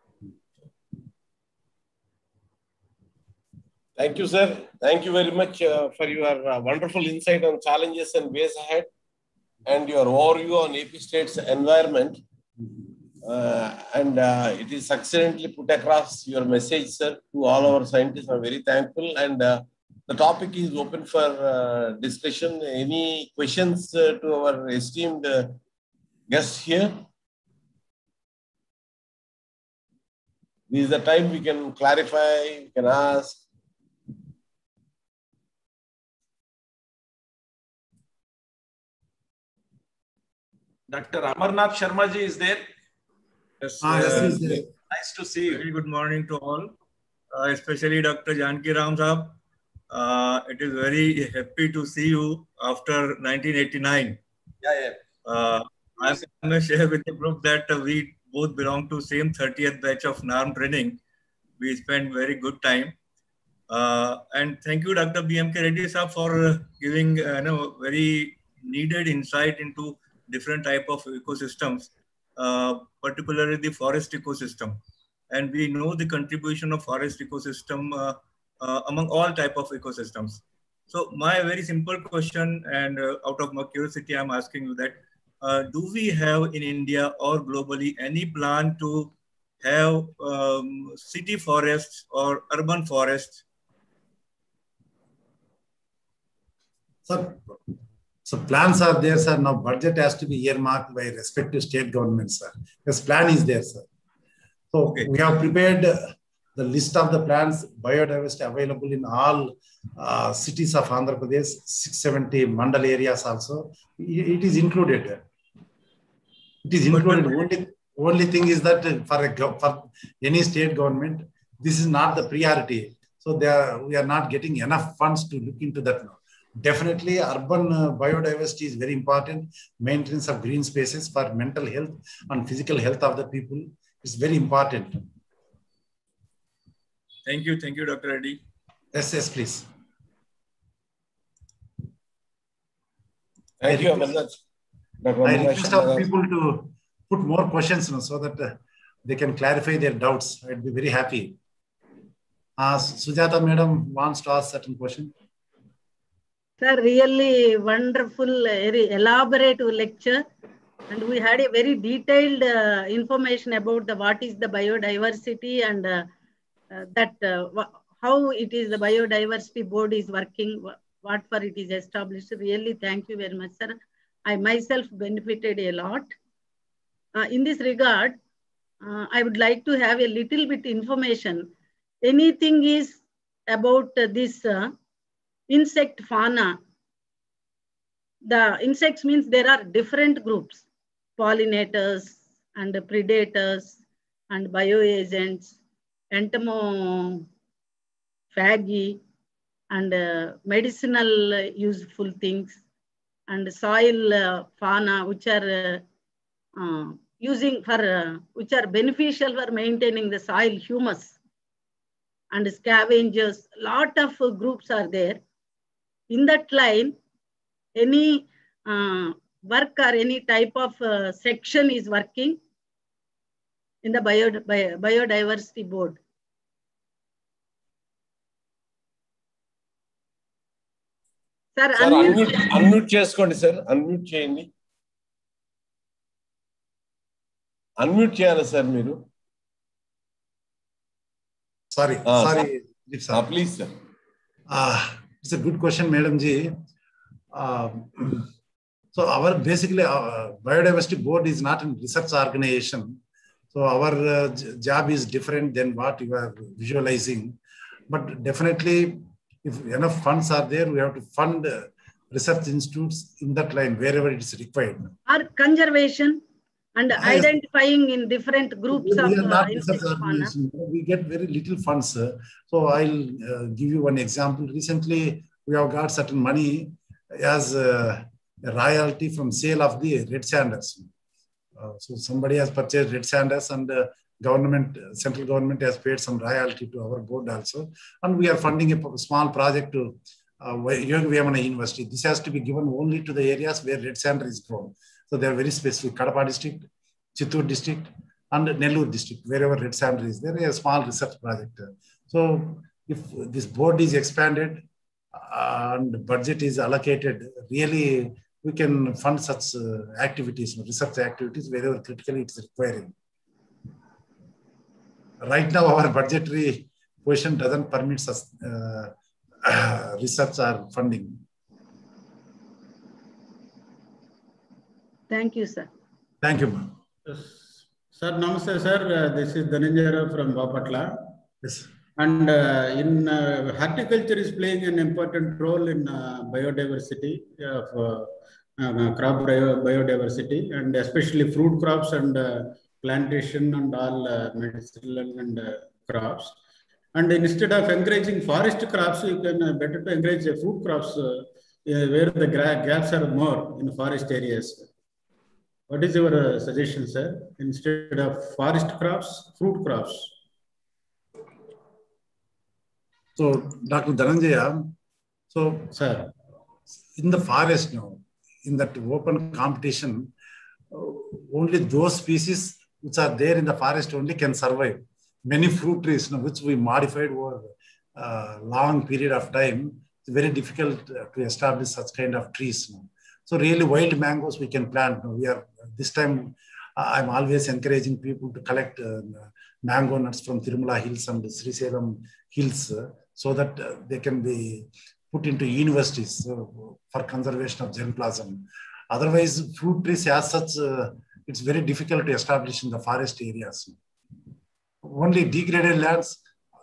Thank you, sir. Thank you very much for your wonderful insight on challenges and ways ahead, and your overview on AP State's environment. It is excellently put across your message, sir, to all our scientists. I'm very thankful. And the topic is open for discussion. Any questions to our esteemed guests here? This is the time we can clarify, we can ask. Dr. Amarnath Sharma ji is there. Yes, yes, yes. Nice to see you. Very good morning to all, especially Dr. Janki Ram Saab. It is very happy to see you after 1989. Yeah. I'm going to share with the group that we both belong to same 30th batch of NARM training. We spent very good time. And thank you, Dr. BMK Reddy Saab, for giving very needed insight into different type of ecosystems, particularly the forest ecosystem. And we know the contribution of forest ecosystem among all type of ecosystems. So my very simple question, and out of my curiosity, I'm asking you that, do we have in India or globally any plan to have city forests or urban forests? So plans are there, sir. Now budget has to be earmarked by respective state governments, sir. This plan is there, sir. So okay. We have prepared the list of the plans, biodiversity available in all cities of Andhra Pradesh, 670 mandal areas also. It is included. It is included. Only thing is that for any state government, this is not the priority. So we are not getting enough funds to look into that now. Definitely, urban biodiversity is very important. Maintenance of green spaces for mental health and physical health of the people is very important. Thank you, Dr. Reddy. Yes, please. Thank you, Amarnath. I request our people to put more questions so that they can clarify their doubts. I'd be very happy. Sujata Madam wants to ask certain question. Sir, really wonderful, very elaborate lecture, and we had a very detailed information about what is the biodiversity and how it is the biodiversity board is working, what for it is established. Really, thank you very much, sir. I myself benefited a lot. In this regard, I would like to have a little bit information. Anything is about this insect fauna. The insects means there are different groups, pollinators and predators and bioagents, entomophagy and medicinal useful things, and soil fauna, which are which are beneficial for maintaining the soil humus, and scavengers. Lot of groups are there. In that line, any work or any type of section is working in the biodiversity board. Sir, unmute చేసుకోండి sir. Unmute చేయండి. Unmute చేయాలి sir మీరు. Sorry. Please, sir. It's a good question, Madam Ji. So basically biodiversity board is not a research organization. So our job is different than what you are visualizing. But definitely, if enough funds are there, we have to fund research institutes in that line wherever it is required. Or conservation and identifying in different groups of insect fauna. We get very little funds. So I'll give you one example. Recently, we have got certain money as a royalty from sale of the red sanders. So somebody has purchased red sanders, and government, central government has paid some royalty to our board also. And we are funding a small project to Yogi Vemana University. This has to be given only to the areas where red sander is grown. So they are very specific. Kadapa district, Chittoor district, and Nellore district, wherever red sander is, there is a small research project. So if this board is expanded and budget is allocated, really we can fund such activities, research activities, wherever critically it is requiring. Right now, our budgetary position doesn't permit such research or funding. Thank you, sir. Thank you, ma'am. Yes. Sir, namaste, sir. This is Dhananjaya from Bapatla. Yes. And in horticulture is playing an important role in biodiversity of crop biodiversity, and especially fruit crops and plantation and all medicinal and crops. And instead of encouraging forest crops, you can better to encourage fruit crops where the gaps are more in forest areas. What is your suggestion, sir? Instead of forest crops, fruit crops. So, Dr. Dhananjaya, so sir, in the forest now, in that open competition, only those species which are there in the forest only can survive. Many fruit trees, which we modified over a long period of time, it's very difficult to establish such kind of trees. So really wild mangoes we can plant. We are, this time, I'm always encouraging people to collect mango nuts from Tirumala Hills and Srisailam Hills so that they can be put into universities for conservation of germplasm. Otherwise, fruit trees as such, it's very difficult to establish in the forest areas. Only degraded lands,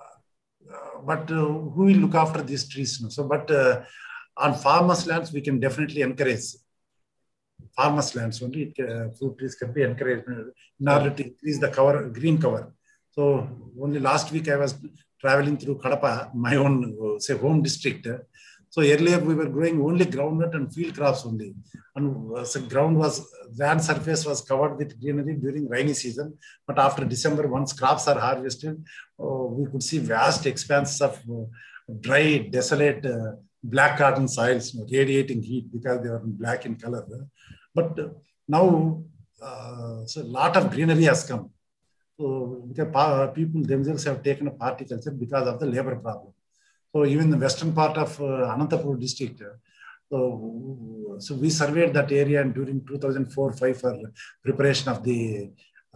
but who will look after these trees? So, but on farmers' lands, we can definitely encourage farmers' lands only. Fruit trees can be encouraged in order to increase the cover, green cover. So only last week I was traveling through Kadapa, my own say home district. So earlier we were growing only groundnut and field crops only, and so land surface was covered with greenery during rainy season. But after December, once crops are harvested, we could see vast expanses of dry, desolate, black cotton soils, radiating heat because they were black in color. But now, so a lot of greenery has come. So because people themselves have taken up horticulture because of the labor problem. So even the western part of Anantapur district, so we surveyed that area and during 2004-05 for preparation of the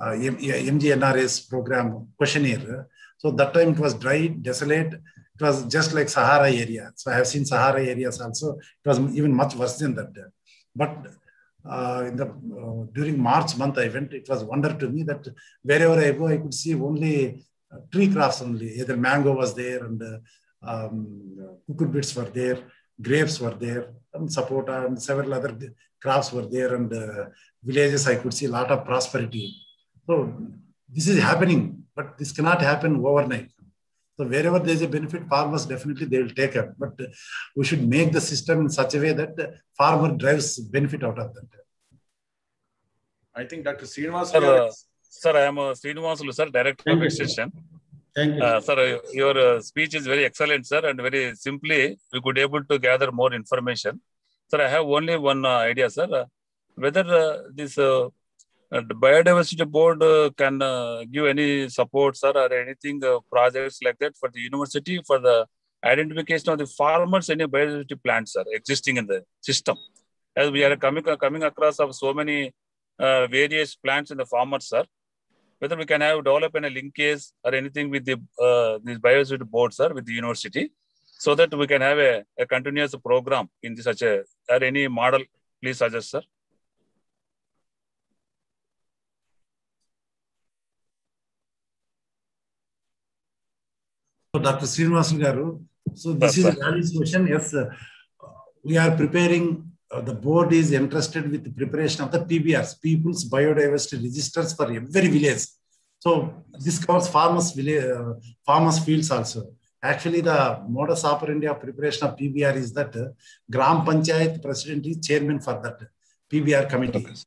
MGNRS program questionnaire. So that time it was dry, desolate. It was just like Sahara area. So I have seen Sahara areas also. It was even much worse than that. But during March month I went, it was wonder to me that wherever I go, I could see only tree crops only. Either mango was there and cucurbits were there, grapes were there, and sapota and several other crops were there, and villages I could see a lot of prosperity. So this is happening, but this cannot happen overnight. So wherever there is a benefit, farmers definitely they will take it. But we should make the system in such a way that the farmer drives benefit out of that. I think Dr. Srinivas. Sir, I am Srinivas, sir, Director of Extension. Thank you. Sir, your speech is very excellent, sir, and very simply, we could able to gather more information. Sir, I have only one idea, sir. Whether this the biodiversity board can give any support, sir, or anything projects like that for the university for the identification of the farmers, any biodiversity plants, sir, existing in the system. As we are coming across of so many various plants in the farmers, sir. Whether we can have develop a linkage or anything with the this biodiversity board, sir, with the university, so that we can have a continuous program in such a or any model, please suggest, sir. So Dr. Srinivasan Garu, so this is a valid question. Yes, we are preparing. The board is interested with the preparation of the PBRs, People's Biodiversity Registers for every village. So this covers farmers' fields also. Actually, the modus operandi of preparation of PBR is that Gram Panchayat President is chairman for that PBR committee.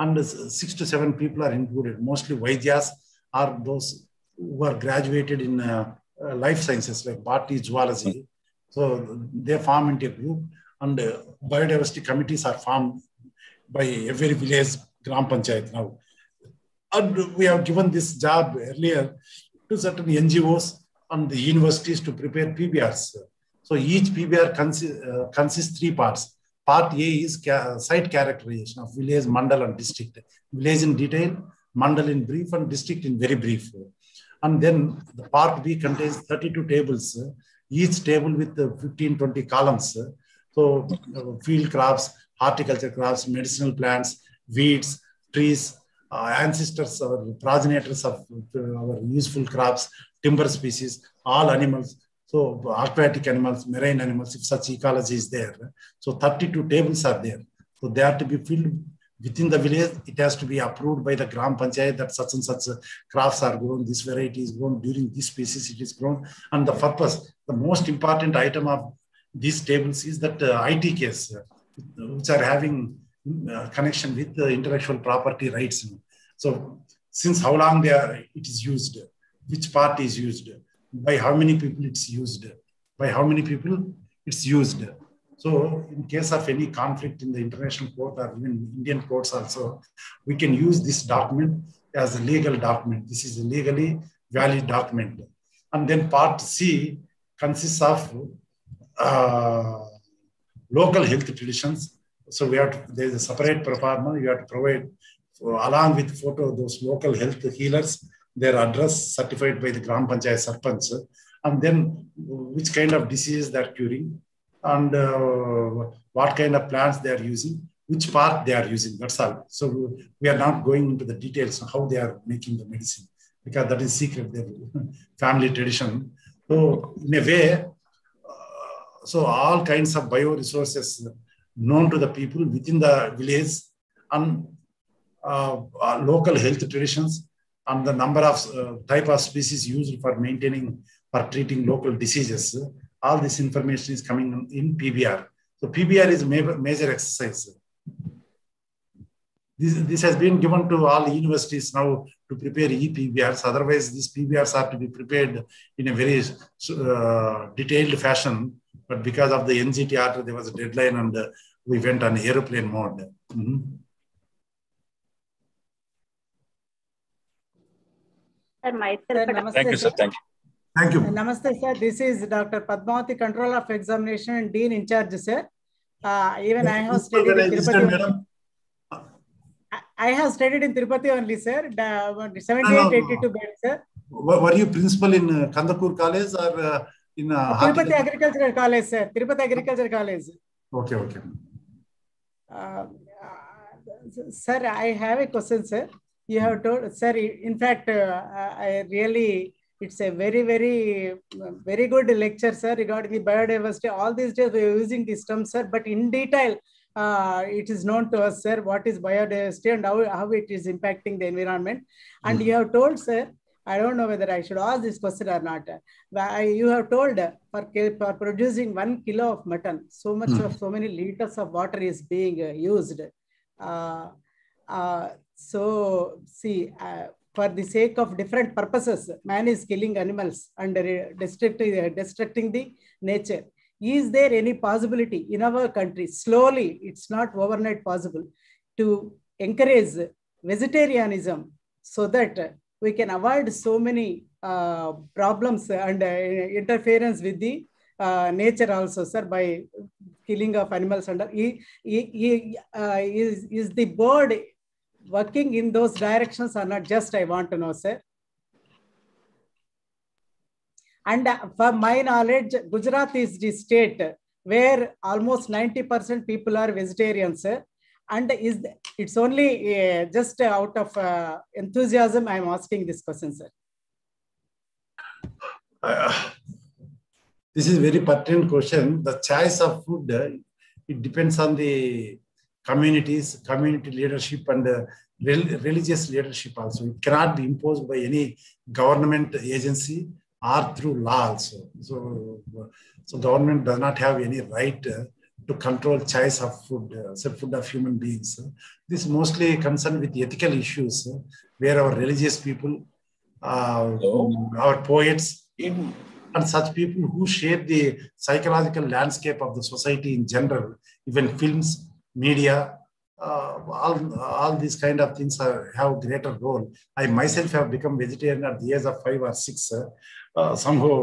and 6 to 7 people are included, mostly Vaidyas or those who are graduated in life sciences like botany, zoology. So they form into a group, and biodiversity committees are formed by every village Gram Panchayat now. And we have given this job earlier to certain NGOs and the universities to prepare PBRs. So each PBR consists 3 parts. Part A is site characterization of village, mandal, and district. Village in detail, mandal in brief, and district in very brief. And then the part B contains 32 tables, each table with 15-20 columns. So field crops, horticulture crops, medicinal plants, weeds, trees, ancestors or progenitors of our useful crops, timber species, all animals. So aquatic animals, marine animals, if such ecology is there. So 32 tables are there. So they have to be filled within the village. It has to be approved by the Gram Panchayat that such and such crops are grown, this variety is grown, during this species it is grown. And the purpose, the most important item of these tables is that IT case, which are having connection with the intellectual property rights. So since how long it is used, which part is used, by how many people it's used, by how many people it's used. So in case of any conflict in the international court or even Indian courts also, we can use this document as a legal document. This is a legally valid document. And then part C consists of local health traditions. So there's a separate proforma, you have to provide along with photo those local health healers, their address certified by the Gram Panchayat Sarpanch, and then which kind of disease they're curing, and what kind of plants they are using, which part they are using, that's all. So we are not going into the details of how they are making the medicine, because that is secret, their family tradition. So in a way, so all kinds of bioresources known to the people within the village, and local health traditions, and the number of type of species used for maintaining or treating local diseases. All this information is coming in PBR. So PBR is major exercise. This has been given to all universities now to prepare ePBRs. Otherwise, these PBRs are to be prepared in a very detailed fashion. But because of the NGT order, there was a deadline, and we went on aeroplane mode. Sir, myself. Thank you, sir. Thank you. Thank you. Namaste, sir. This is Dr. Padmavati, Controller of Examination and Dean in charge, sir. Even I have studied in Tirupati. I have studied in Tirupati only, sir. 78-82 bed, sir. Were you principal in Kandakur College or in Tirupati Agricultural College, sir. Tirupati Agricultural College. Okay, okay. Sir, I have a question, sir. You have told, sir, in fact, I really, it's a very, very good lecture, sir, regarding the biodiversity. All these days we are using this term, sir, but in detail, it is known to us, sir, what is biodiversity and how it is impacting the environment. And you have told, sir, I don't know whether I should ask this question or not. You have told for producing 1 kilo of mutton, so many liters of water is being used. So see, for the sake of different purposes, man is killing animals and destructing the nature. Is there any possibility in our country, slowly, it's not overnight possible, to encourage vegetarianism so that we can avoid so many problems and interference with the nature also, sir, by killing of animals? And is the board working in those directions or not? Just I want to know, sir. And for my knowledge, Gujarat is the state where almost 90% people are vegetarians, sir. And it's only just out of enthusiasm I'm asking this question, sir. This is a very pertinent question. The choice of food, it depends on the communities, community leadership, and religious leadership also. It cannot be imposed by any government agency or through law also. So government does not have any right to to control choice of food, food of human beings. This mostly concerned with ethical issues, where our religious people, our poets, and such people who shape the psychological landscape of the society in general, even films, media, all these kind of things have greater role. I myself have become vegetarian at the age of 5 or 6. Somehow,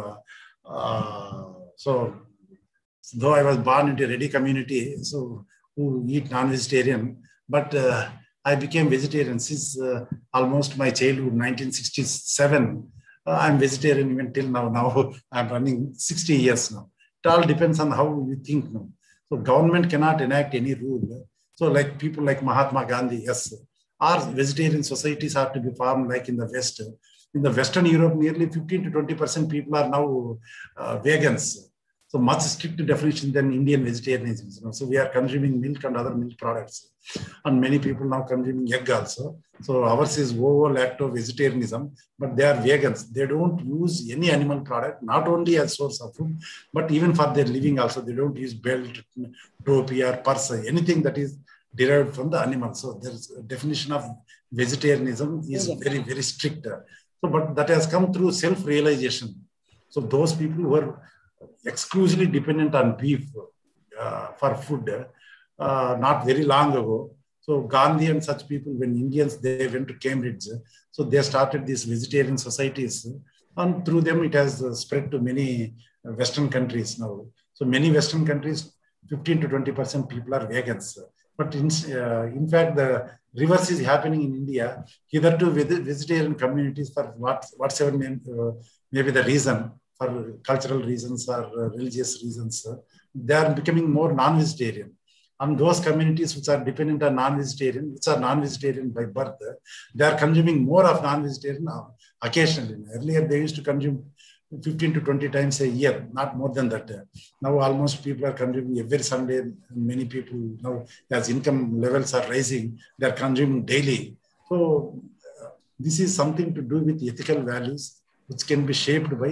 so though I was born into a Reddy community, so who eat non-vegetarian, but I became vegetarian since almost my childhood, 1967. I'm vegetarian even till now. Now I'm running 60 years now. It all depends on how you think now. So government cannot enact any rule. So like people like Mahatma Gandhi, yes, our vegetarian societies are to be formed like in the West. In the Western Europe, nearly 15 to 20% people are now vegans. So much stricter definition than Indian vegetarianism. So we are consuming milk and other milk products. And many people now consuming egg also. So ours is ovo-lacto-vegetarianism, but they are vegans. They don't use any animal product, not only as source of food, but even for their living also. They don't use belt, topi or purse, anything that is derived from the animal. So there's a definition of vegetarianism is very, very strict. So, but that has come through self-realization. So those people who are exclusively dependent on beef for food, not very long ago. So Gandhi and such people, when Indians, they went to Cambridge, so they started these vegetarian societies, and through them it has spread to many Western countries now. So many Western countries, 15 to 20% people are vegans. But in fact, the reverse is happening in India. Hitherto vegetarian communities, for whatsoever maybe the reason, for cultural reasons or religious reasons, they are becoming more non-vegetarian. And those communities which are dependent on non-vegetarian, which are non-vegetarian by birth, they are consuming more of non-vegetarian occasionally. Earlier, they used to consume 15 to 20 times a year, not more than that. Now, almost people are consuming every Sunday. Many people now, as income levels are rising, they are consuming daily. So this is something to do with ethical values, which can be shaped by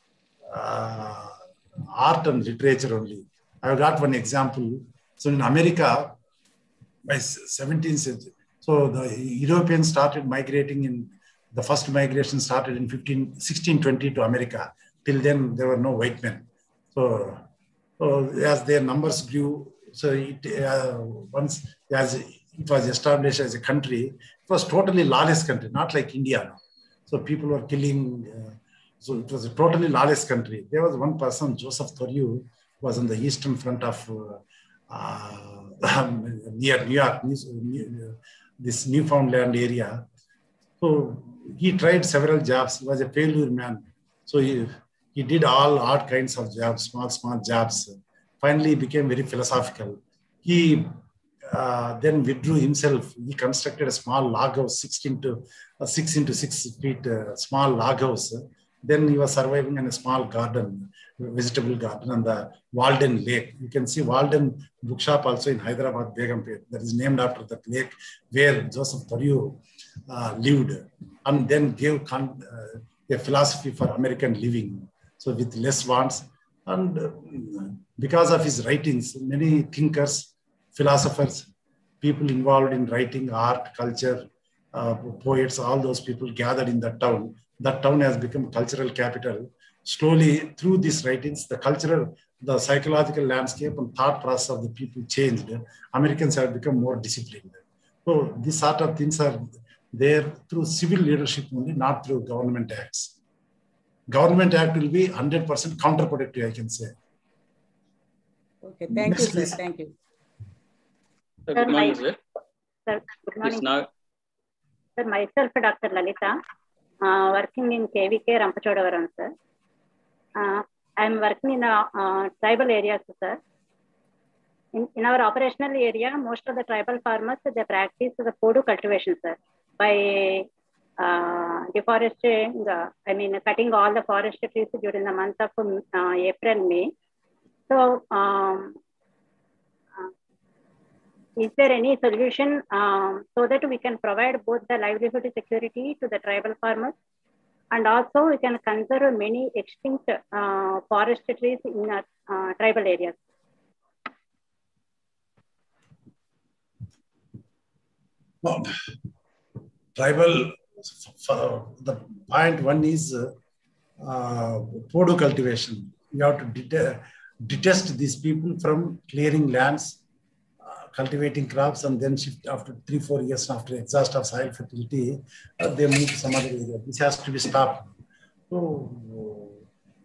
art and literature only. I have got one example. So in America, by 17th century, so the Europeans started migrating in, the first migration started in 1620 to America. Till then, there were no white men. So as their numbers grew, so once as it was established as a country, it was totally lawless country, not like India now. So people were killing, so it was a totally lawless country. There was one person, Joseph Thoreau, who was on the eastern front of near New York, this Newfoundland area. So he tried several jobs. He was a failure man. So he did all odd kinds of jobs, small jobs. Finally, he became very philosophical. He then withdrew himself. He constructed a small log house, 6 into 6 feet, small log house. Then he was surviving in a small garden, vegetable garden on the Walden Lake. You can see Walden Bookshop also in Hyderabad, Begumpet. That is named after that lake where Joseph Thoreau lived, and then gave a philosophy for American living. So with less wants, and because of his writings, many thinkers, philosophers, people involved in writing, art, culture, poets, all those people gathered in that town. That town has become cultural capital. Slowly, through these writings, the cultural, the psychological landscape and thought process of the people changed. Americans have become more disciplined. So these sort of things are there through civil leadership only, not through government acts. Government act will be 100% counterproductive, I can say. Okay, thank you, sir. Thank you. Good morning, sir. Sir, good morning. Sir, myself, Dr. Lalita, working in KVK Rampachodavaram, sir. I'm working in tribal areas, sir. In our operational area, most of the tribal farmers, they practice the Podu cultivation, sir, by deforesting, cutting all the forest trees during the month of April, May. So, is there any solution so that we can provide both the livelihood security to the tribal farmers, and also we can conserve many extinct forest trees in tribal areas? Well, tribal, the point one is Podu cultivation. You have to detest these people from clearing lands, cultivating crops, and then shift after 3-4 years after exhaust of soil fertility, they move to some other area. This has to be stopped. So,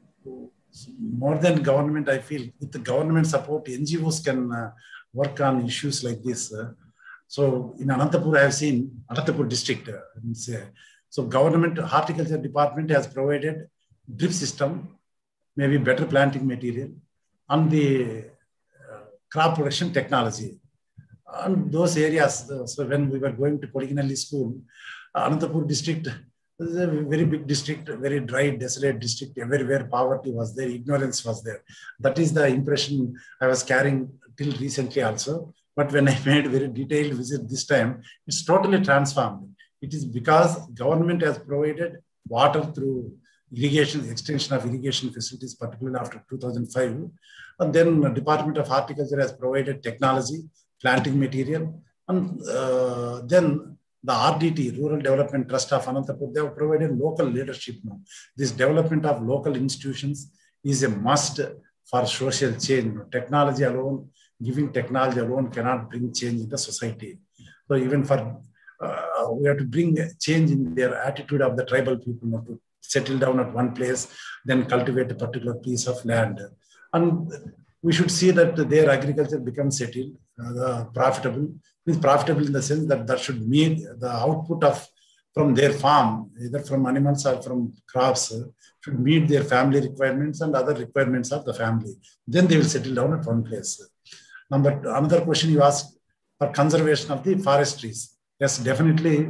more than government, I feel with the government support, NGOs can work on issues like this. So in Anantapur, I have seen Anantapur district. So government horticulture department has provided drip system, maybe better planting material, and the crop production technology. And those areas, so when we were going to Kodiginalli school, Anantapur district is a very big district, very dry, desolate district. Everywhere poverty was there, ignorance was there. That is the impression I was carrying till recently also. But when I made very detailed visit this time, it's totally transformed. It is because government has provided water through irrigation, extension of irrigation facilities, particularly after 2005. And then the Department of Horticulture has provided technology, planting material. And then the RDT, Rural Development Trust of Anantapur, they have provided local leadership now. This development of local institutions is a must for social change. Technology alone, giving technology alone cannot bring change in the society. So even for, we have to bring a change in their attitude of the tribal people, to settle down at one place, then cultivate a particular piece of land. And we should see that their agriculture becomes settled, profitable. It's profitable in the sense that that should meet the output of from their farm, either from animals or from crops, should meet their family requirements and other requirements of the family. Then they will settle down at one place. Another question you asked for conservation of the forest trees. Yes, definitely.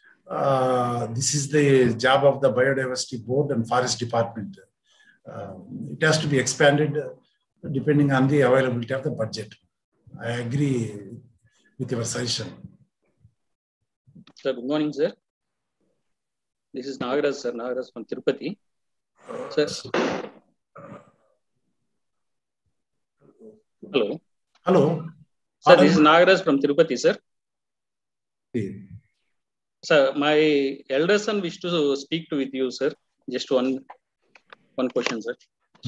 This is the job of the Biodiversity Board and Forest Department. It has to be expanded depending on the availability of the budget. I agree with your suggestion. Sir, good morning, sir. This is Nagaraj, sir. Nagaraj from Tirupati. Sir. Hello. Hello. Sir, this is Nagaraj from Tirupati, sir. Sir, my elder son wished to speak with you, sir. Just one question, sir.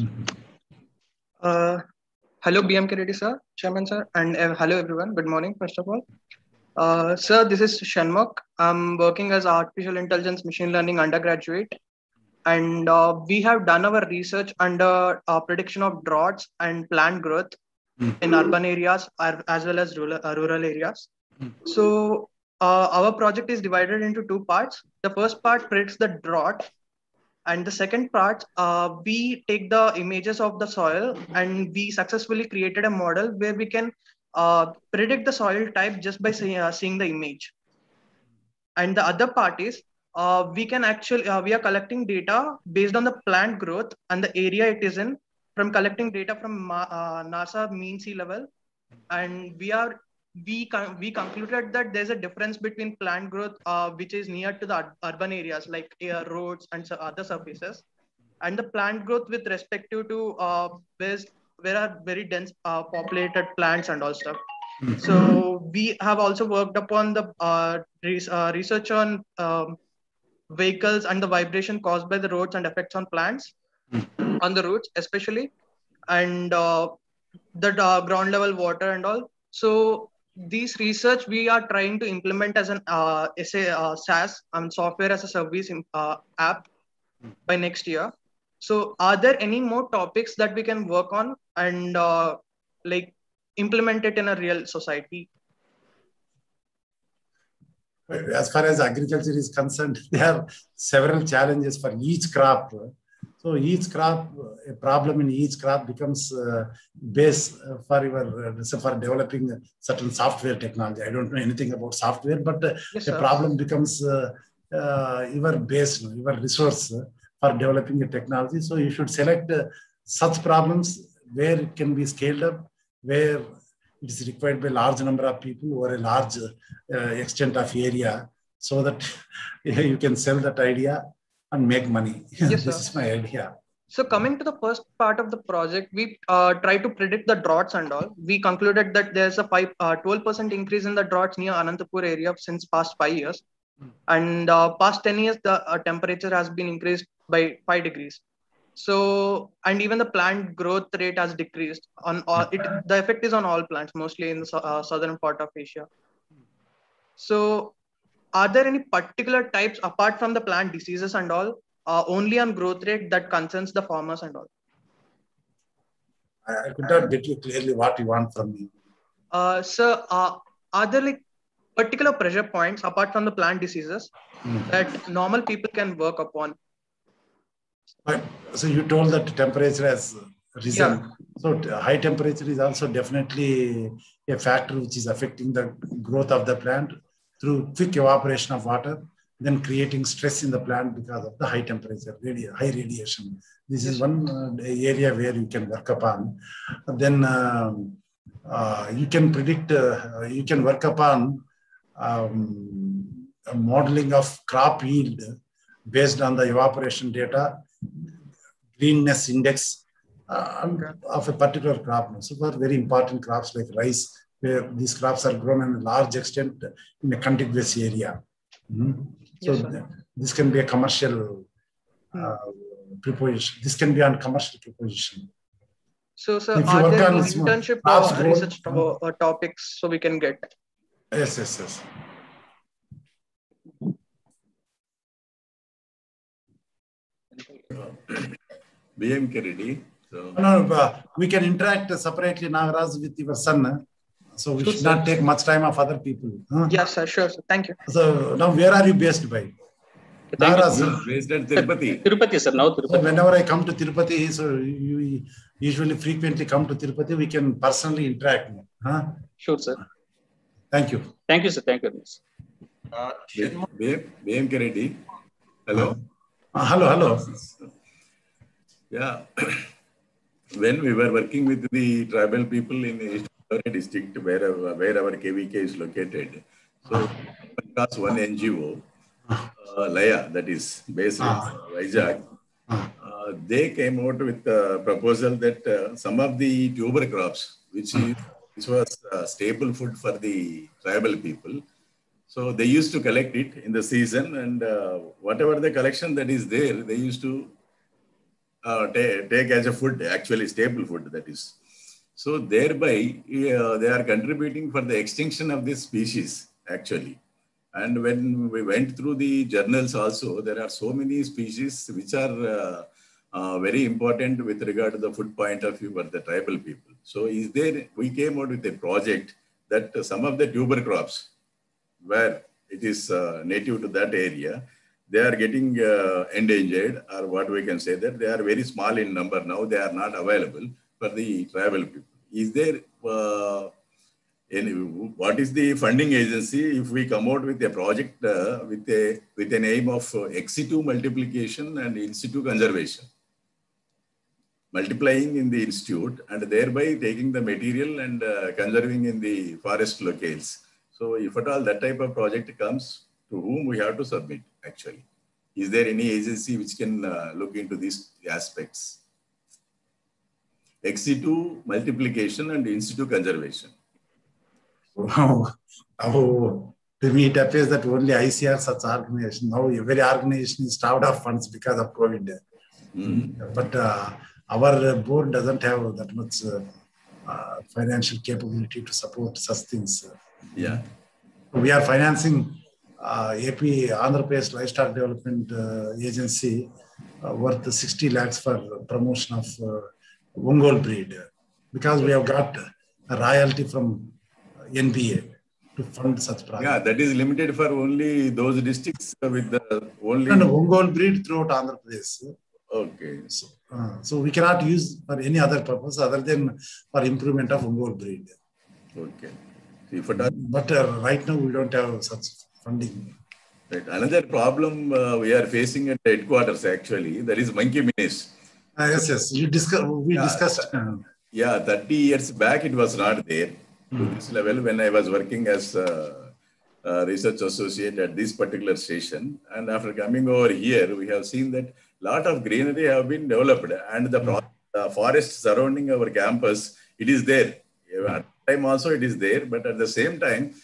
Hello, BMK Reddy, sir, Chairman, sir, and hello, everyone. Good morning, first of all. Sir, this is Shanmukh. I'm working as artificial intelligence machine learning undergraduate. And we have done our research under prediction of droughts and plant growth in urban areas as well as rural areas. So our project is divided into two parts. The first part predicts the drought. And the second part, we take the images of the soil and we successfully created a model where we can predict the soil type just by seeing the image. And the other part is we are collecting data based on the plant growth and the area it is in, from collecting data from NASA mean sea level. And we concluded that there's a difference between plant growth, which is near to the urban areas like roads and other surfaces, and the plant growth with respect to where are very dense populated plants and all stuff. So we have also worked upon the research on vehicles and the vibration caused by the roads and effects on plants on the roads especially, and the ground level water and all. So these research we are trying to implement as an SaaS, software as a service app by next year. So are there any more topics that we can work on and like implement it in a real society? As far as agriculture is concerned, there are several challenges for each crop. So each crop, a problem in each crop becomes base for developing certain software technology. I don't know anything about software, but yes, a problem becomes your base, your resource for developing a technology. So you should select such problems where it can be scaled up, where it is required by a large number of people or a large extent of area, so that you can sell that idea and make money. Yes, this is my idea. So coming to the first part of the project, we try to predict the droughts and all. We concluded that there's a 12% increase in the droughts near Anantapur area since past 5 years. And past 10 years, the temperature has been increased by 5 degrees. So, and even the plant growth rate has decreased. On all, the effect is on all plants, mostly in the southern part of Asia. So, are there any particular types apart from the plant diseases and all, only on growth rate that concerns the farmers and all? I could not get you clearly what you want from me. Sir, are there like particular pressure points apart from the plant diseases that normal people can work upon? So you told that temperature has risen. Yeah. So high temperature is also definitely a factor which is affecting the growth of the plant through quick evaporation of water, then creating stress in the plant because of the high temperature, high radiation. This is one area where you can work upon. Then you can predict, you can work upon a modeling of crop yield based on the evaporation data, greenness index of a particular crop. So for very important crops like rice, where these crops are grown in a large extent in a contiguous area. So this can be a commercial preposition. This can be on commercial preposition. So, sir, are there any internship or research topics so we can get? Yes. BMK ready. So. No, we can interact separately, Nagaraj, with your son. So we should not take much time of other people. Yes, sir. Sure, sir. Thank you. So now, where are you based by? Nagaraj, based at Tirupati. Tirupati, sir. Now Tirupati. So whenever I come to Tirupati, so you usually frequently come to Tirupati, we can personally interact. Sure, sir. Thank you. Thank you, sir. Thank you. BMK ready. Hello. Hello. Yeah. When we were working with the tribal people in the East district, where our KVK is located, so one NGO, Laya, that is based in Vizag, they came out with a proposal that some of the tuber crops, which was staple food for the tribal people, so they used to collect it in the season, and whatever the collection that is there, they used to take as a food, actually staple food, that is. So thereby, they are contributing for the extinction of this species, actually. And when we went through the journals also, there are so many species which are very important with regard to the food point of view for the tribal people. So we came out with a project that some of the tuber crops, where it is native to that area, they are getting endangered, or what we can say that they are very small in number now, they are not available for the tribal people. Is there, what is the funding agency if we come out with a project with an aim of ex situ multiplication and in situ conservation? Multiplying in the institute and thereby taking the material and conserving in the forest locales. So if at all that type of project comes, to whom we have to submit actually? Is there any agency which can look into these aspects? Ex situ multiplication and in situ conservation. Wow. To me, it appears that only ICR such organization. Now every organization is starved of funds because of COVID. But our board doesn't have that much financial capability to support such things. Yeah. We are financing AP Andhra Pradesh Livestock Development Agency worth 60 lakhs for promotion of Ongole breed, because we have got a royalty from NBA to fund such projects. Yeah, that is limited for only those districts with the only... And Ongole breed throughout Andhra Pradesh. Okay. So we cannot use for any other purpose other than for improvement of Ongole breed. Okay. But right now we don't have such funding. Right. Another problem we are facing at the headquarters actually, that is monkey menace. Yes. We discussed. Yeah, 30 years back it was not there to this level when I was working as a research associate at this particular station. And after coming over here, we have seen that lot of greenery have been developed, and the forest surrounding our campus, it is there. At the time also it is there, but at the same time,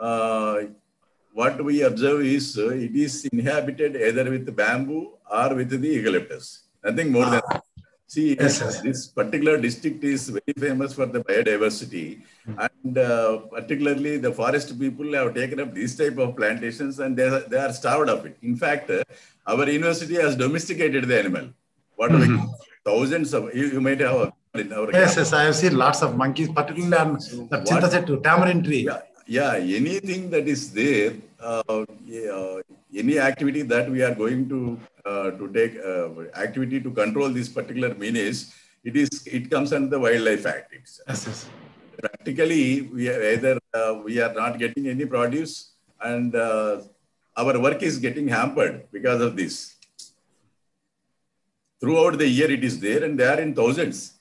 what we observe is it is inhabited either with bamboo or with the eucalyptus. Nothing more than that. See, this particular district is very famous for the biodiversity, and particularly the forest people have taken up these type of plantations, and they are starved of it. In fact, our university has domesticated the animal. What we thousands of you might have in our yes, I have seen lots of monkeys, particularly on the Chintasettu tamarind tree. Yeah, anything that is there, any activity that we are going to take activity to control this particular menace, it comes under the Wildlife Act. Yes. Practically, we are not getting any produce, and our work is getting hampered because of this. Throughout the year, it is there, and they are in thousands.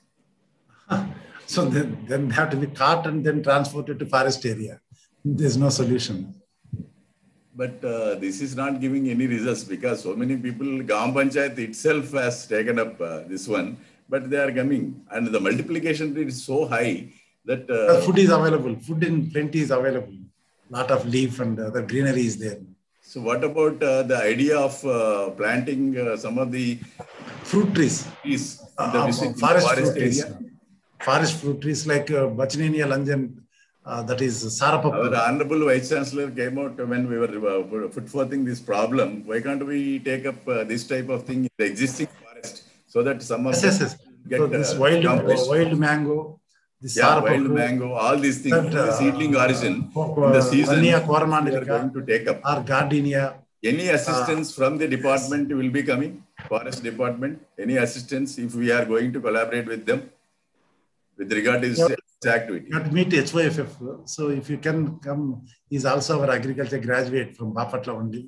So then they have to be caught and then transported to forest area. There's no solution. But this is not giving any results because so many people, Gram Panchayat itself has taken up this one, but they are coming. And the multiplication rate is so high that... food is available. Food in plenty is available. Lot of leaf and the greenery is there. So what about the idea of planting some of the... fruit trees? Forest fruit trees. Forest fruit trees like Bachnenia lanjan, that is Sarapappu. Our Honorable Vice Chancellor came out when we were put forthing this problem. Why can't we take up this type of thing in the existing forest so that some of get so this wild mango, this wild mango, all these things, the seedling origin in the season, we are going to take up. Or gardenia. Any assistance from the department will be coming, forest department, any assistance if we are going to collaborate with them with regard to this activity. You have to meet HYFF. So if you can come, he's also our agriculture graduate from Bapatla only,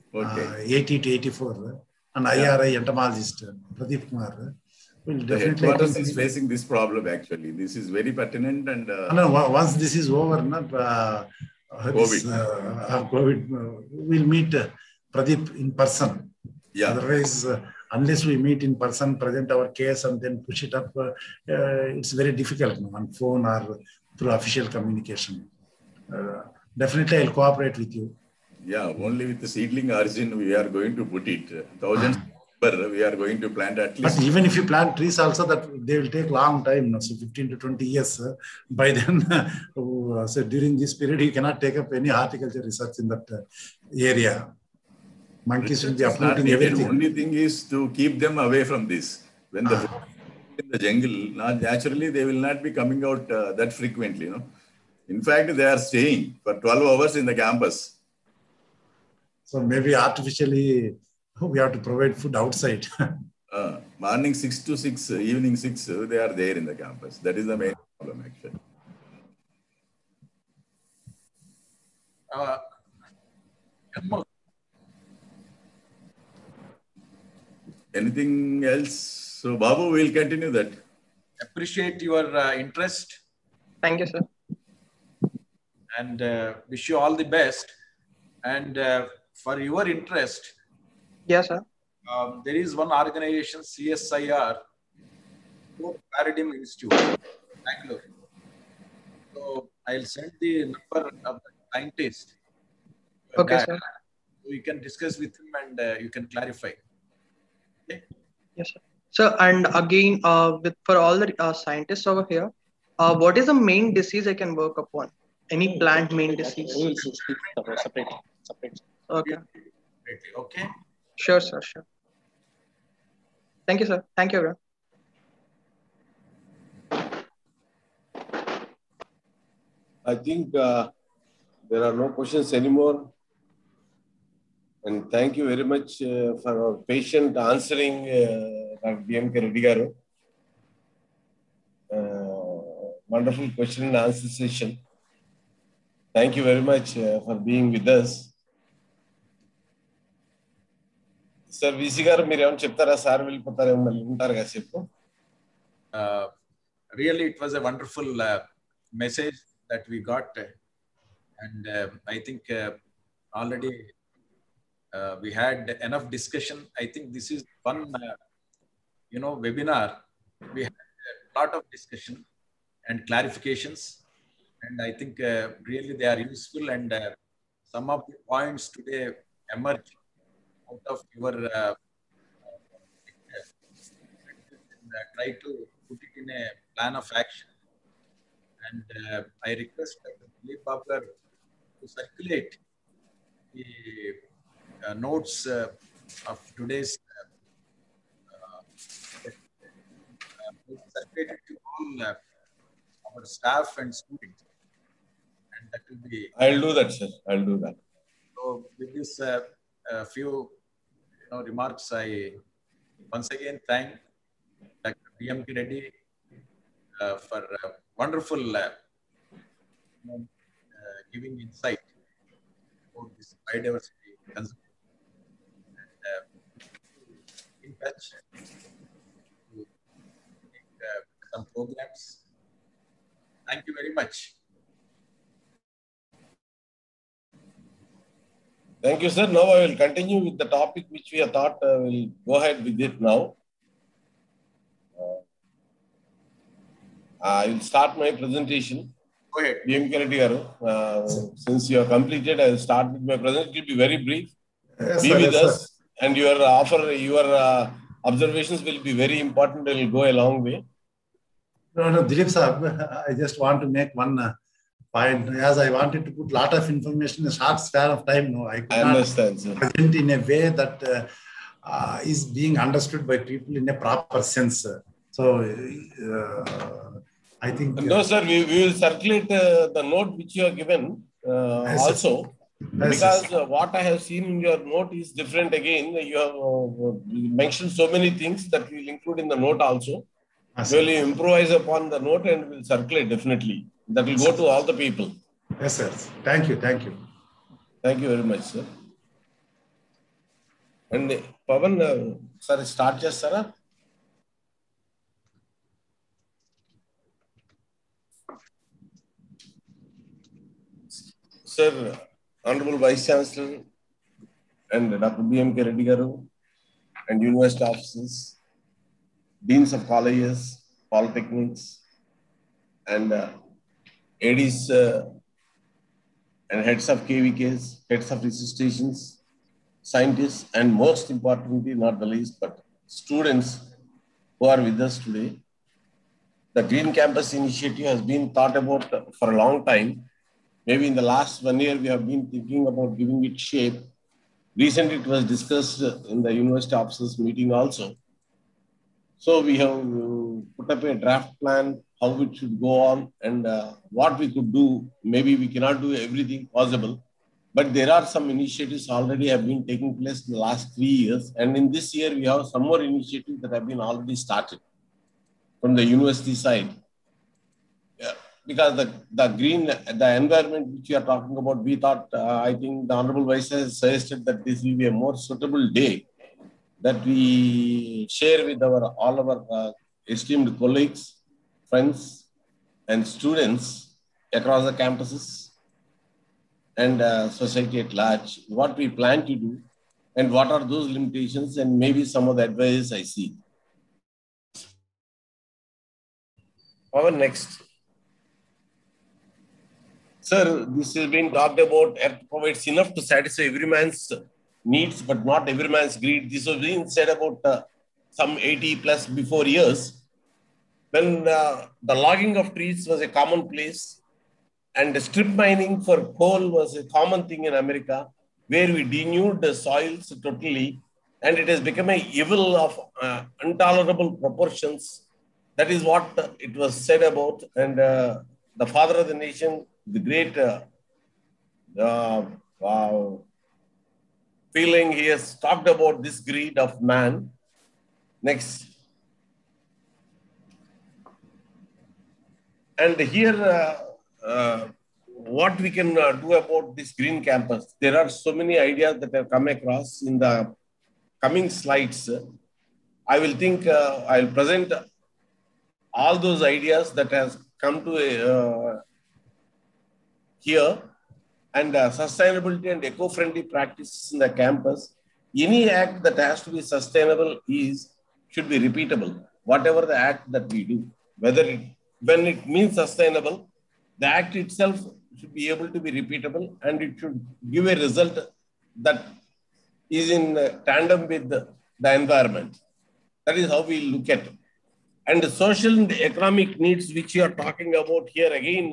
80 to 84, and IRI entomologist, Pradeep Kumar. Will definitely. Headquarters is facing this problem actually. This is very pertinent and. No, once this is over, COVID, we'll meet Pradeep in person. Yeah. Otherwise, unless we meet in person, present our case and then push it up, it's very difficult on phone or through official communication. Definitely, I'll cooperate with you. Yeah, only with the seedling origin we are going to put it. Thousands we are going to plant at least. But even if you plant trees also, that they will take long time, so 15 to 20 years. By then, so during this period, you cannot take up any horticulture research in that area. Monkeys will be uprooting everything. The only thing is to keep them away from this. When the in the jungle, naturally they will not be coming out that frequently. In fact, they are staying for 12 hours in the campus. So maybe artificially, we have to provide food outside. Morning 6 to 6, evening 6, they are there in the campus. That is the main problem actually. Anything else? So Babu, we'll continue that. Appreciate your interest. Thank you, sir. And wish you all the best. And for your interest, yes, sir. There is one organization, CSIR, Paradigm Institute, Bangalore. So I'll send the number of the scientist. Okay, sir. So you can discuss with him and you can clarify. Okay? Yes, sir. So, and again, for all the scientists over here, what is the main disease I can work upon? Any plant main disease? We will speak separate. Okay. Okay. Sure, sir. Sure. Thank you, sir. Thank you, everyone. I think there are no questions anymore. And thank you very much for our patient answering, Dr. BMK Reddy garu. Wonderful question and answer session. Thank you very much for being with us. Sir, VC garu meer em cheptara sir velipotare untaru ga cheppu. Really, it was a wonderful message that we got, and I think already We had enough discussion. I think this is one, webinar. We had a lot of discussion and clarifications, and I think really they are useful. And some of the points today emerge out of your try to put it in a plan of action. And I request Dr. Dilip Babgar to circulate the notes of today's circulated to all our staff and students. And that will be. I'll do that, sir. I'll do that. So with this few remarks, I once again thank Dr. BMK Reddy for wonderful giving insight about this biodiversity concept. And in touch to make some programs. Thank you very much. Thank you, sir. Now I will continue with the topic which we have thought we'll go ahead with it now. I will start my presentation. Go ahead. BMK Reddy garu, since you have completed, I will start with my presentation. It will be very brief. Yes, be sir, with yes, us, sir. and your observations will be very important. They will go a long way. No, Dilip sir, I just want to make one point. As I wanted to put a lot of information in a short span of time, no, I could understand, sir. Present in a way that is being understood by people in a proper sense. So, I think... No, sir, we will circulate the note which you have given yes, also. Yes, because what I have seen in your note is different again. You have mentioned so many things that we will include in the note also. Yes, we will improvise upon the note and will circulate definitely. That will go to all the people. Yes, sir. Thank you. Thank you. Thank you very much, sir. And Pavan, sir, start chestara? Sir, Honorable Vice Chancellor and Dr. BMK Reddy garu and university officers, deans of colleges, polytechnics, and ADs and heads of KVKs, heads of research stations, scientists, and most importantly, not the least, but students who are with us today. The Green Campus Initiative has been thought about for a long time. Maybe in the last 1 year, we have been thinking about giving it shape. Recently, it was discussed in the university officers meeting also. So we have put up a draft plan, how it should go on and what we could do. Maybe we cannot do everything possible, but there are some initiatives already have been taking place in the last 3 years. And in this year, we have some more initiatives that have been already started from the university side. Because the environment which we are talking about, we thought, I think the Honorable Vice has suggested that this will be a more suitable day that we share with all our esteemed colleagues, friends, and students across the campuses and society at large, what we plan to do and what are those limitations and maybe some of the advices I see. Our next. Sir, this has been talked about. Earth provides enough to satisfy every man's needs, but not every man's greed. This was being said about some 80 plus before years, when the logging of trees was a commonplace and the strip mining for coal was a common thing in America, where we denuded the soils totally, and it has become an evil of intolerable proportions. That is what it was said about. And the father of the nation, the great feeling, he has talked about this greed of man. Next. And here, what we can do about this green campus. There are so many ideas that have come across in the coming slides. I will think I'll present all those ideas that has come to here. and sustainability and eco-friendly practices in the campus, any act that has to be sustainable should be repeatable. Whatever the act that we do, when it means sustainable, the act itself should be able to be repeatable, and it should give a result that is in tandem with the environment. That is how we look at it. And the social and economic needs which you are talking about here again,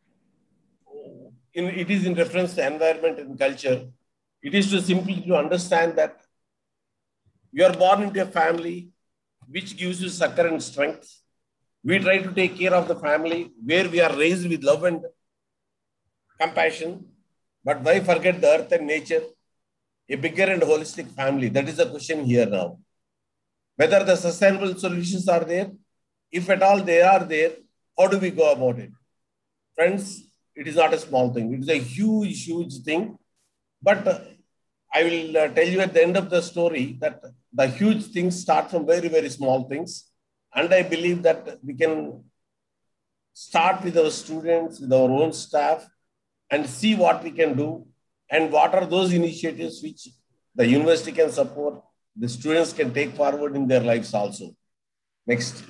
it is in reference to environment and culture. It is simply to understand that you are born into a family which gives you succor and strength. We try to take care of the family where we are raised with love and compassion. But why forget the earth and nature? A bigger and holistic family. That is the question here now. Whether the sustainable solutions are there, if at all they are there, how do we go about it? Friends, it is not a small thing. It is a huge, huge thing. But I will tell you at the end of the story that the huge things start from very, very small things. And I believe that we can start with our students, with our own staff, and see what we can do and what are those initiatives which the university can support, the students can take forward in their lives also. Next.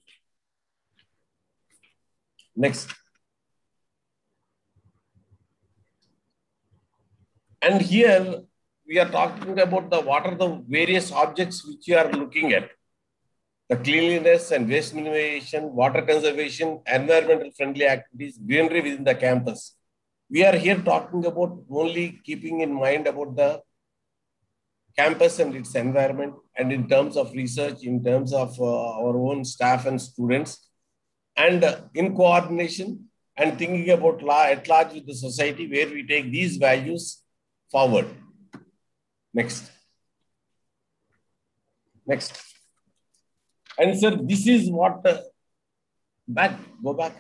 And here we are talking about what are the various objects which you are looking at. The cleanliness and waste minimization, water conservation, environmental friendly activities, greenery within the campus. We are here talking about only keeping in mind about the campus and its environment, and in terms of research, in terms of our own staff and students, and in coordination and thinking about law at large with the society where we take these values forward. Next. And sir, this is what, go back.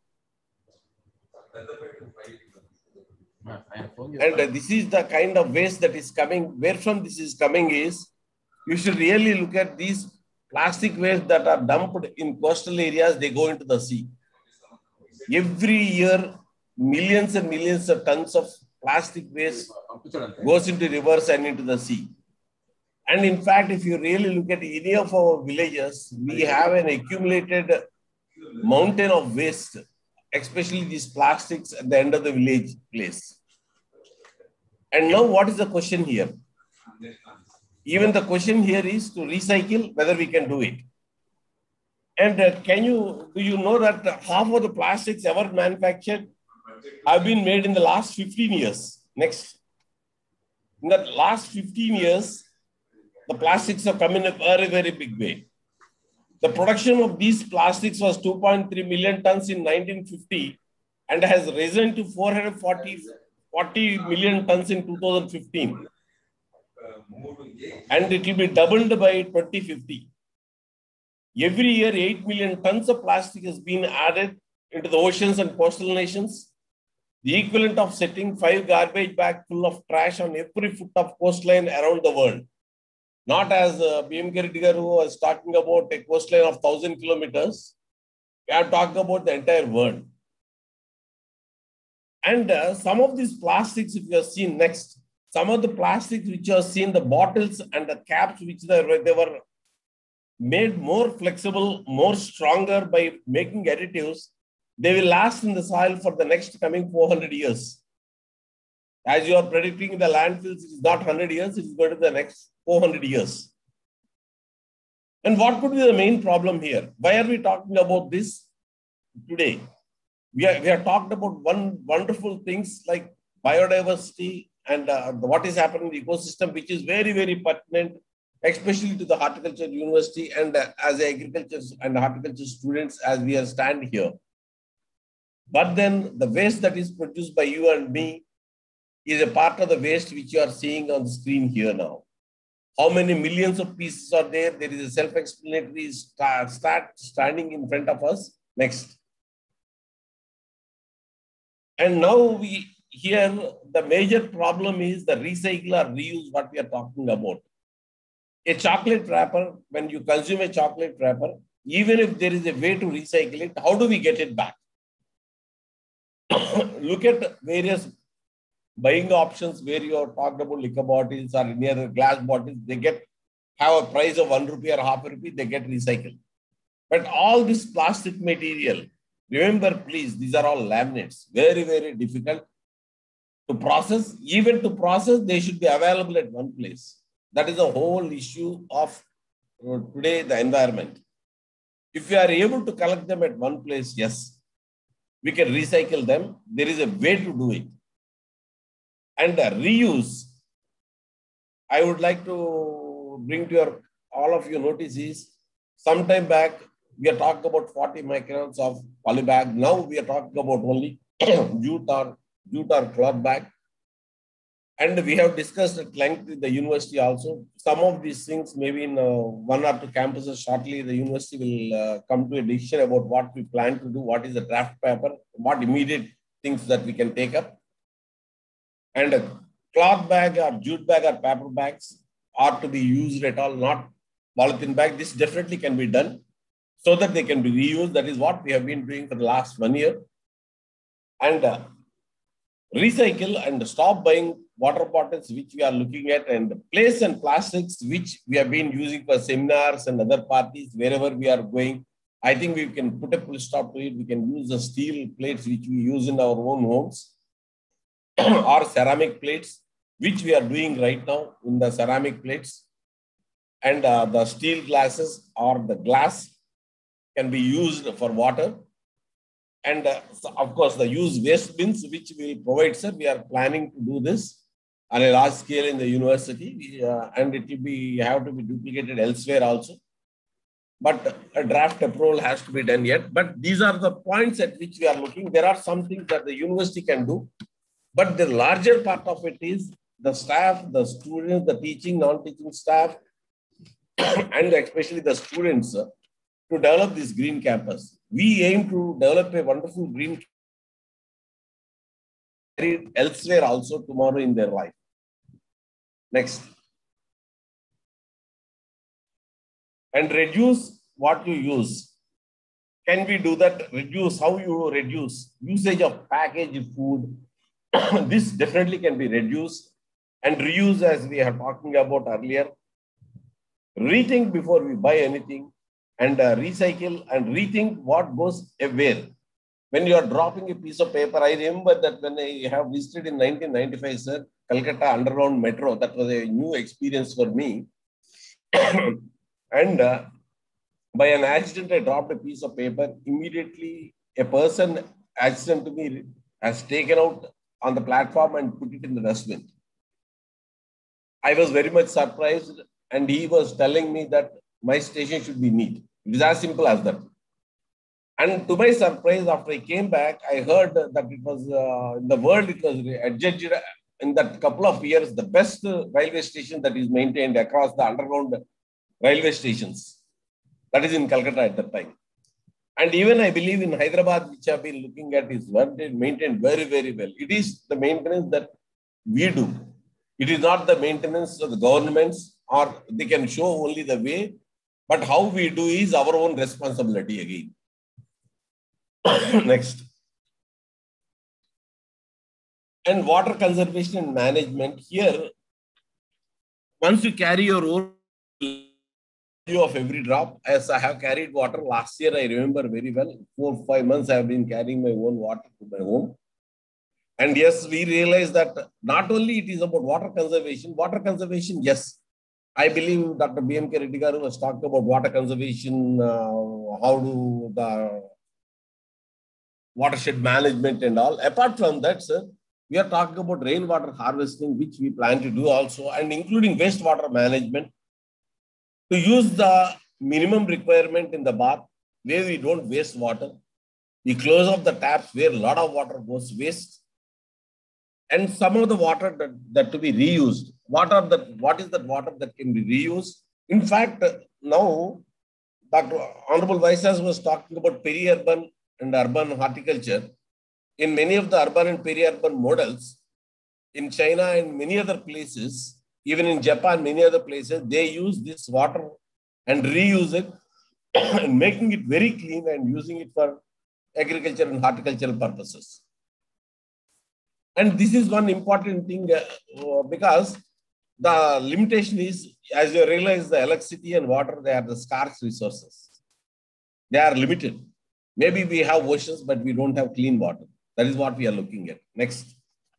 And this is the kind of waste that is coming. Where from this is coming is, you should really look at these plastic waste that are dumped in coastal areas, they go into the sea. Every year, millions and millions of tons of plastic waste goes into rivers and into the sea. And in fact, if you really look at any of our villages, we have an accumulated mountain of waste, especially these plastics at the end of the village place. And now what is the question here? Even the question here is to recycle, whether we can do it. And do you know that half of the plastics ever manufactured have been made in the last 15 years? Next. In the last 15 years, the plastics have come in a very, very big way. The production of these plastics was 2.3 million tons in 1950 and has risen to 440 million tons in 2015. And it will be doubled by 2050. Every year, 8 million tons of plastic has been added into the oceans and coastal nations, the equivalent of setting 5 garbage bags full of trash on every foot of coastline around the world. Not as BMK Reddy Garu was talking about a coastline of 1,000 kilometers. We are talking about the entire world. And some of these plastics, if you have seen next, some of the plastics which you have seen, the bottles and the caps, which they were made more flexible, more stronger by making additives, they will last in the soil for the next coming 400 years. As you are predicting the landfills, it is not 100 years, it is going to the next 400 years. And what could be the main problem here? Why are we talking about this today? We have talked about wonderful things like biodiversity and what is happening in the ecosystem, which is very, very pertinent, especially to the horticulture university and as agriculture and horticulture students as we stand here. But then the waste that is produced by you and me is a part of the waste which you are seeing on the screen here now. How many millions of pieces are there? There is a self-explanatory stat standing in front of us. Next. And now here the major problem is the recycle or reuse, what we are talking about. A chocolate wrapper, when you consume a chocolate wrapper, even if there is a way to recycle it, how do we get it back? Look at various buying options where you are talked about liquor bottles or any other glass bottles, they have a price of 1 rupee or half a rupee, they get recycled. But all this plastic material, remember please, these are all laminates, very, very difficult to process. Even to process, they should be available at one place. That is the whole issue of today, the environment. If you are able to collect them at one place, yes, we can recycle them. There is a way to do it. And reuse, I would like to bring to all of your notice is, sometime back, we are talking about 40 microns of polybag. Now we are talking about only jute or cloth bag. And we have discussed at length with the university also. Some of these things, maybe in 1 or 2 campuses shortly, the university will come to a decision about what we plan to do, what is the draft paper, what immediate things that we can take up. And a cloth bag or jute bag or paper bags are to be used at all, not polythene bag. This definitely can be done so that they can be reused. That is what we have been doing for the last 1 year. And recycle and stop buying water bottles, which we are looking at, and plates and plastics, which we have been using for seminars and other parties, wherever we are going. I think we can put a full stop to it. We can use the steel plates, which we use in our own homes, or ceramic plates, which we are doing right now in the ceramic plates. And the steel glasses or the glass can be used for water. And so of course, the used waste bins, which we will provide, sir, we are planning to do this on a large scale in the university, and it will have to be duplicated elsewhere also. But a draft approval has to be done yet. But these are the points at which we are looking. There are some things that the university can do, but the larger part of it is the staff, the students, the teaching, non-teaching staff, and especially the students to develop this green campus. We aim to develop a wonderful green campus elsewhere also tomorrow in their life. Next. And reduce what you use. Can we do that? Reduce, how you reduce usage of packaged food. This definitely can be reduced. And reuse, as we are talking about earlier. Rethink before we buy anything, and recycle and rethink what goes where. When you are dropping a piece of paper, I remember that when I have visited in 1995, sir, Calcutta Underground Metro, that was a new experience for me. And by an accident, I dropped a piece of paper. Immediately, a person adjacent to me has taken out on the platform and put it in the dustbin. I was very much surprised, and he was telling me that my station should be neat. It is as simple as that. And to my surprise, after I came back, I heard that it was, in the world, it was adjudged in that couple of years, the best railway station that is maintained across the underground railway stations. That is in Calcutta at that time. And even I believe in Hyderabad, which I have been looking at, is maintained very, very well. It is the maintenance that we do. It is not the maintenance of the governments, or they can show only the way, but how we do is our own responsibility again. Next. And water conservation and management. Here, once you carry your own value of every drop, as I have carried water last year, I remember very well, 4 or 5 months I have been carrying my own water to my home. And yes, we realize that not only it is about water conservation, yes. I believe Dr. B.M.K. Reddy Garu was talking about water conservation, how do the watershed management and all. Apart from that, sir, we are talking about rainwater harvesting, which we plan to do also, and including wastewater management, to use the minimum requirement in the bath where we don't waste water. We close off the taps where a lot of water goes waste. And some of the water that to be reused. What is that water that can be reused? In fact, now, Dr. Honorable Vice Chancellor was talking about peri-urban and urban horticulture. In many of the urban and peri-urban models, in China and many other places, even in Japan, many other places, they use this water and reuse it, and making it very clean and using it for agriculture and horticultural purposes. And this is one important thing because the limitation is, as you realize, the electricity and water, they are the scarce resources. They are limited. Maybe we have oceans, but we don't have clean water. That is what we are looking at. Next.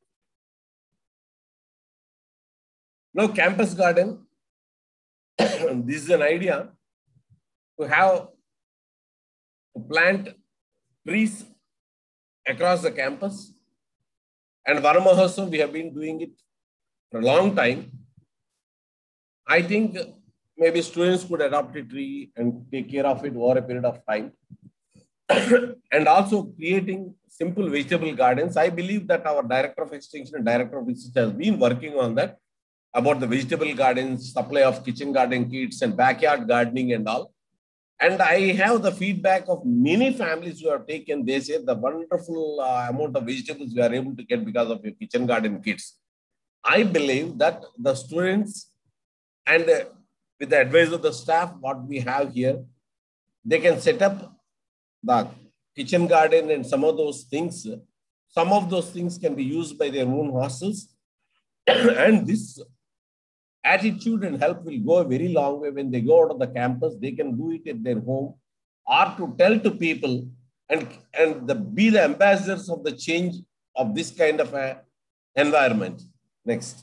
Now, campus garden. This is an idea to plant trees across the campus. And Vana Mahotsav, we have been doing it for a long time. I think maybe students could adopt a tree and take care of it over a period of time. And also creating simple vegetable gardens. I believe that our Director of Extension and Director of Research has been working on that, about the vegetable gardens, supply of kitchen garden kits and backyard gardening and all. And I have the feedback of many families who have taken, they say the wonderful amount of vegetables we are able to get because of your kitchen garden kits. I believe that the students and with the advice of the staff, what we have here, they can set up the kitchen garden and some of those things. Some of those things can be used by their own hostels. And this attitude and help will go a very long way. When they go out of the campus, they can do it at their home, or to tell to people and be the ambassadors of the change of this kind of a environment. Next.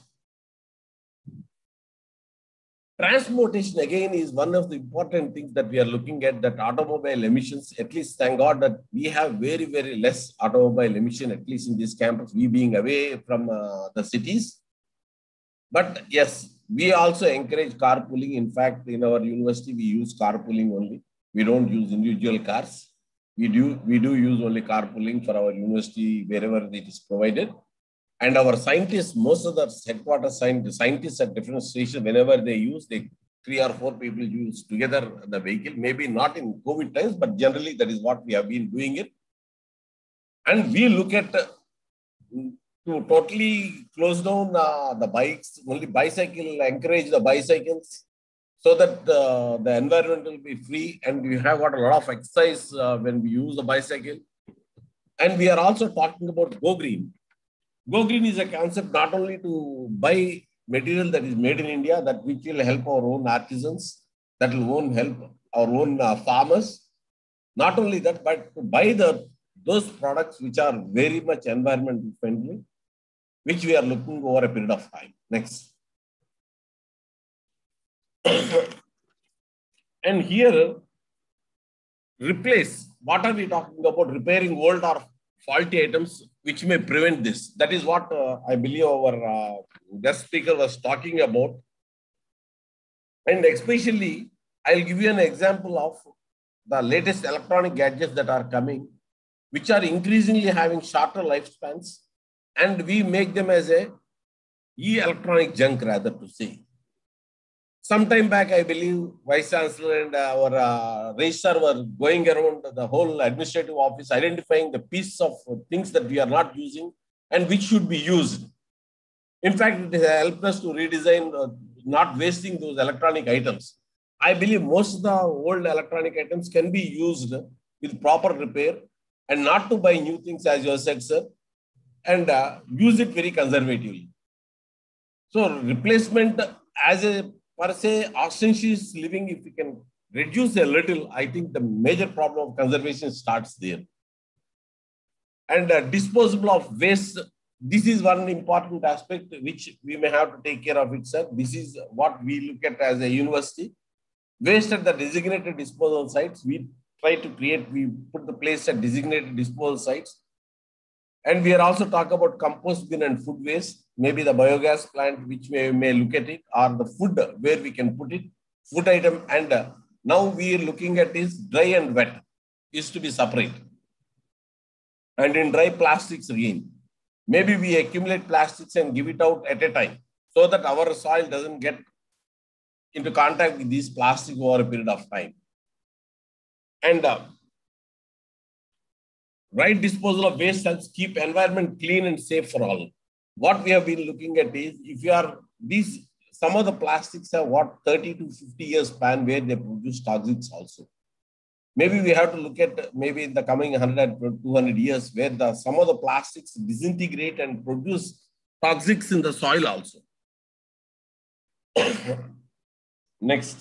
Transportation again is one of the important things that we are looking at, that automobile emissions. At least thank God that we have very, very less automobile emission, at least in this campus, we being away from the cities. But yes, we also encourage carpooling. In fact, in our university, we use carpooling only. We don't use individual cars. We do use only carpooling for our university wherever it is provided. And our scientists, most of the headquarters scientists at different stations, whenever they use, 3 or 4 people use together the vehicle. Maybe not in COVID times, but generally that is what we have been doing it. And we look at to totally close down the bikes, only bicycle, encourage the bicycles so that the environment will be free, and we have got a lot of exercise when we use the bicycle. And we are also talking about Go Green. Go Green is a concept not only to buy material that is made in India, that which will help our own artisans, that will help our own farmers. Not only that, but to buy those products which are very much environmental friendly, which we are looking over a period of time. Next. And here, replace. What are we talking about? Repairing old or faulty items which may prevent this. That is what I believe our guest speaker was talking about. And especially, I'll give you an example of the latest electronic gadgets that are coming, which are increasingly having shorter lifespans, and we make them as a electronic junk, rather to say. Sometime back, I believe Vice Chancellor and our registrar were going around the whole administrative office, identifying the pieces of things that we are not using and which should be used. In fact, it has helped us to redesign, not wasting those electronic items. I believe most of the old electronic items can be used with proper repair and not to buy new things, as you said, sir, and use it very conservatively. So replacement as a per se, ostentatious living, if we can reduce a little, I think the major problem of conservation starts there. And disposable of waste, this is one important aspect which we may have to take care of itself. This is what we look at as a university. Waste at the designated disposal sites, we try to create, we put the place at designated disposal sites. And we are also talking about compost bin and food waste, maybe the biogas plant, which may look at it, or the food where we can put it, food item. And now we are looking at is dry and wet is to be separate. And in dry plastics again, maybe we accumulate plastics and give it out at a time so that our soil doesn't get into contact with these plastics over a period of time. And right disposal of waste helps keep environment clean and safe for all. What we have been looking at is, if you are some of the plastics have what 30 to 50 years span where they produce toxics also. Maybe we have to look at maybe in the coming 100 to 200 years where some of the plastics disintegrate and produce toxics in the soil also. Next.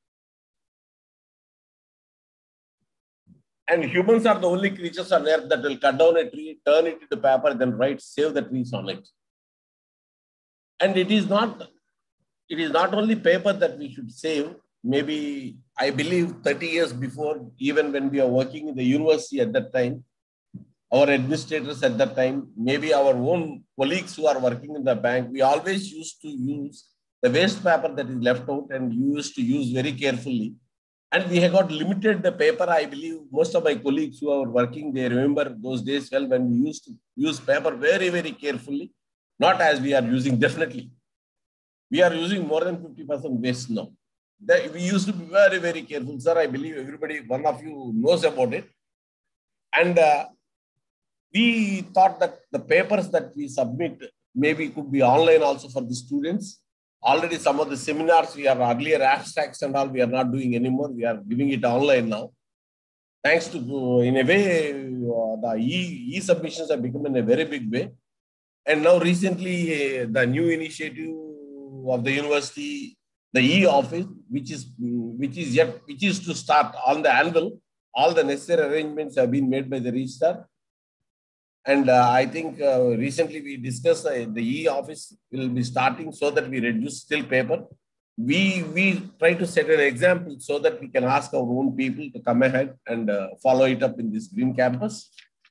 And humans are the only creatures on earth that will cut down a tree, turn it into paper, then write, save the trees on it. And it is not only paper that we should save. Maybe I believe 30 years before, even when we are working in the university at that time, our administrators at that time, maybe our own colleagues who are working in the bank, we always used to use the waste paper that is left out and used to use very carefully. And we have got limited the paper. I believe most of my colleagues who are working, they remember those days well when we used to use paper very, very carefully, not as we are using definitely. We are using more than 50% waste now. We used to be very, very careful, sir. I believe everybody, one of you knows about it. And we thought that the papers that we submit maybe could be online also for the students. Already some of the seminars, we are earlier abstracts and all, we are not doing anymore. We are giving it online now. Thanks to, in a way, the e-submissions have become in a very big way. And now recently, the new initiative of the university, the e-office, which is to start on the anvil. All the necessary arrangements have been made by the registrar. And I think recently we discussed the e-office will be starting so that we reduce still paper. We try to set an example so that we can ask our own people to come ahead and follow it up in this green campus.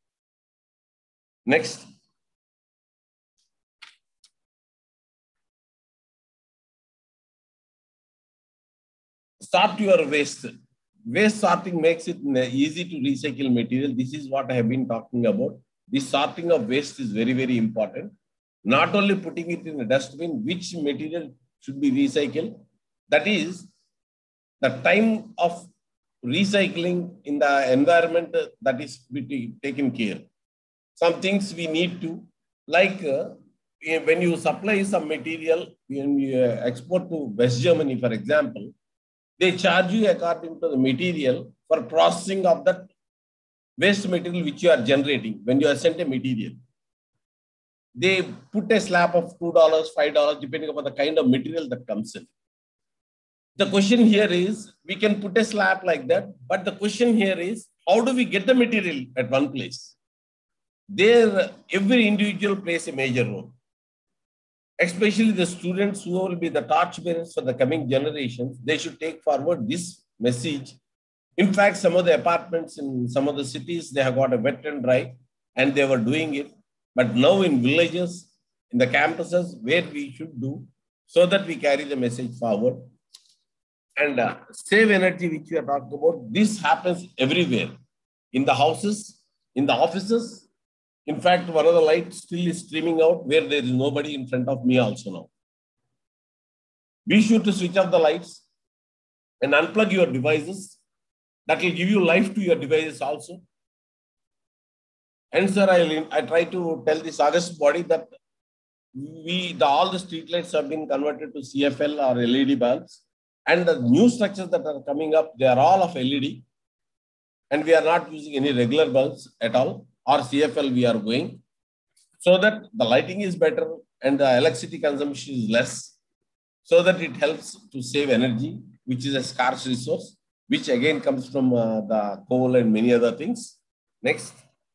Next. Sort your waste. Waste sorting makes it easy to recycle material. This is what I have been talking about. This sorting of waste is very, very important. Not only putting it in a dustbin, which material should be recycled. That is, the time of recycling in the environment that is taken care. Some things we need to, like when you supply some material, when you export to West Germany, for example, they charge you according to the material for processing of that waste material which you are generating when you are sent a material. They put a slab of $2, $5, depending upon the kind of material that comes in. The question here is, we can put a slab like that, but the question here is, how do we get the material at one place? There, every individual plays a major role. Especially the students who will be the torchbearers for the coming generations, they should take forward this message. In fact, some of the apartments in some of the cities, they have got a wet and dry, and they were doing it. But now in villages, in the campuses, where we should do, so that we carry the message forward. And save energy, which we are talking about, this happens everywhere. In the houses, in the offices. In fact, one of the lights still is streaming out where there is nobody in front of me also now. Be sure to switch off the lights and unplug your devices. That will give you life to your devices also. And sir, I try to tell this august body that all the street lights have been converted to CFL or LED bulbs. And the new structures that are coming up, they are all of LED. And we are not using any regular bulbs at all. Or CFL we are going, so that the lighting is better and the electricity consumption is less, so that it helps to save energy, which is a scarce resource, which again comes from the coal and many other things. Next.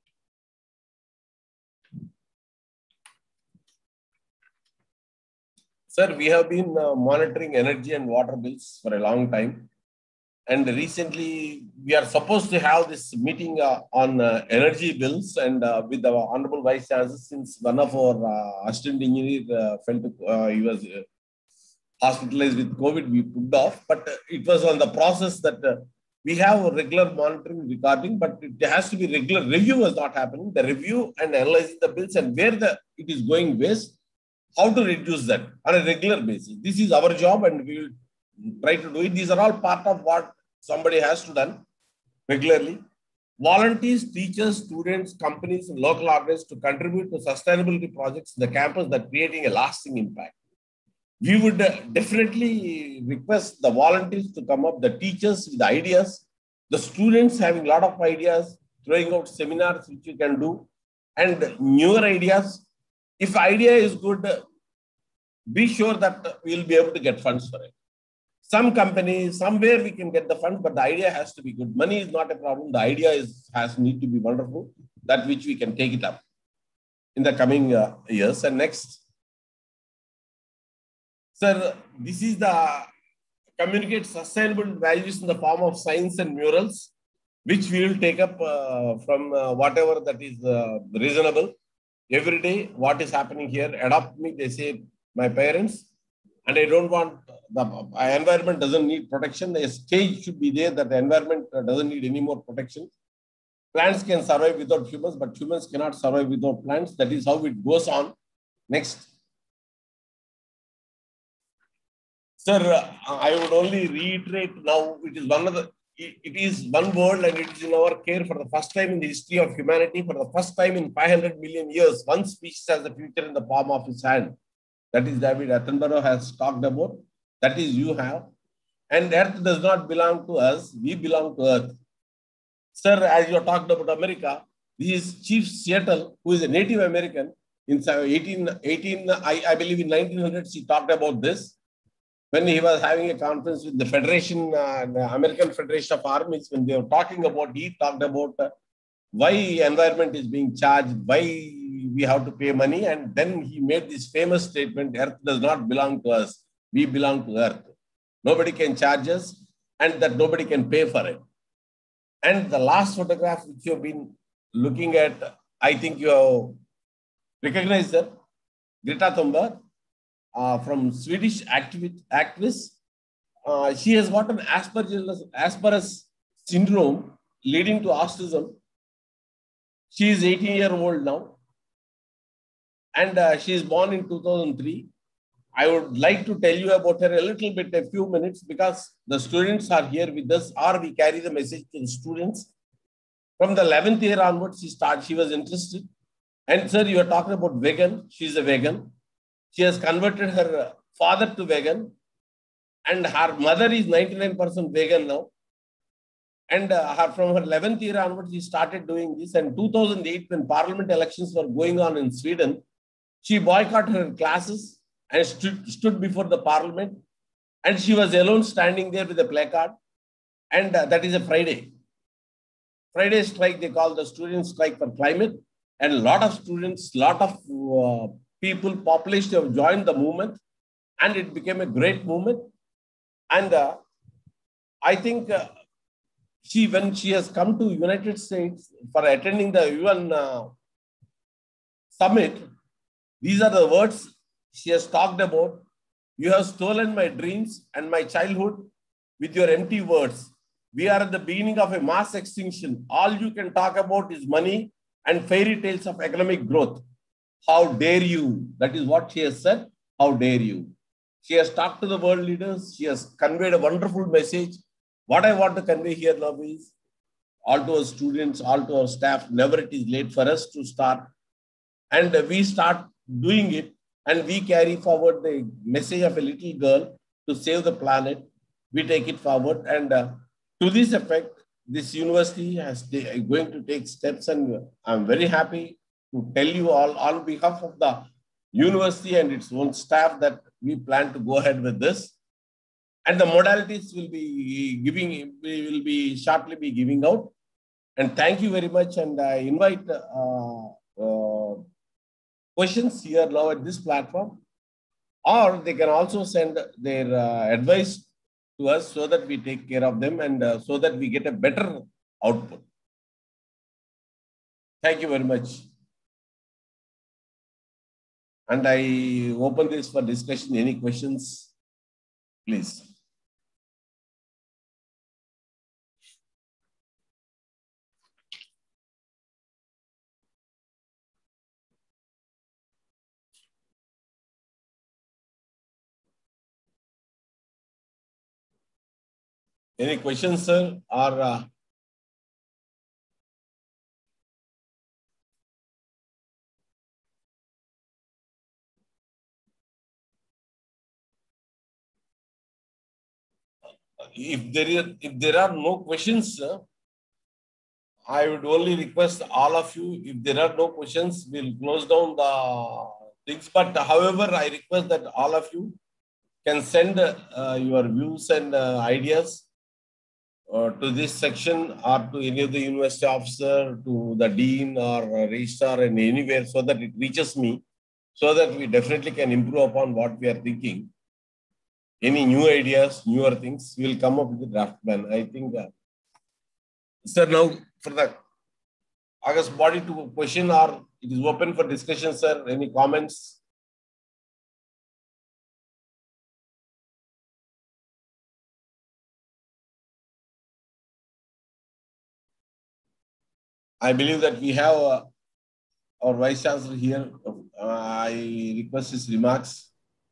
Sir, we have been monitoring energy and water bills for a long time. And recently, we are supposed to have this meeting on energy bills and with the Honorable Vice Chancellor, since one of our assistant engineer he was hospitalized with COVID, we put off. But it was on the process that we have a regular monitoring recording, but it has to be regular. Review was not happening. The review and analyzing the bills and where it is going waste, how to reduce that on a regular basis. This is our job and we will try to do it. These are all part of what somebody has to do regularly. Volunteers, teachers, students, companies, and local organizations to contribute to sustainability projects in the campus that are creating a lasting impact. We would definitely request the volunteers to come up, the teachers with ideas, The students having a lot of ideas, throwing out seminars which you can do, and newer ideas. If idea is good, be sure that we'll be able to get funds for it. Some company, somewhere we can get the funds, but the idea has to be good. Money is not a problem. The idea has need to be wonderful, that which we can take it up in the coming years. And next, sir, this is the communicate sustainable values in the form of science and murals, which we will take up from whatever that is reasonable. Every day, what is happening here, adopt me, they say, my parents, and I don't want, the environment doesn't need protection. The stage should be there that the environment doesn't need any more protection. Plants can survive without humans, but humans cannot survive without plants. That is how it goes on. Next. Sir, I would only reiterate now, it is one world, and it is in our care for the first time in the history of humanity, for the first time in 500 million years, one species has the future in the palm of his hand. That is David Attenborough has talked about. That is you have. And Earth does not belong to us. We belong to Earth. Sir, as you talked about America, this is Chief Seattle, who is a Native American. In I believe in 1900s, he talked about this. When he was having a conference with the Federation, the American Federation of Armies, when they were talking about, he talked about why environment is being charged, why we have to pay money. And then he made this famous statement, Earth does not belong to us. We belong to Earth. Nobody can charge us, and that nobody can pay for it. And the last photograph which you have been looking at, I think you have recognized her, Greta Thunberg, from Swedish activist. She has got an Asperger's syndrome leading to autism. She is 18-year-old now, and she is born in 2003. I would like to tell you about her a little bit, a few minutes, because the students are here with us, or we carry the message to the students. From the 11th year onwards, she was interested. And sir, you are talking about vegan. She's a vegan. She has converted her father to vegan, and her mother is 99% vegan now. And from her 11th year onwards, she started doing this. And 2008, when parliament elections were going on in Sweden, she boycotted her classes and stood before the parliament. And she was alone standing there with a placard. And that is a Friday. Friday strike, they call the student strike for climate. And a lot of students, lot of people, population have joined the movement. And it became a great movement. And I think when she has come to United States for attending the UN summit, these are the words she has talked about. You have stolen my dreams and my childhood with your empty words. We are at the beginning of a mass extinction. All you can talk about is money and fairy tales of economic growth. How dare you? That is what she has said. How dare you? She has talked to the world leaders. She has conveyed a wonderful message. What I want to convey here now is all to our students, all to our staff, never it is late for us to start. And we start doing it, and we carry forward the message of a little girl to save the planet. We take it forward. And to this effect, this university is going to take steps, and I'm very happy to tell you all on behalf of the university and its own staff that we plan to go ahead with this. And the modalities we will be shortly be giving out. And thank you very much. And I invite questions here now at this platform, or they can also send their advice to us so that we take care of them, and so that we get a better output. Thank you very much. And I open this for discussion. Any questions, please? Any questions, sir? Or if there are no questions, I would only request all of you, if there are no questions, we'll close down the things. But however, I request that all of you can send your views and ideas to this section or to any of the university officer, to the dean or registrar and anywhere, so that it reaches me, so that we definitely can improve upon what we are thinking. Any new ideas, newer things, we will come up with the draft plan. I think, sir, now for the August body to question, or it is open for discussion, sir. Any comments? I believe that we have our Vice Chancellor here. I request his remarks.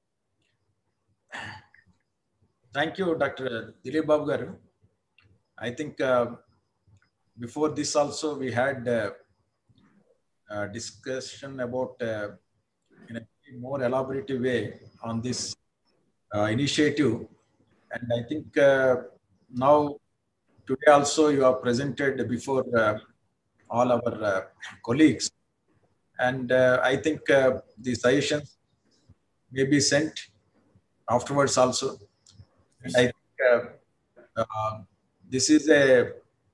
Thank you, Dr. Dilip Babu garu. I think before this also we had a discussion about in a more elaborative way on this initiative. And I think now today also you are presented before all our colleagues. And I think the suggestions may be sent afterwards also. And I think this is a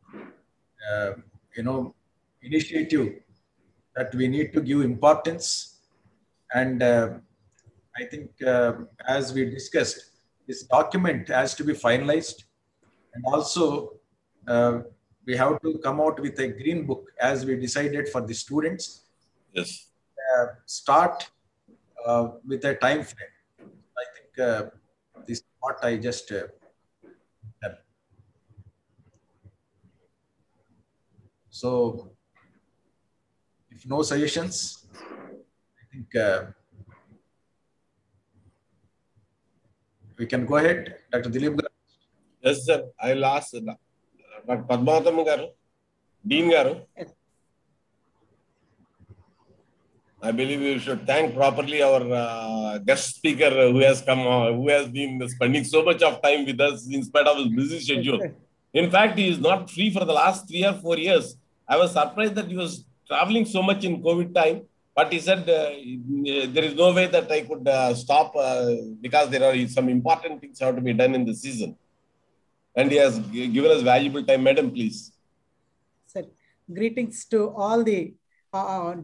initiative that we need to give importance. And I think as we discussed, this document has to be finalized, and also we have to come out with a green book as we decided for the students. Yes. Start with a time frame. I think this is what I just done. So, if no suggestions, I think we can go ahead, Dr. Dilip. Yes, sir. I'll ask Dr. Padmavatam garu, Dean garu. I believe we should thank properly our guest speaker who has come, who has been spending so much of time with us in spite of his busy schedule. In fact, he is not free for the last 3 or 4 years. I was surprised that he was traveling so much in COVID time, but he said there is no way that I could stop because there are some important things have to be done in the season. And he has given us valuable time. Madam, please. Sir, greetings to all on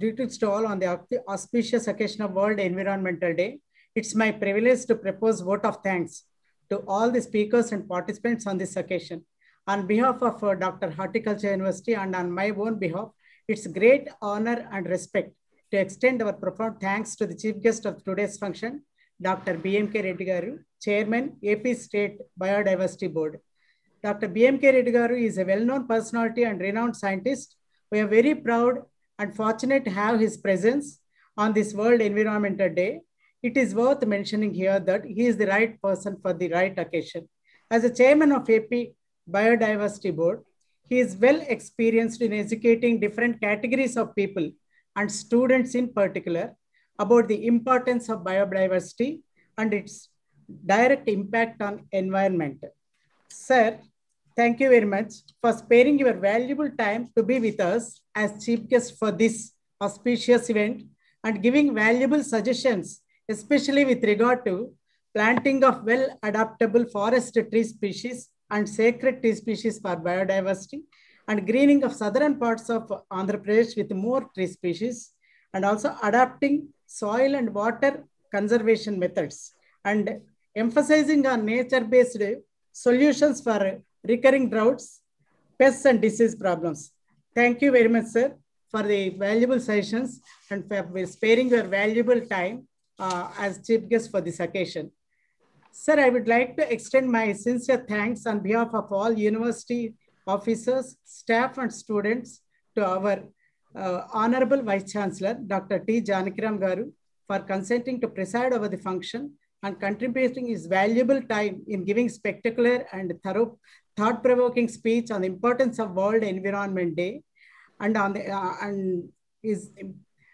the auspicious occasion of World Environmental Day. It's my privilege to propose vote of thanks to all the speakers and participants on this occasion. On behalf of Dr. Horticulture University and on my own behalf, it's great honor and respect to extend our profound thanks to the chief guest of today's function, Dr. BMK Reddy garu, Chairman, AP State Biodiversity Board. Dr. BMK Reddy garu is a well-known personality and renowned scientist. We are very proud and fortunate to have his presence on this World Environmental Day. It is worth mentioning here that he is the right person for the right occasion. As a chairman of AP Biodiversity Board, he is well experienced in educating different categories of people and students in particular about the importance of biodiversity and its direct impact on environment. Sir, thank you very much for sparing your valuable time to be with us as chief guest for this auspicious event and giving valuable suggestions, especially with regard to planting of well-adaptable forest tree species and sacred tree species for biodiversity, and greening of southern parts of Andhra Pradesh with more tree species, and also adapting soil and water conservation methods, and emphasizing on nature-based solutions for recurring droughts, pests and disease problems. Thank you very much, sir, for the valuable sessions and for sparing your valuable time as chief guest for this occasion. Sir, I would like to extend my sincere thanks on behalf of all university officers, staff and students to our Honorable Vice Chancellor, Dr. T. Janakiram garu, for consenting to preside over the function and contributing his valuable time in giving spectacular and thorough, thought-provoking speech on the importance of World Environment Day and on the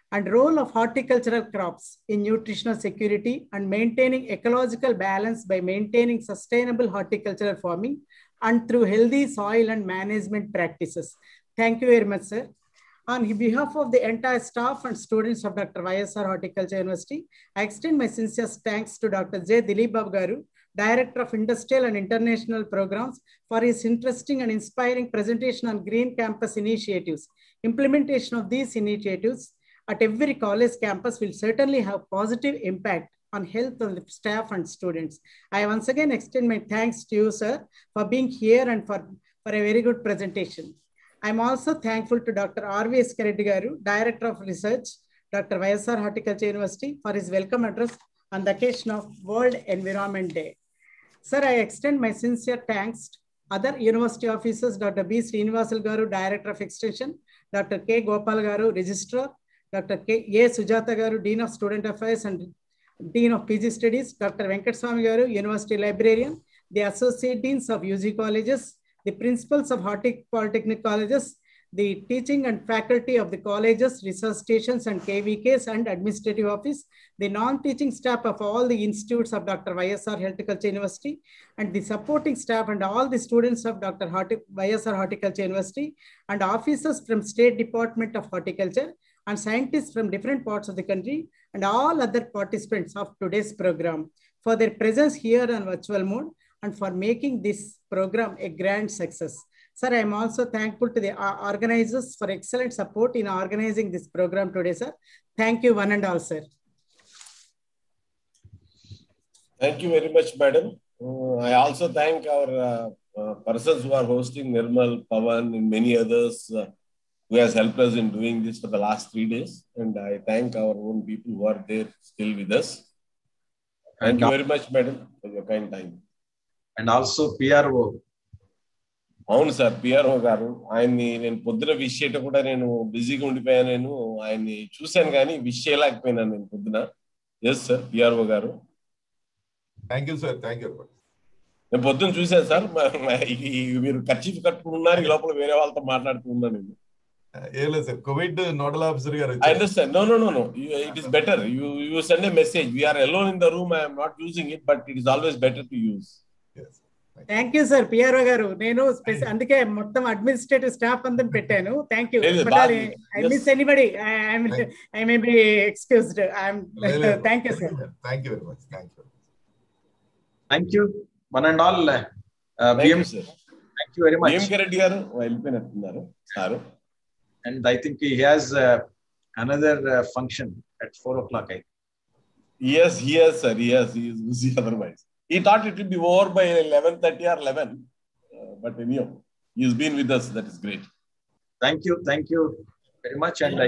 and role of horticultural crops in nutritional security and maintaining ecological balance by maintaining sustainable horticultural farming and through healthy soil and management practices. Thank you very much, sir. On behalf of the entire staff and students of Dr. YSR Horticulture University, I extend my sincere thanks to Dr. J. Dilip Babu Garu, Director of Industrial and International Programs, for his interesting and inspiring presentation on Green Campus initiatives. Implementation of these initiatives at every college campus will certainly have positive impact on health of the staff and students. I once again extend my thanks to you, sir, for being here and for a very good presentation. I'm also thankful to Dr. R.V.S. Reddy Garu, Director of Research, Dr. YSR Horticulture University, for his welcome address on the occasion of World Environment Day. Sir, I extend my sincere thanks to other university officers, Dr. B. Srinivasal Garu, Director of Extension, Dr. K. Gopal Garu, Registrar, Dr. K. A. Sujata Garu, Dean of Student Affairs and Dean of PG Studies, Dr. Venkateswamy Garu, University Librarian, the Associate Deans of UG Colleges, the Principals of Polytechnic Colleges, the teaching and faculty of the colleges, research stations and KVKs and administrative office, the non-teaching staff of all the institutes of Dr. YSR Horticulture University, and the supporting staff and all the students of Dr. YSR Horticulture University, and officers from State Department of Horticulture, and scientists from different parts of the country, and all other participants of today's program for their presence here on virtual mode and for making this program a grand success. Sir, I am also thankful to the organizers for excellent support in organizing this program today, sir. Thank you, one and all, sir. Thank you very much, madam. I also thank our persons who are hosting, Nirmal, Pawan, and many others who has helped us in doing this for the last 3 days. And I thank our own people who are there still with us. Thank you very much, madam, for your kind time. And also PRO. అవును sir P R O garu ఆయన్ని నేను పొద్దున wish చేయటం కూడా నేను బిజీగా ఉండిపోయాను. నేను ఆయన్ని చూశాను కానీ విష్ చేయలేకపోయినాను నేను పొద్దున. Yes sir P R O garu. Thank you sir. Thank you. నేను పొద్దున చూశాను సార్. మీరు కర్చీఫ్ కట్టుకుని ఉన్నారు, ఈ లోపల వేరే వాళ్ళతో మాట్లాడుతున్నాను నేను. ఏం లేదు sir, COVID nodal officer garu. I understand. No. It is better. You send a message. We are alone in the room. I am not using it, but it is always better to use. Yes. Thank you sir P R O garu. నేను అందుకే మొత్తం administrative staff అందరిని పెట్టాను. Thank you. I miss anybody, I may be excused. Thank you sir. Thank you very much. Thank you one and all. B M sir, thank you very much. B M Reddy garu వెళ్ళిపోయినట్టున్నారు sir. And I think he has another function at 4 o'clock. Yes, sir. Yes, he is busy otherwise. He thought it will be over by 11:30 or 11. But anyhow, he has been with us. That is great. Thank you very much. And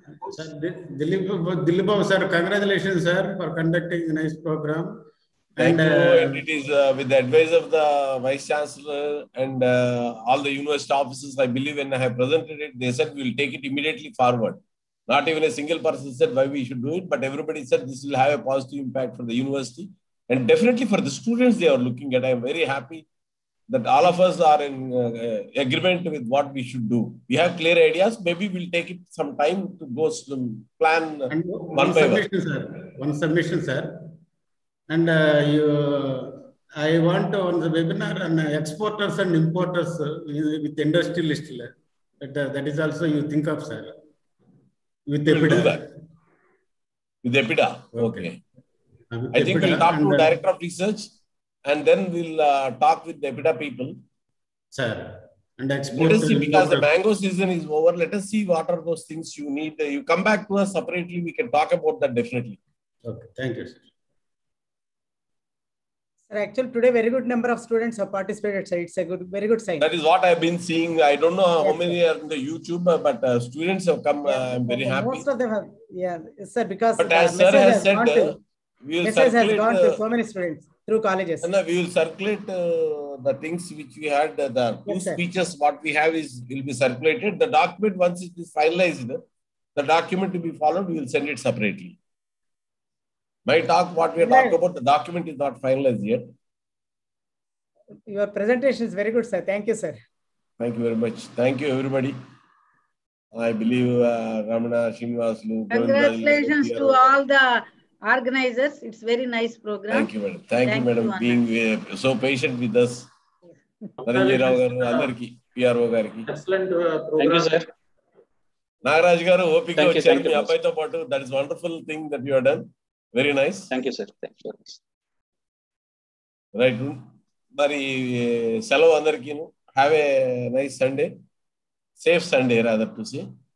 Dilip Babu sir, congratulations sir for conducting a nice program. Thank you. And it is with the advice of the Vice Chancellor and all the university officers. I believe when I have presented it, they said we will take it immediately forward. Not even a single person said why we should do it, but everybody said this will have a positive impact for the university. And definitely for the students they are looking at. I am very happy that all of us are in agreement with what we should do. We have clear ideas. Maybe we'll take it some time to go plan one by one. One submission, sir. And I want on the webinar on exporters and importers with industrialists. That is also you think of, sir. With EPIDA. With EPIDA, okay. I think we'll talk to Director of Research and then we'll talk with the EPIDA people. Sir. And let us see, because the mango season is over. Let us see what are those things you need. You come back to us separately. We can talk about that definitely. Okay, thank you, sir. Sir, actually today very good number of students have participated, sir. It's a very good sign. That is what I've been seeing. I don't know how many are in the YouTube, but students have come. I'm very happy. Most of them have, yes, sir, because but as sir has said, we will message has gone to so many students through colleges. And we will circulate the things which we had. The two speeches what we have will be circulated. The document, once it is finalized, the document to be followed, we will send it separately. My talk, what we are talking about, the document is not finalized yet. Your presentation is very good, sir. Thank you, sir. Thank you very much. Thank you, everybody. I believe Ramana, Srinivasulu, Congratulations to all the organizers. It's very nice program. Thank you, madam. Thank you, madam, being so patient with us. Naranjay Rao garu, andarki, PRO gariki. Excellent program. Thank you, sir. Nagaraj garu, opika Thank you, vacharu thank you, mee abbayito paatu. That is wonderful thing that you have done. Very nice. Thank you, sir. Thank you. Right. Mari selavu andarki. Have a nice Sunday. Safe Sunday, rather to say.